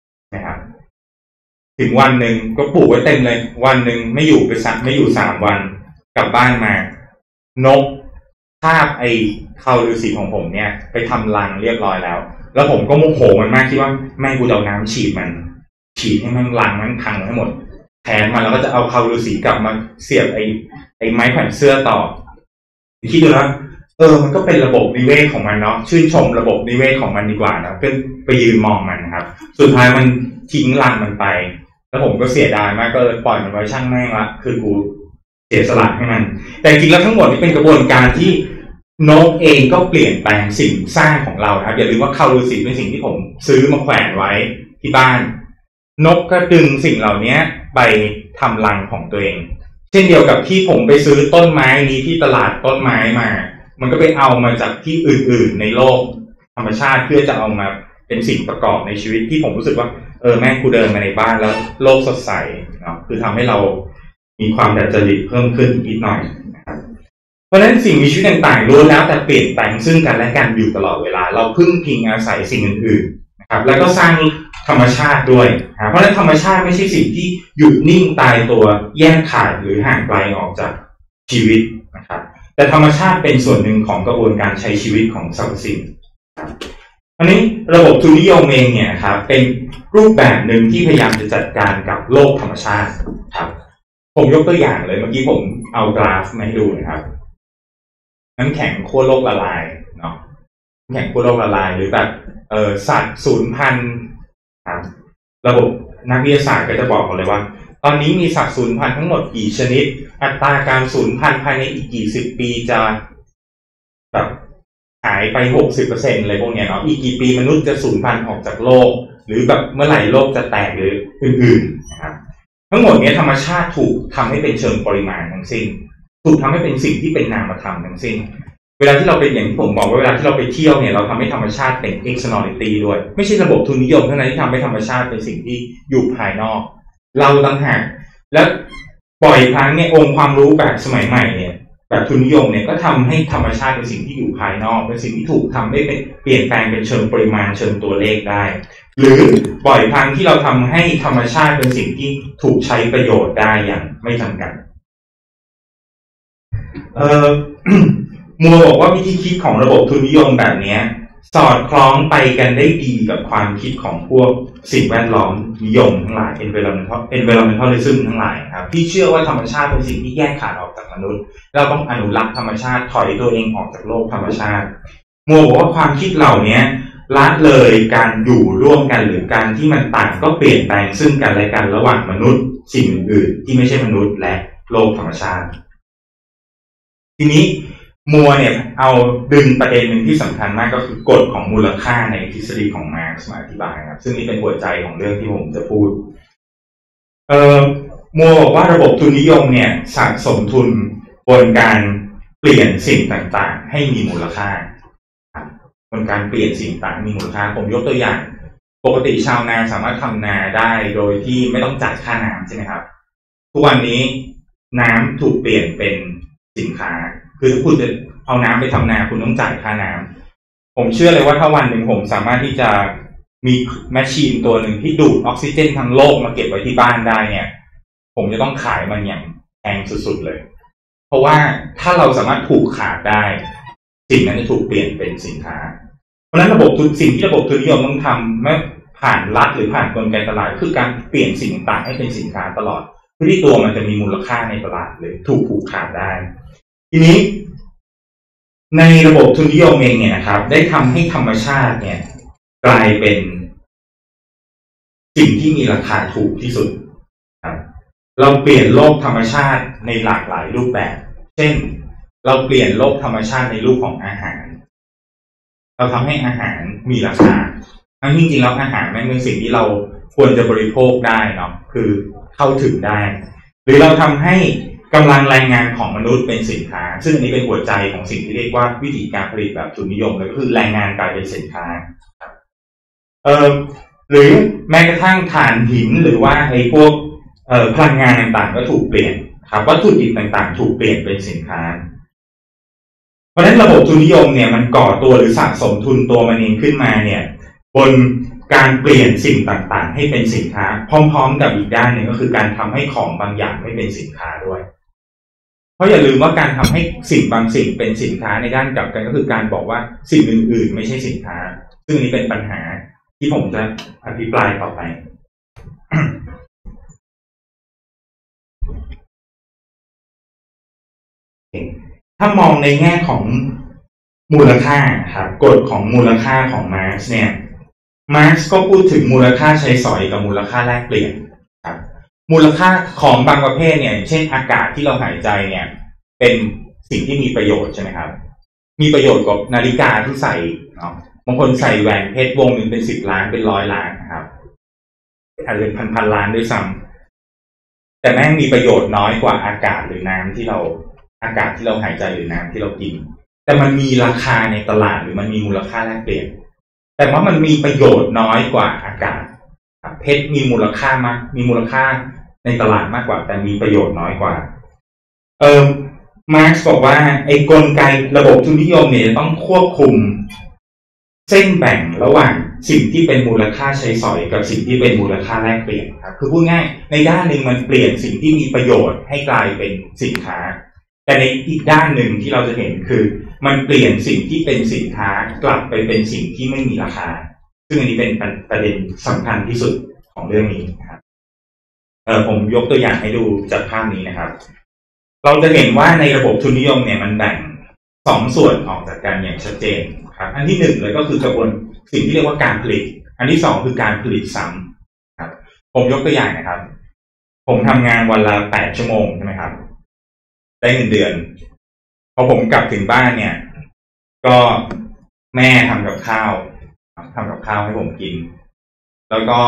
ถึงวันหนึ่งก็ปลูกไว้เต็มเลยวันหนึ่งไม่อยู่3 วันกลับบ้านมานกคาบไอ้เคราฤาษีของผมเนี่ยไปทำรังเรียบร้อยแล้วผมก็โมโหมันมากคิดว่าแม่งกูจะเอาน้ำฉีดให้มันรังมันพังให้หมดแทนมันแล้วก็จะเอาเคราฤาษีกลับมาเสียบไอ้ไม้แขวนเสื้อต่อคิดดูนะมันก็เป็นระบบนิเวศของมันเนาะชื่นชมระบบนิเวศของมันดีกว่านะเพื่อไปยืนมองมันนะครับสุดท้ายมันทิ้งรังมันไปแล้วผมก็เสียดายมากก็เลยปล่อยมันไว้ช่างแม่งละคือกูเสียสละให้มันแต่จริงแล้วทั้งหมดนี้เป็นกระบวนการที่นกเองก็เปลี่ยนแปลงสิ่งสร้างของเราครับอย่าลืมว่าเคราฤาษีเป็นสิ่งที่ผมซื้อมาแขวนไว้ที่บ้านนกก็ดึงสิ่งเหล่านี้ไปทำรังของตัวเองเช่นเดียวกับที่ผมไปซื้อต้นไม้นี้ที่ตลาดต้นไม้มามันก็ไปเอามาจากที่อื่นๆในโลกธรรมชาติเพื่อจะเอามาเป็นสิ่งประกอบในชีวิตที่ผมรู้สึกว่าแม่กูเดินมาในบ้านแล้วโลกสดใสเนาะคือทำให้เรามีความดัดจริตเพิ่มขึ้นนิดหน่อยนะครับเพราะฉะนั้นสิ่งมีชีวิตต่างๆล้วนแล้วแต่เปลี่ยนแปลงซึ่งกันและกันอยู่ตลอดเวลาเราพึ่งพิงอาศัยสิ่งอื่นๆนะครับแล้วก็สร้างธรรมชาติด้วยเพราะฉะนั้นธรรมชาติไม่ใช่สิ่งที่หยุดนิ่งตายตัวแยกขาดหรือห่างไกลออกจากชีวิตนะครับแต่ธรรมชาติเป็นส่วนหนึ่งของกระบวนการใช้ชีวิตของสรรพสิ่งอันนี้ระบบทุนนิยมเองเนี่ยครับเป็นรูปแบบหนึ่งที่พยายามจะจัดการกับโลกธรรมชาติครับผมยกตัวอย่างเลยเมื่อกี้ผมเอากราฟมาให้ดูนะครับน้ำแข็งขั้วโลกละลายเนาะน้ำแข็งขั้วโลกละลายหรือแบบสัตว์สูญพันธุ์ครับระบบนักวิทยาศาสตร์ก็จะบอกเลยว่าตอนนี้มีสัตว์สูญพันธุ์ทั้งหมดกี่ชนิดอัตราการสูญพันธุ์ภายในอีกกี่สิบปีจะแบบหายไป 60% เลยพวกเนี้ยเนาะอีกกี่ปีมนุษย์จะสูญพันธุ์ออกจากโลกหรือแบบเมื่อไหร่โลกจะแตกหรืออื่นๆนะครับทั้งหมดนี้ธรรมชาติถูกทำให้เป็นเชิงปริมาณทั้งสิ้นถูกทำให้เป็นสิ่งที่เป็นนามธรรมทั้งสิ้นเวลาที่เราเป็นอย่างที่ผมบอกว่าเวลาที่เราไปเที่ยวเนี่ยเราทำให้ธรรมชาติเป็น externality ด้วยไม่ใช่ระบบทุนนิยมเท่านั้นที่ทำให้ธรรมชาติเป็นสิ่งที่อยู่ภายนอกเราต่างหากและบ่อยครั้งเนี่ยองค์ความรู้แบบสมัยใหม่เนี่ยแบบทุนนิยมเนี่ยก็ทำให้ธรรมชาติเป็นสิ่งที่อยู่ภายนอกเป็นสิ่งที่ถูกทำให้เป็นเปลี่ยนแปลงเป็นเชิงปริมาณเชิงตัวเลขได้หรือบ่อยครั้งที่เราทำให้ธรรมชาติเป็นสิ่งที่ถูกใช้ประโยชน์ได้อย่างไม่จำกัดมัวบอกว่าวิธีคิดของระบบทุนนิยมแบบนี้สอดคล้องไปกันได้ดีกับความคิดของพวกสิ่งแวดล้อมนิยมทั้งหลาย environmentalism ทั้งหลายครับที่เชื่อว่าธรรมชาติเป็นสิ่งที่แยกขาดออกจากมนุษย์เราต้องอนุรักษ์ธรรมชาติถอยตัวเองออกจากโลกธรรมชาติมัวบอกว่าความคิดเหล่านี้ละเลยการอยู่ร่วมกันหรือการที่มันต่างก็เปลี่ยนแปลงซึ่งกันและกันระหว่างมนุษย์สิ่งอื่นๆที่ไม่ใช่มนุษย์และโลกธรรมชาติทีนี้มัวเนี่ยเอาดึงประเด็นหนึ่งที่สำคัญมากก็คือกฎของมูลค่าในทฤษฎีของมาร์กซ์มาอธิบายครับซึ่งนี่เป็นหัวใจของเรื่องที่ผมจะพูดมัวบอกว่าระบบทุนนิยมเนี่ยสะสมทุนบนการเปลี่ยนสิ่งต่างๆให้มีมูลค่าบนการเปลี่ยนสิ่งต่างมีมูลค่าผมยกตัวอย่างปกติชาวนาสามารถทำนาได้โดยที่ไม่ต้องจ่ายค่าน้ำใช่ไหมครับทุกวันนี้น้ำถูกเปลี่ยนเป็นสินค้าคือถ้าคุณจะเอาน้ำไปทำนาคุณต้องจ่ายค่าน้ำผมเชื่อเลยว่าถ้าวันหนึ่งผมสามารถที่จะมีแมชชีนตัวหนึ่งที่ดูดออกซิเจนทั้งโลกมาเก็บไว้ที่บ้านได้เนี่ยผมจะต้องขายมันอย่างแพงสุดๆเลยเพราะว่าถ้าเราสามารถผูกขาดได้สิ่งนั้นจะถูกเปลี่ยนเป็นสินค้าเพราะฉะนั้นสิ่งที่ระบบทุนนิยมต้องทำไม่ผ่านรัฐหรือผ่านกลไกตลาดคือการเปลี่ยนสิ่งต่างให้เป็นสินค้าตลอดเพื่อที่ตัวมันจะมีมูลค่าในตลาดเลยถูกผูกขาดได้ทีนี้ในระบบทุนนิยมเองเนี่ยนะครับได้ทำให้ธรรมชาติเนี่ยกลายเป็นสิ่งที่มีราคาถูกที่สุดครับเราเปลี่ยนโลกธรรมชาติในหลากหลายรูปแบบเช่นเราเปลี่ยนโลกธรรมชาติในรูปของอาหารเราทำให้อาหารมีราคาทั้งจริงๆแล้วอาหารมันเป็นสิ่งที่เราควรจะบริโภคได้เนาะคือเข้าถึงได้หรือเราทำให้กำลังแรงงานของมนุษย์เป็นสินค้าซึ่งอันนี้เป็นหัวใจของสิ่งที่เรียกว่าวิธีการผลิตแบบทุนนิยมเลยก็คือแรงงานกลายเป็นสินค้าหรือแม้กระทั่งถ่านหินหรือว่าไอ้พวกพลังงานต่างๆก็ถูกเปลี่ยนครับวัตถุดิบต่างๆถูกเปลี่ยนเป็นสินค้าเพราะฉะนั้นระบบทุนนิยมเนี่ยมันก่อตัวหรือสะสมทุนตัวมันเองขึ้นมาเนี่ยบนการเปลี่ยนสิ่งต่างๆให้เป็นสินค้าพร้อมๆกับอีกด้านหนึ่งก็คือการทำให้ของบางอย่างไม่เป็นสินค้าด้วยเพราะอย่าลืมว่าการทำให้สิ่งบางสิ่งเป็นสินค้าในด้านกลับกันก็คือการบอกว่าสิ่งอื่นๆไม่ใช่สินค้าซึ่งอันนี้เป็นปัญหาที่ผมจะอภิปรายต่อไป ถ้ามองในแง่ของมูลค่าครับกฎของมูลค่าของมาร์กซ์เนี่ยมาร์กซ์ก็พูดถึงมูลค่าใช้สอยกับมูลค่าแลกเปลี่ยนครับมูลค่าของบางประเภทเนี่ยเช่นอากาศที่เราหายใจเนี่ยเป็นสิ่งที่มีประโยชน์ใช่ไหมครับมีประโยชน์กับนาฬิกาที่ใส่เนาะบางคนใส่แหวนเพชรวงหนึ่งเป็น10 ล้านเป็น100 ล้านนะครับอาจจะเป็นพันล้านด้วยซ้ำแต่แม่งมีประโยชน์น้อยกว่าอากาศหรือน้ำที่เราอากาศที่เราหายใจหรือน้ำที่เรากินแต่มันมีราคาในตลาดหรือมันมีมูลค่าแลกเปลี่ยนแต่ว่ามันมีประโยชน์น้อยกว่าอากาศเพชรมีมูลค่ามากมีมูลค่าในตลาดมากกว่าแต่มีประโยชน์น้อยกว่ามาร์กซ์บอกว่าไอ้กลไกระบบทุนนิยมเนี่ยจะต้องควบคุมเส้นแบ่งระหว่างสิ่งที่เป็นมูลค่าใช้สอยกับสิ่งที่เป็นมูลค่าแลกเปลี่ยนครับคือพูดง่ายในด้านหนึ่งมันเปลี่ยนสิ่งที่มีประโยชน์ให้กลายเป็นสินค้าแต่ในอีกด้านหนึ่งที่เราจะเห็นคือมันเปลี่ยนสิ่งที่เป็นสินค้ากลับไปเป็นสิ่งที่ไม่มีราคาซึ่งอันนี้เป็นประเด็นสำคัญที่สุดของเรื่องนี้นะครับผมยกตัวอย่างให้ดูจากภาพนี้นะครับเราจะเห็นว่าในระบบทุนนิยมเนี่ยมันแบ่ง2 ส่วนออกจากกันอย่างชัดเจนครับอันที่1เลยก็คือกระบวนสิ่งที่เรียกว่าการผลิตอันที่2คือการผลิตซ้ำครับผมยกตัวอย่างนะครับผมทำงานวันละ8 ชั่วโมงใช่ไหมครับได้เงินเดือนพอผมกลับถึงบ้านเนี่ยก็แม่ทำกับข้าวให้ผมกินแล้วก็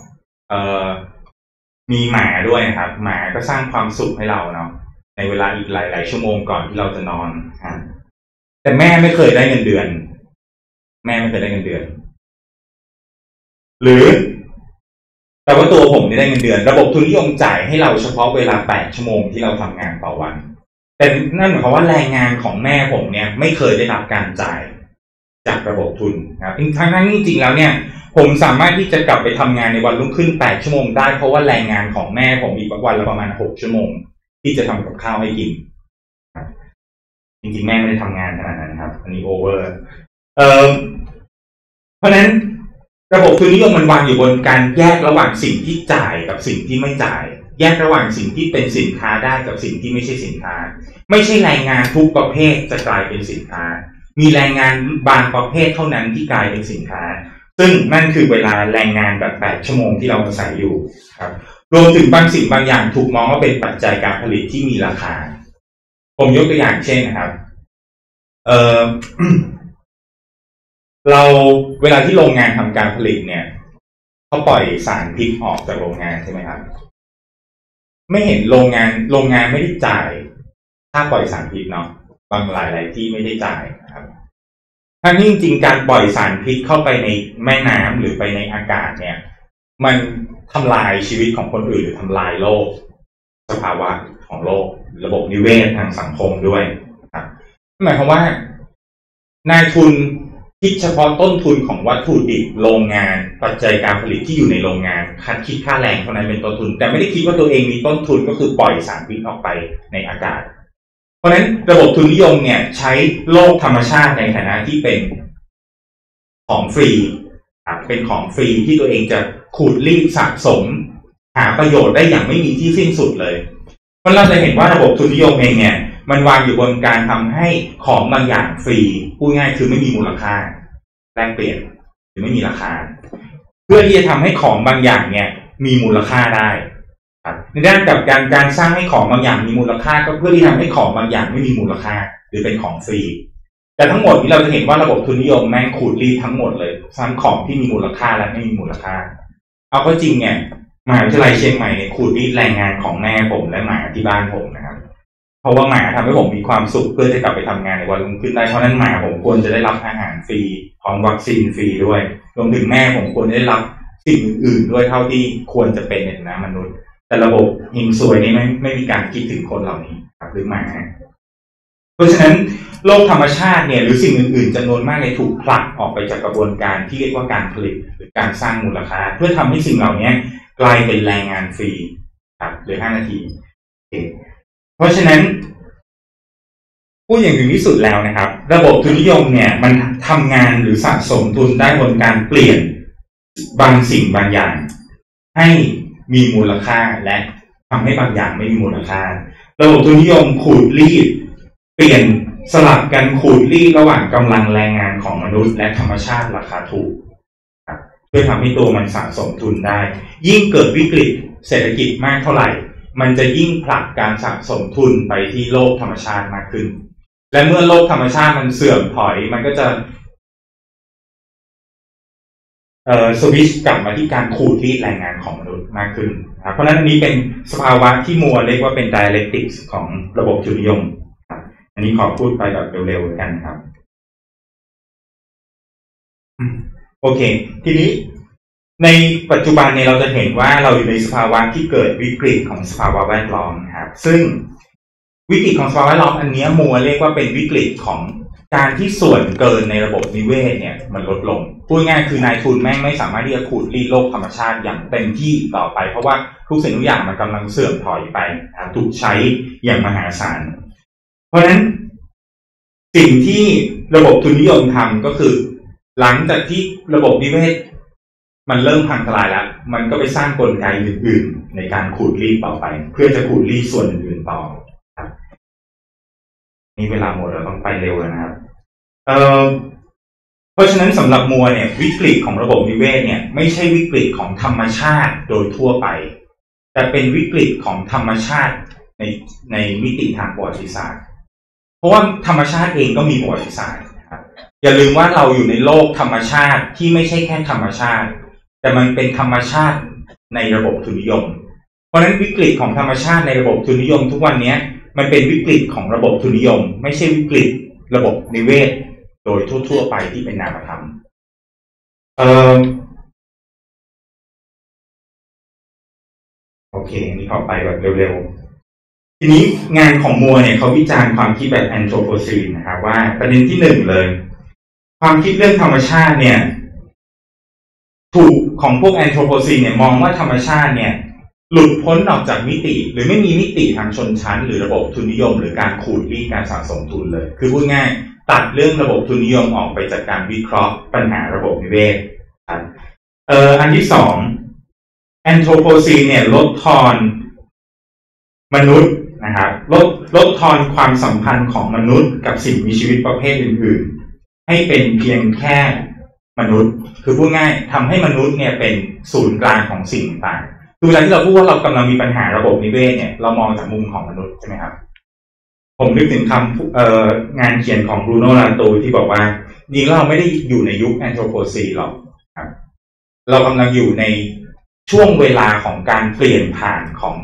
มีหมาด้วยนะครับหมาก็สร้างความสุขให้เราเนาะในเวลาอีกหลายๆชั่วโมงก่อนที่เราจะนอนแต่แม่ไม่เคยได้เงินเดือนหรือแต่ว่าตัวผมได้เงินเดือนระบบทุนนิยมจ่ายให้เราเฉพาะเวลา8 ชั่วโมงที่เราทำงานต่อวันแต่นั่นหมายความว่าแรงงานของแม่ผมเนี่ยไม่เคยได้รับการจ่ายจากระบบทุนนะครับทั้งนั้นจริงๆแล้วเนี่ยผมสามารถที่จะกลับไปทำงานในวันรุ่งขึ้น8 ชั่วโมงได้เพราะว่าแรงงานของแม่ผมอีกวันละประมาณ6 ชั่วโมงที่จะทำกับข้าวให้กินจริงๆแม่ไม่ได้ทำงานขนาดนั้นครับอันนี้โอเวอร์เพราะนั้นระบบทุนนิยมมันวางอยู่บนการแยกระหว่างสิ่งที่จ่ายกับสิ่งที่ไม่จ่ายแยกระหว่างสิ่งที่เป็นสินค้าได้กับสิ่งที่ไม่ใช่สินค้าไม่ใช่แรงงานทุกประเภทจะกลายเป็นสินค้ามีแรงงานบางประเภทเท่านั้นที่กลายเป็นสินค้าซึ่งนั่นคือเวลาแรงงานแบบ8 ชั่วโมงที่เราอาศัยอยู่ครับรวมถึงบางสิ่งบางอย่างถูกมองว่าเป็นปัจจัยการผลิตที่มีราคาผมยกตัวอย่างเช่นนะครับเราเวลาที่โรงงานทำการผลิตเนี่ยเขาปล่อยสารพิษออกจากโรงงานใช่ไหมครับไม่เห็นโรงงานไม่ได้จ่ายค่าปล่อยสารพิษเนาะบางหลายที่ไม่ได้จ่ายนะครับทั้งที่จริงๆการปล่อยสารพิษเข้าไปในแม่น้ำหรือไปในอากาศเนี่ยมันทำลายชีวิตของคนอื่นหรือทำลายโลกสภาวะของโลกระบบนิเวศทางสังคมด้วยนะครับหมายความว่านายทุนคิดเฉพาะต้นทุนของวัตถุดิบโรงงานปัจจัยการผลิตที่อยู่ในโรงงานคิดค่าแรงเท่านั้นเป็นต้นทุนแต่ไม่ได้คิดว่าตัวเองมีต้นทุนก็คือปล่อยสารพิษออกไปในอากาศเพราะฉะนั้นระบบทุนนิยมเนี่ยใช้โลกธรรมชาติในฐานะที่เป็นของฟรีเป็นของฟรีที่ตัวเองจะขูดรีดสะสมหาประโยชน์ได้อย่างไม่มีที่สิ้นสุดเลยเพราะเราจะเห็นว่าระบบทุนนิยมเองเนี่ยมันวางอยู่บนการทำให้ของบางอย่างฟรีพูดง่ายคือไม่มีมูลค่าแลกเปลี่ยนหรือไม่มีราคาเพื่อที่จะทำให้ของบางอย่างเนี่ยมีมูลค่าได้ในด้านกับการสร้างให้ของบางอย่างมีมูลค่าก็เพื่อที่ทำให้ของบางอย่างไม่มีมูลค่าหรือเป็นของฟรีแต่ทั้งหมดนี้เราจะเห็นว่าระบบทุนนิยมแม่งขูดรีดทั้งหมดเลยทั้งของที่มีมูลค่าและไม่มีมูลค่าเอาก็จริงเนี่ยมหาวิทยาลัยเชียงใหม่เนี่ยขูดรีดแรงงานของแม่ผมและหมาที่บ้านผมนะครับเพราะว่าหมาทำให้ผมมีความสุขเพื่อจะกลับไปทำงานในวันรุ่งขึ้นได้เพราะนั้นหมาผมควรจะได้รับอาหารฟรีพร้อมวัคซีนฟรีด้วยรวมถึงแม่ผมควรได้รับสิ่งอื่นๆด้วยเท่าที่ควรจะเป็นในฐานะมนุษย์แต่ระบบหิงซวยนี่ไม่มีการคิดถึงคนเหล่านี้ครับหรือหมาเพราะฉะนั้นโลกธรรมชาติเนี่ยหรือสิ่งอื่นๆจำนวนมากเนี่ยถูกผลักออกไปจากกระบวนการที่เรียกว่าการผลิตหรือการสร้างมูลค่าเพื่อทำให้สิ่งเหล่านี้กลายเป็นแรงงานฟรีครับเหลือ5 นาทีเพราะฉะนั้นพูดอย่างถึงที่สุดแล้วนะครับระบบทุนนิยมเนี่ยมันทำงานหรือสะสมทุนได้บนการเปลี่ยนบางสิ่งบางอย่างให้มีมูลค่าและทำให้บางอย่างไม่มีมูลค่าระบบทุนนิยมขูดรีดเปลี่ยนสลับกันขูดรีดระหว่างกำลังแรงงานของมนุษย์และธรรมชาติราคาถูกเพื่อทำให้ตัวมันสะสมทุนได้ยิ่งเกิดวิกฤตเศรษฐกิจมากเท่าไหร่มันจะยิ่งผลักการสะสมทุนไปที่โลกธรรมชาติมากขึ้นและเมื่อโลกธรรมชาติมันเสื่อมถอยมันก็จะสวิตช์กลับมาที่การขูดรีดแรงงานของมนุษย์มากขึ้นนะครับเพราะฉะนั้นอันนี้เป็นสภาวะที่มัวเรียกว่าเป็น dialectics ของระบบทุนนิยมครับอันนี้ขอพูดไปแบบเร็วๆกันครับโอเคทีนี้ในปัจจุบันเนี่ยเราจะเห็นว่าเราอยู่ในสภาวะที่เกิดวิกฤตของสภาวะแวดล้อมครับซึ่งวิกฤตของสภาวะแวดล้อมอันนี้มัวเรียกว่าเป็นวิกฤตของการที่ส่วนเกินในระบบนิเวศเนี่ยมันลดลงพูดง่ายคือนายทุนแม่งไม่สามารถที่จะขูดรีดโลกธรรมชาติอย่างเต็มที่ต่อไปเพราะว่าทุกสิ่งทุกอย่างมันกำลังเสื่อมถอยไปถูกใช้อย่างมหาศาลเพราะฉะนั้นสิ่งที่ระบบทุนนิยมทำก็คือหลังจากที่ระบบนิเวศมันเริ่มพังทลายแล้วมันก็ไปสร้างกลไกอื่นๆในการขูดรีดต่อไปเพื่อจะขูดรีดส่วนอื่นๆต่อครับนี่เวลาหมดเราต้องไปเร็วแล้วนะครับเพราะฉะนั้นสำหรับมัวเนี่ยวิกฤตของระบบนิเวศเนี่ยไม่ใช่วิกฤตของธรรมชาติโดยทั่วไปแต่เป็นวิกฤตของธรรมชาติในมิติทางประวัติศาสตร์เพราะว่าธรรมชาติเองก็มีประวัติศาสตร์นะครับอย่าลืมว่าเราอยู่ในโลกธรรมชาติที่ไม่ใช่แค่ธรรมชาติแต่มันเป็นธรรมชาติในระบบทุนนิยมเพราะฉะนั้นวิกฤตของธรรมชาติในระบบทุนนิยมทุกวันนี้มันเป็นวิกฤตของระบบทุนนิยมไม่ใช่วิกฤตระบบนิเวศโดยทั่วๆไปที่เป็นนามธรรมโอเคอันนี้ขอไปแบบเร็วๆทีนี้งานของมัวเนี่ยเขาวิจารณ์ความคิดแบบแอนโทรโพซีนนะครับว่าประเด็นที่หนึ่งเลยความคิดเรื่องธรรมชาติเนี่ยถูกของพวกแอนโทรโพซีนเนี่ยมองว่าธรรมชาติเนี่ยหลุดพ้นออกจากมิติหรือไม่มีมิติทางชนชั้นหรือระบบทุนนิยมหรือการขูดรีดการสะสมทุนเลยคือพูดง่ายตัดเรื่องระบบทุนนิยมออกไปจากการวิเคราะห์ปัญหาระบบนิเวศครับอันที่สองแอนโทรโพซีนเนี่ยลดทอนมนุษย์นะครับลดทอนความสัมพันธ์ของมนุษย์กับสิ่งมีชีวิตประเภทอื่นๆให้เป็นเพียงแค่มนุษย์คือพูดง่ายทำให้มนุษย์เนี่ยเป็นศูนย์กลางของสิ่งต่างคือเวลาที่เราพูดว่าเรากำลังมีปัญหาระบบนิเวศเนี่ยเรามองจากมุมของมนุษย์ใช่ไหมครับผมนึกถึงคำงานเขียนของบรูโน่ ลาตูที่บอกว่าจริงๆเราไม่ได้อยู่ในยุคแอนโทรโพซีนหรอกครับเรากำลังอยู่ในช่วงเวลาของการเปลี่ยนผ่านของ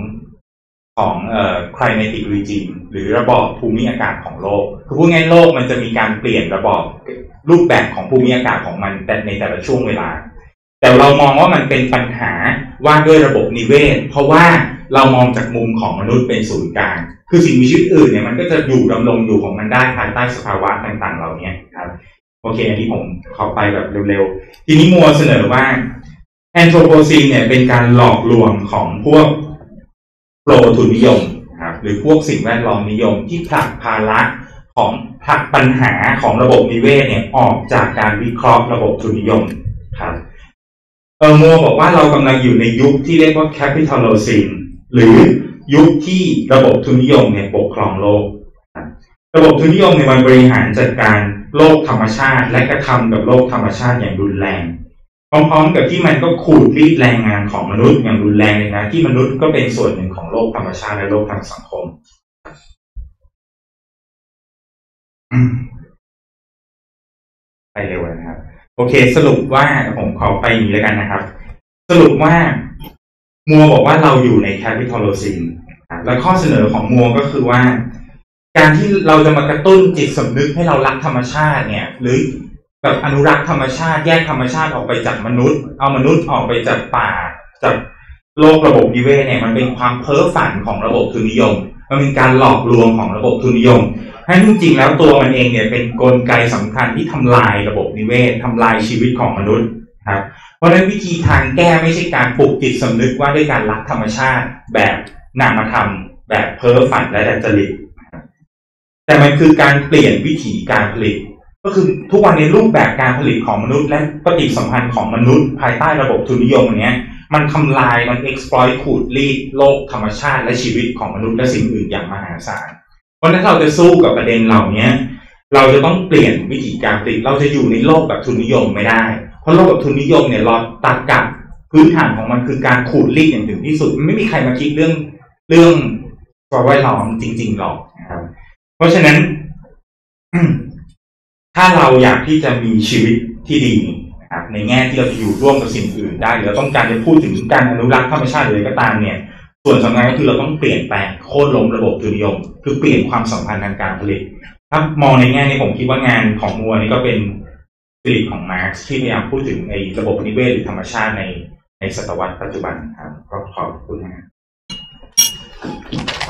climatic regime หรือระบอบภูมิอากาศของโลกคือพูดง่ายโลกมันจะมีการเปลี่ยนระบอบรูปแบบของภูมิอากาศของมันในแต่ละช่วงเวลาแต่เรามองว่ามันเป็นปัญหาว่าด้วยระบบนิเวศเพราะว่าเรามองจากมุมของมนุษย์เป็นศูนย์กลางคือสิ่งมีชีวิตอื่นเนี่ยมันก็จะอยู่ดำรงอยู่ของมันได้ภายใต้สภาวะต่างๆเหล่านี้ครับโอเคอันนี้ผมขอไปแบบเร็วๆทีนี้มัวเสนอว่าแอนโทรโพซีนเนี่ยเป็นการหลอกลวงของพวกโปรทุนนิยมครับหรือพวกสิ่งแวดล้อมนิยมที่ผลักภาระของผลักปัญหาของระบบนิเวศเนี่ยออกจากการวิเคราะห์ระบบทุนนิยมครับมัวบอกว่าเรากำลังอยู่ในยุคที่เรียกว่าแคปิตอลโลซีนหรือยุคที่ระบบทุนนิยมเนี่ยปกครองโลกระบบทุนนิยมในมันบริหารจัดการโลกธรรมชาติและกระทำกับโลกธรรมชาติอย่างรุนแรงพร้อมๆกับที่มันก็ขูดรีดแรงงานของมนุษย์อย่างรุนแรงเลยนะที่มนุษย์ก็เป็นส่วนหนึ่งของโลกธรรมชาติและโลกทางสังคมไปเร็วนะครับโอเคสรุปว่าผมขอไปอย่างนี้แล้วกันนะครับสรุปว่ามัวบอกว่าเราอยู่ในแคปิตอลโลซีนและข้อเสนอของมัวก็คือว่าการที่เราจะมากระตุ้นจิตสำนึกให้เรารักธรรมชาติเนี่ยหรือแบบอนุรักษ์ธรรมชาติแยกธรรมชาติออกไปจากมนุษย์เอามนุษย์ออกไปจากป่าจากโลกระบบนิเวศเนี่ยมันเป็นความเพ้อฝันของระบบทุนนิยมมันเป็นการหลอกลวงของระบบทุนนิยมให้จริงๆแล้วตัวมันเองเนี่ยเป็นกลไกสำคัญที่ทำลายระบบนิเวศทำลายชีวิตของมนุษย์ครับเพราะฉะนั้นวิธีทางแก้ไม่ใช่การปลุกจิตสำนึกว่าด้วยการรักธรรมชาติแบบนามธรรมแบบเพ้อฝันและดัจจริตแต่มันคือการเปลี่ยนวิธีการผลิตก็คือทุกวันในรูปแบบการผลิตของมนุษย์และปฏิสัมพันธ์ของมนุษย์ภายใต้ระบบทุนนิยมอันนี้มันทำลายมัน exploit ขูดรีดโลกธรรมชาติและชีวิตของมนุษย์และสิ่งอื่นอย่างมหาศาลเพราะฉะนั้นเราจะสู้กับประเด็นเหล่านี้เราจะต้องเปลี่ยนวิธีการผลิตเราจะอยู่ในโลกแบบทุนนิยมไม่ได้เพราะโลกแบบทุนนิยมเนี่ยเราตัดกับพื้นฐานของมันคือการขูดรีดอย่างถึงที่สุดไม่มีใครมาคิดเรื่องสภาพแวดล้อมจริงๆหรอกนะครับเพราะฉะนั้น ถ้าเราอยากที่จะมีชีวิตที่ดีนะครับในแง่ที่เราจะอยู่ร่วมกับสิ่งอื่นได้หรือเราต้องการจะพูดถึงการอนุรักษ์ธรรมชาติหรืออะไรก็ตามเนี่ยส่วนสำคัญก็คือเราต้องเปลี่ยนแปลงโค่นล้มระบบทุนนิยมคือเปลี่ยนความสัมพันธ์ทางการผลิตถ้ามองในแง่นี้ผมคิดว่างานของมัวนี่ก็เป็นผลิตของมาร์กซ์ที่พยายามพูดถึงในระบบนิเวศหรือธรรมชาติในศตวรรษปัจจุบันครับก็ขอบคุณนะครับ